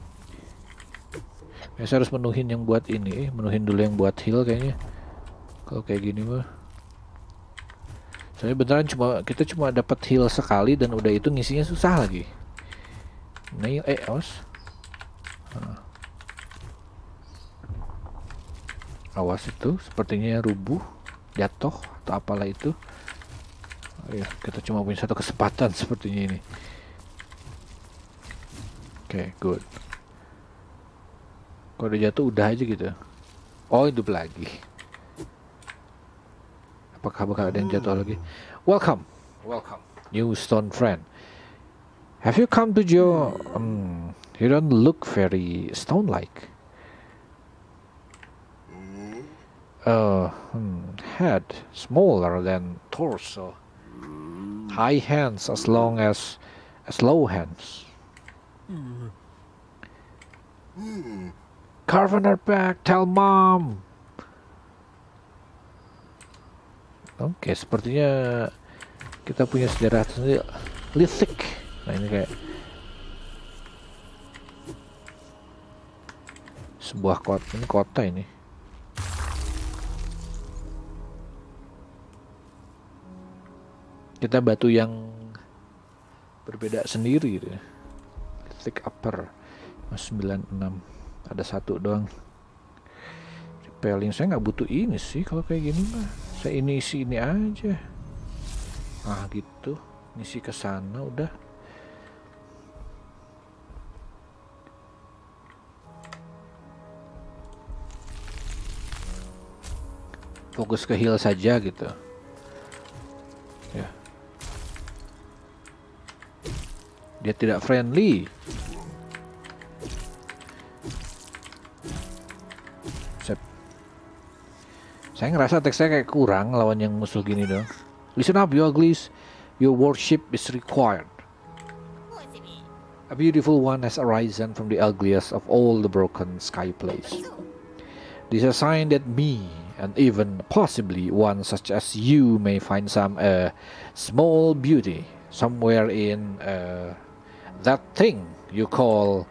Biasa harus menuhin yang buat ini, menuhin dulu yang buat heal kayaknya. Kalau kayak gini mah. Soalnya beneran cuma kita cuma dapat heal sekali dan udah itu ngisinya susah lagi. Nail eh awas. Nah. Awas itu sepertinya rubuh, jatuh atau apalah itu. Oh ya, kita cuma punya satu kesempatan sepertinya ini. Oke, okay, good. Kalau udah jatuh udah aja gitu. Oh, hidup lagi. Apakah bakal ada yang jatuh lagi? Welcome, welcome, new stone friend. Have you come to Joe? Um, you don't look very stone-like. Uh, hmm, head smaller than torso. High hands as long as as low hands. Carve on her back, tell mom. Oke, okay, sepertinya kita punya sejarah sendiri. Lithik. Nah ini kayak sebuah kota, ini kota ini. Kita batu yang berbeda sendiri gitu. Thick upper sembilan puluh enam, ada satu doang. Repelling saya nggak butuh ini sih kalau kayak gini mah. Saya ini isi ini aja. Ah gitu, ngisi ke sana udah. Fokus ke heal saja gitu. Ya. Dia tidak friendly. Sep. Saya ngerasa teks saya kayak kurang lawan yang musuh gini dong. Listen up, you uglies. Your worship is required. A beautiful one has arisen from the ugliest of all the broken sky place. This is a sign that me, and even possibly one such as you, may find some uh, small beauty somewhere in uh, that thing you call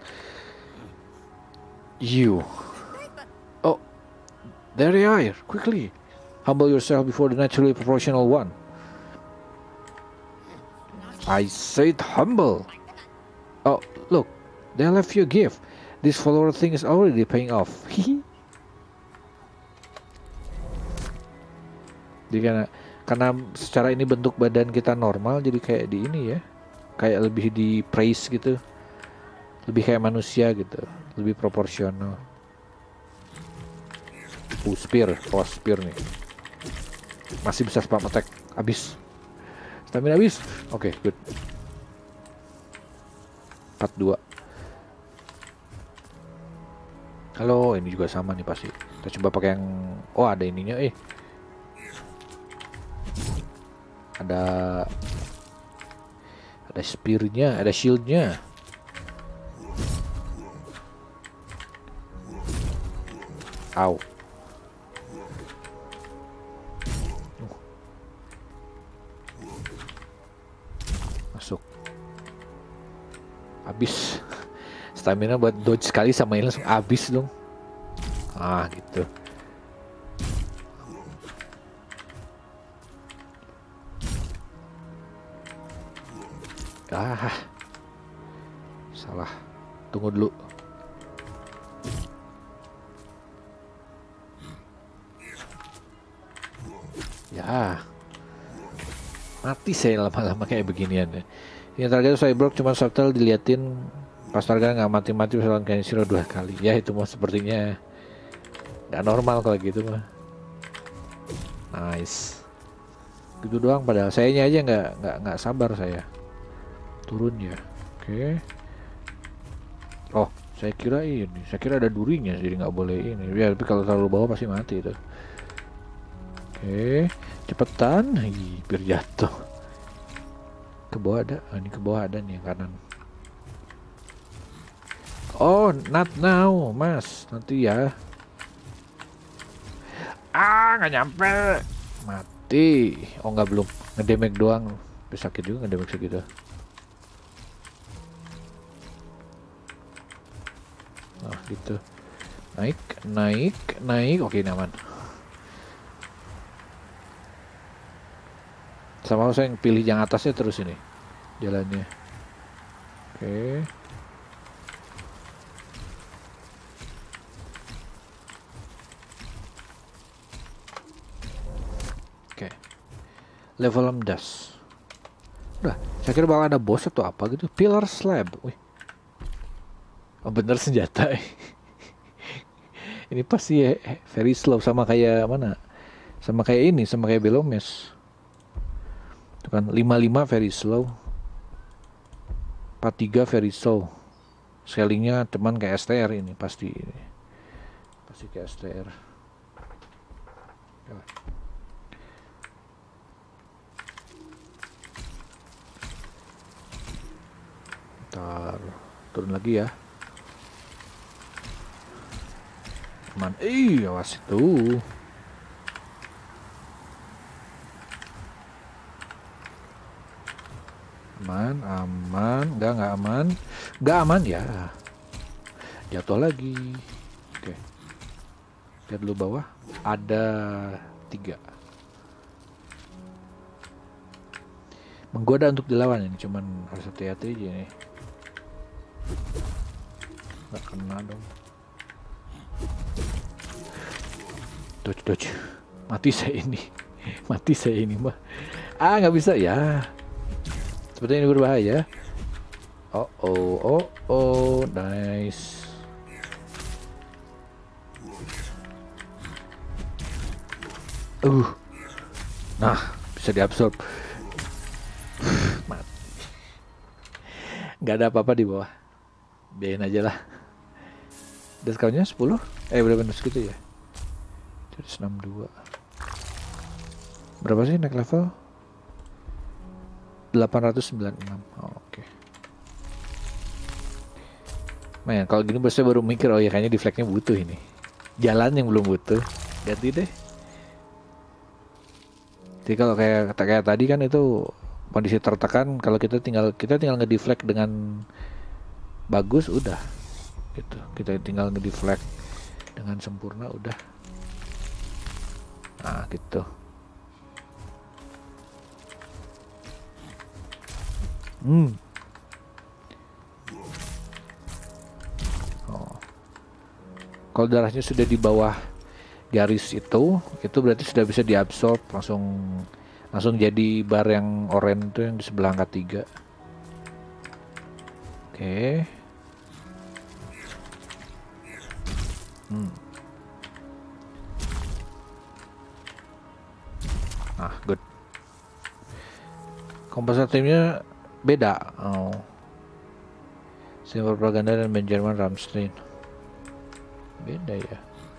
you. Oh, there they are. Quickly, humble yourself before the naturally proportional one. I said humble. Oh, look, they left you a gift. This follower thing is already paying off. Jadi karena karena secara ini bentuk badan kita normal, jadi kayak di ini ya, kayak lebih di praise gitu, lebih kayak manusia gitu, lebih proporsional. Uh, spear, oh spear nih, masih bisa spam attack, habis, stamina habis, oke okay, good. empat dua. Halo, ini juga sama nih pasti. Kita coba pakai yang, oh ada ininya, eh. Ada ada spearnya, ada shieldnya. Au. Masuk. Habis. Stamina buat dodge sekali sama ini langsung habis dong. Ah gitu. Ah, salah. Tunggu dulu. Ya, Mati saya lama-lama kayak beginian ya. Yang target Cyborg cuma subtle diliatin, pas target nggak mati-mati bisa lawan Kenshiro dua kali. Ya itu mah sepertinya nggak normal kalau gitu mah. Nice. Gitu doang padahal sayanya aja nggak nggak nggak sabar saya. Turun ya. Oke. Okay. Oh, saya kira ini, saya kira ada durinya jadi nggak boleh ini. Ya, tapi kalau terlalu bawah pasti mati itu. Oke, okay. Cepetan, Ih, biar jatuh. Ke bawah ada, oh, ini ke bawah ada nih yang kanan. Oh, not now, Mas, nanti ya. Ah, nggak nyampe, mati. Oh nggak belum, ngedamage doang. Bisa sakit juga ngedamage segitu. Nah gitu, naik, naik, naik. Oke, nyaman. Sama saya yang pilih yang atasnya terus ini jalannya. Oke. Oke. Level enam belas. Udah, saya kira bakal ada boss atau apa gitu. Pillar slab. Wih. Oh bener senjata. Ini pasti ya, very slow sama kayak mana? Sama kayak ini, sama kayak Belomes. Itu kan lima puluh lima very slow. empat puluh tiga very slow. Scalingnya teman kayak S T R ini pasti ini. Pasti kayak S T R. Ya. Ntar turun lagi ya. Aman. Ih, awas itu. Aman, aman, enggak, enggak aman. Enggak aman ya. Jatuh lagi. Oke. Lihat dulu bawah. Ada tiga. Menggoda untuk dilawan ini, cuman harus hati-hati aja nih. Nggak kena dong. Dodge, dodge. Mati saya ini. Mati saya ini mah. Ah, nggak bisa ya. Sepertinya ini berbahaya. Oh, oh, oh, oh, nice. Uh, nah, bisa diabsorb. Mati. Nggak ada apa-apa di bawah. Biarin aja lah. Discountnya sepuluh? Eh, bener-bener segitu ya? seratus enam puluh dua. Berapa sih naik level? delapan ratus sembilan puluh enam. Oh, oke. Okay. Nah, kalau gini saya baru mikir, oh ya kayaknya deflectnya butuh ini. Jalan yang belum butuh. Ganti deh. Jadi kalau kayak kayak tadi kan itu kondisi tertekan, kalau kita tinggal kita tinggal ngedeflect dengan bagus udah. Gitu. Kita tinggal ngedeflect dengan sempurna udah. Nah, gitu. Hmm. Oh. Kalau darahnya sudah di bawah garis itu, itu berarti sudah bisa diabsorb langsung langsung jadi bar yang oranye itu yang di sebelah angka tiga. Oke. Okay. Hmm. Ah, good. Komposer timnya beda. Oh. Silver Propaganda dan Benjamin Ramstein. Beda ya.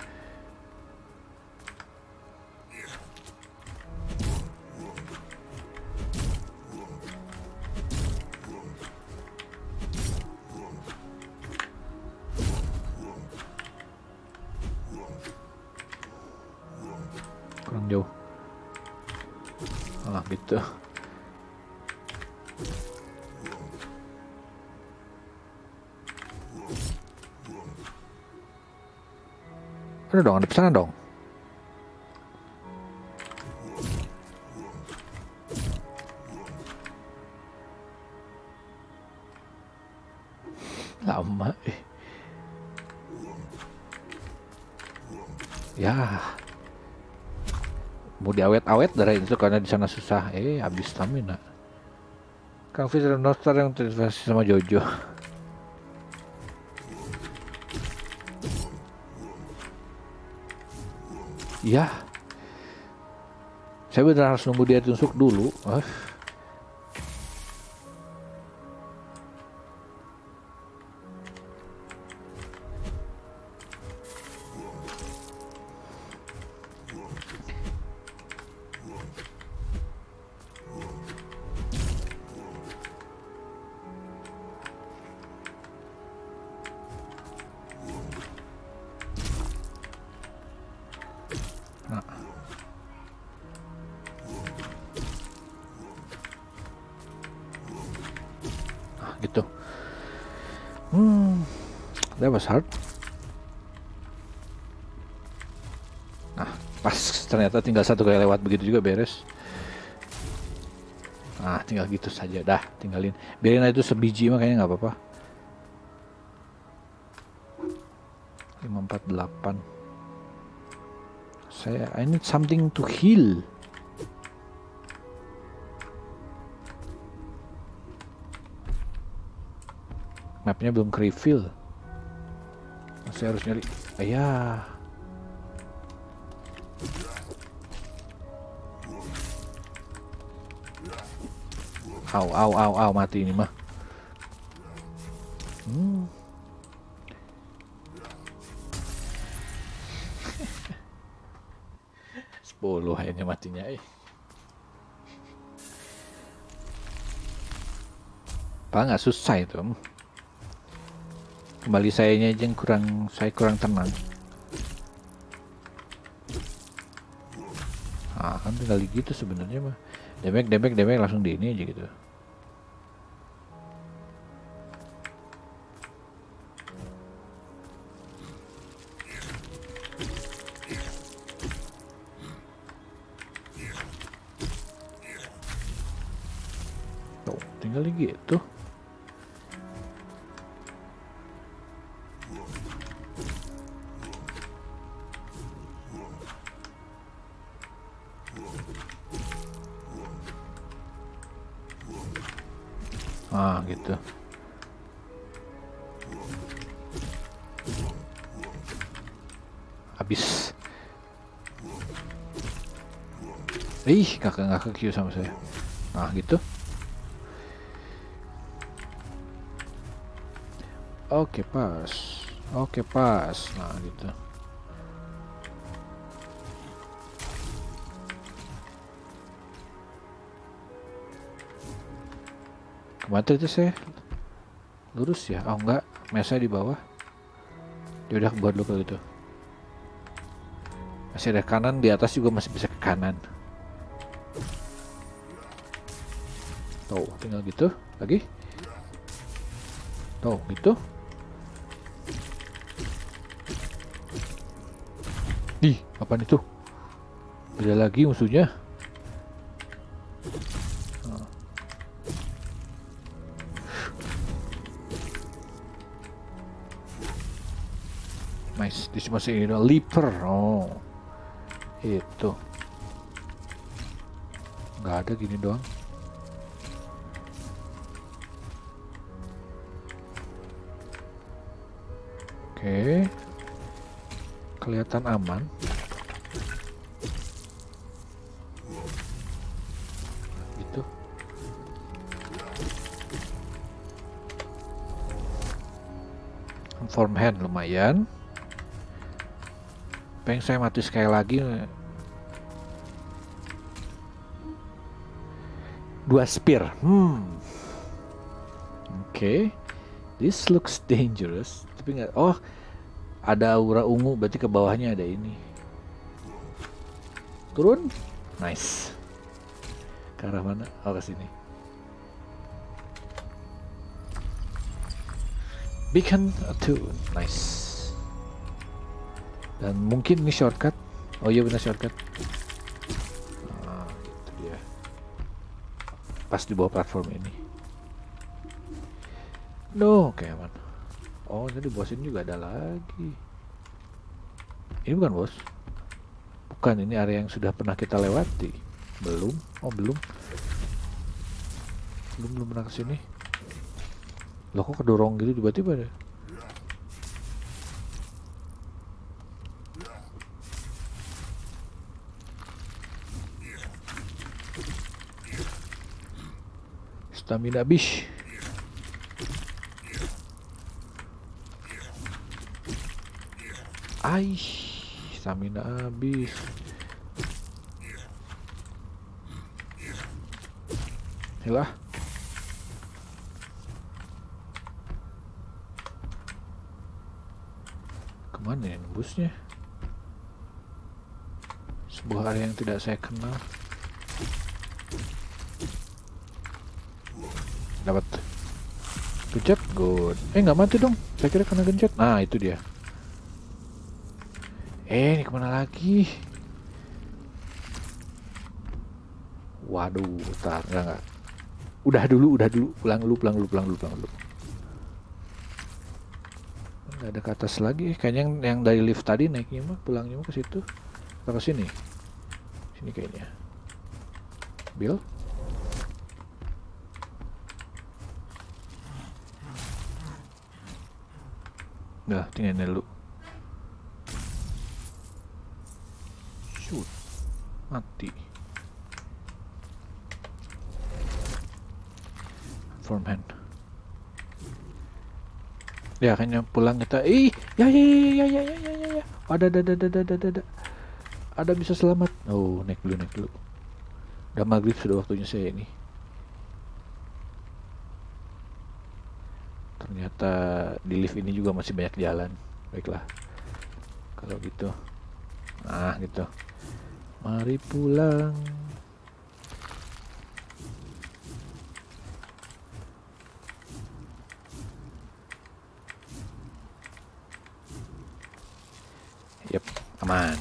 Kurang jauh. Ah, gitu. Ada dong, ada pesanan dong. Lama. Eh. Ya. mau diawet-awet dari itu karena di sana susah. Eh, habis stamina. Kang Fisher Nostar yang terinvestasi sama Jojo. Ya, saya benar harus nunggu dia tusuk dulu. Uh. Gitu. Hmm, that was hard. Nah, pas ternyata tinggal satu kali lewat begitu juga beres. Nah, tinggal gitu saja dah, tinggalin. Biarin aja itu sebiji mah kayaknya nggak apa-apa. lima empat delapan. Saya I need something to heal. Mapnya belum ke refill. Masih harus nyari. Ayah. Au, au, au, au, mati ini mah. Hmm. sepuluh akhirnya matinya. Eh. Pak nggak susah itu. Kembali sayanya aja yang kurang, saya kurang tenang. Ah kan tinggal gitu sebenarnya mah. Damage, damage, damage langsung di ini aja gitu. Tuh, tinggal gitu. Ah gitu. Habis. Ih, kakak nggak ke Q sama saya. Nah gitu. Oke pas. Oke pas. Nah gitu. Kemana itu saya? Lurus ya? Oh enggak, mesa di bawah. Dia udah buat luka gitu. Masih ada kanan, di atas juga masih bisa ke kanan. Tuh, tinggal gitu. Lagi. Tuh, gitu. Ih, apaan itu? Beda lagi musuhnya. Nice, di sini masih ini leaper. Oh, itu nggak ada gini doang. Oke, kelihatan aman. Gitu. Form hand lumayan. Pengen saya mati sekali lagi. Dua spear. Hmm. Oke. Okay. This looks dangerous. Tapi nggak. Oh, ada aura ungu. Berarti ke bawahnya ada ini. Turun. Nice. Ke arah mana? Oh, ke sini. Beacon Attune. Nice. Dan mungkin ini shortcut. Oh iya benar shortcut. Nah, itu dia. Pas di bawah platform ini. No, oke okay, aman. Oh, jadi bosin juga ada lagi. Ini bukan bos. bukan, ini area yang sudah pernah kita lewati. Belum? Oh belum. Belum belum pernah kesini. Loh kok kedorong gitu tiba-tiba deh. Stamina habis. Aish, stamina habis. Yalah. Kemana ya nembusnya? Sebuah area yang tidak saya kenal. Dapat. Gencet, good. Eh nggak mati dong. Saya kira kena gencet. Nah itu dia. Eh ini kemana lagi? Waduh, tar, enggak enggak. Udah dulu, udah dulu. Pulang dulu, pulang dulu, pulang dulu, pulang dulu. Nggak ada ke atas lagi. Kayaknya yang, yang dari lift tadi naiknya mah, pulangnya mah ke situ. Atau ke sini. Sini kayaknya. Bill. Nah, tinggal ini dulu. Shoot. Mati. Form hand. Ya, kayaknya pulang kita. Ih, ya ya ya ya ya ya ya ya. Ada ada ada ada ada ada. Ada bisa selamat. Oh, naik dulu, naik dulu. Udah maghrib, sudah waktunya saya ini. Ternyata di lift ini juga masih banyak jalan. Baiklah. Kalau gitu. Nah, gitu. Mari pulang. Yap, aman.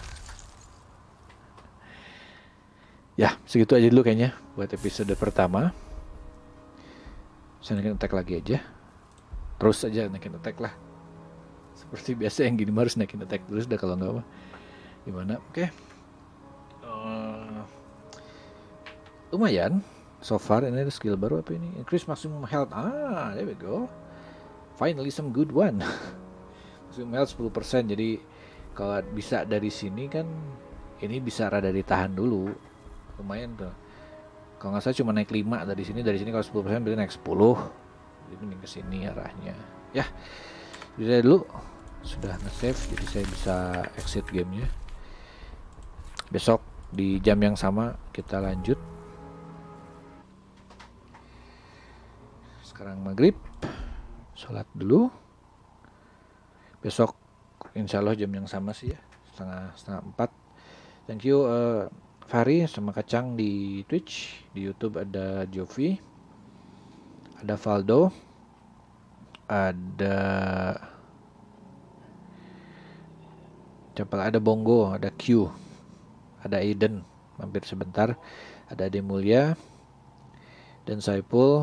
Ya, segitu aja dulu kayaknya buat episode pertama. Saya naikin attack lagi aja. Terus aja naikin attack lah. Seperti biasa yang gini harus naikin attack terus dah, kalau nggak apa gimana. Oke. Okay. Uh, lumayan. So far ini ada skill baru apa ini? Increase maximum health. Ah, there we go. Finally some good one. Maximum health sepuluh persen. Jadi kalau bisa dari sini kan ini bisa rada ditahan dulu. Lumayan tuh. Kalau nggak salah cuma naik lima dari sini, dari sini kalau sepuluh persen berarti naik sepuluh. Jadi mending ke sini arahnya. Ya. Jadi saya dulu sudah nge-save, jadi saya bisa exit gamenya. Besok di jam yang sama kita lanjut. Sekarang maghrib, sholat dulu. Besok insya Allah jam yang sama sih ya, setengah setengah empat. Thank you uh, Fahri sama Kacang di Twitch, di YouTube ada Jovi, ada Valdo, ada siapa, ada Bongo, ada Q, ada Aiden mampir sebentar, ada Demulia dan Saipul,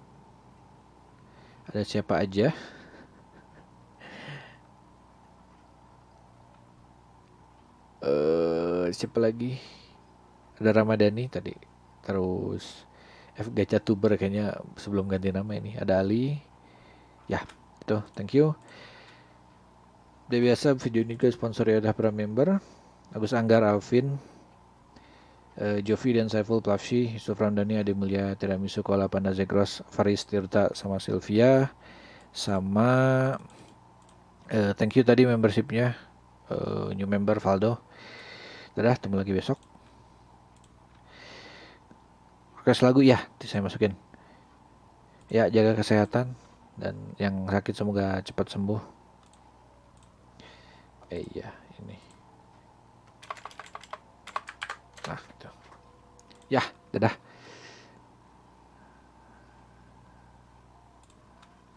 ada siapa aja. Uh, siapa lagi? Ada Ramadhani tadi. Terus F Gacha Tuber kayaknya sebelum ganti nama ini. Ada Ali. Ya, itu. Thank you. Seperti biasa video ini juga sponsori ada para member. Agus Anggar, Alvin, uh, Jovi dan Saiful Plafshi, Yusuf Ramdhani, Ade Mulia, Tiramisu, Koala Panda Zegros, Faris Tirta sama Sylvia, sama uh, thank you tadi membershipnya, uh, new member Valdo. Dadah, temu lagi besok. Request lagu ya, nanti saya masukin. Ya, jaga kesehatan dan yang sakit semoga cepat sembuh. Eh iya, ini. Nah, gitu. Ya, dadah.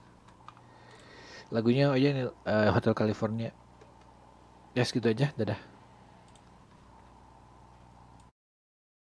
Lagunya aja nih, uh, Hotel California. Ya, segitu aja, dadah.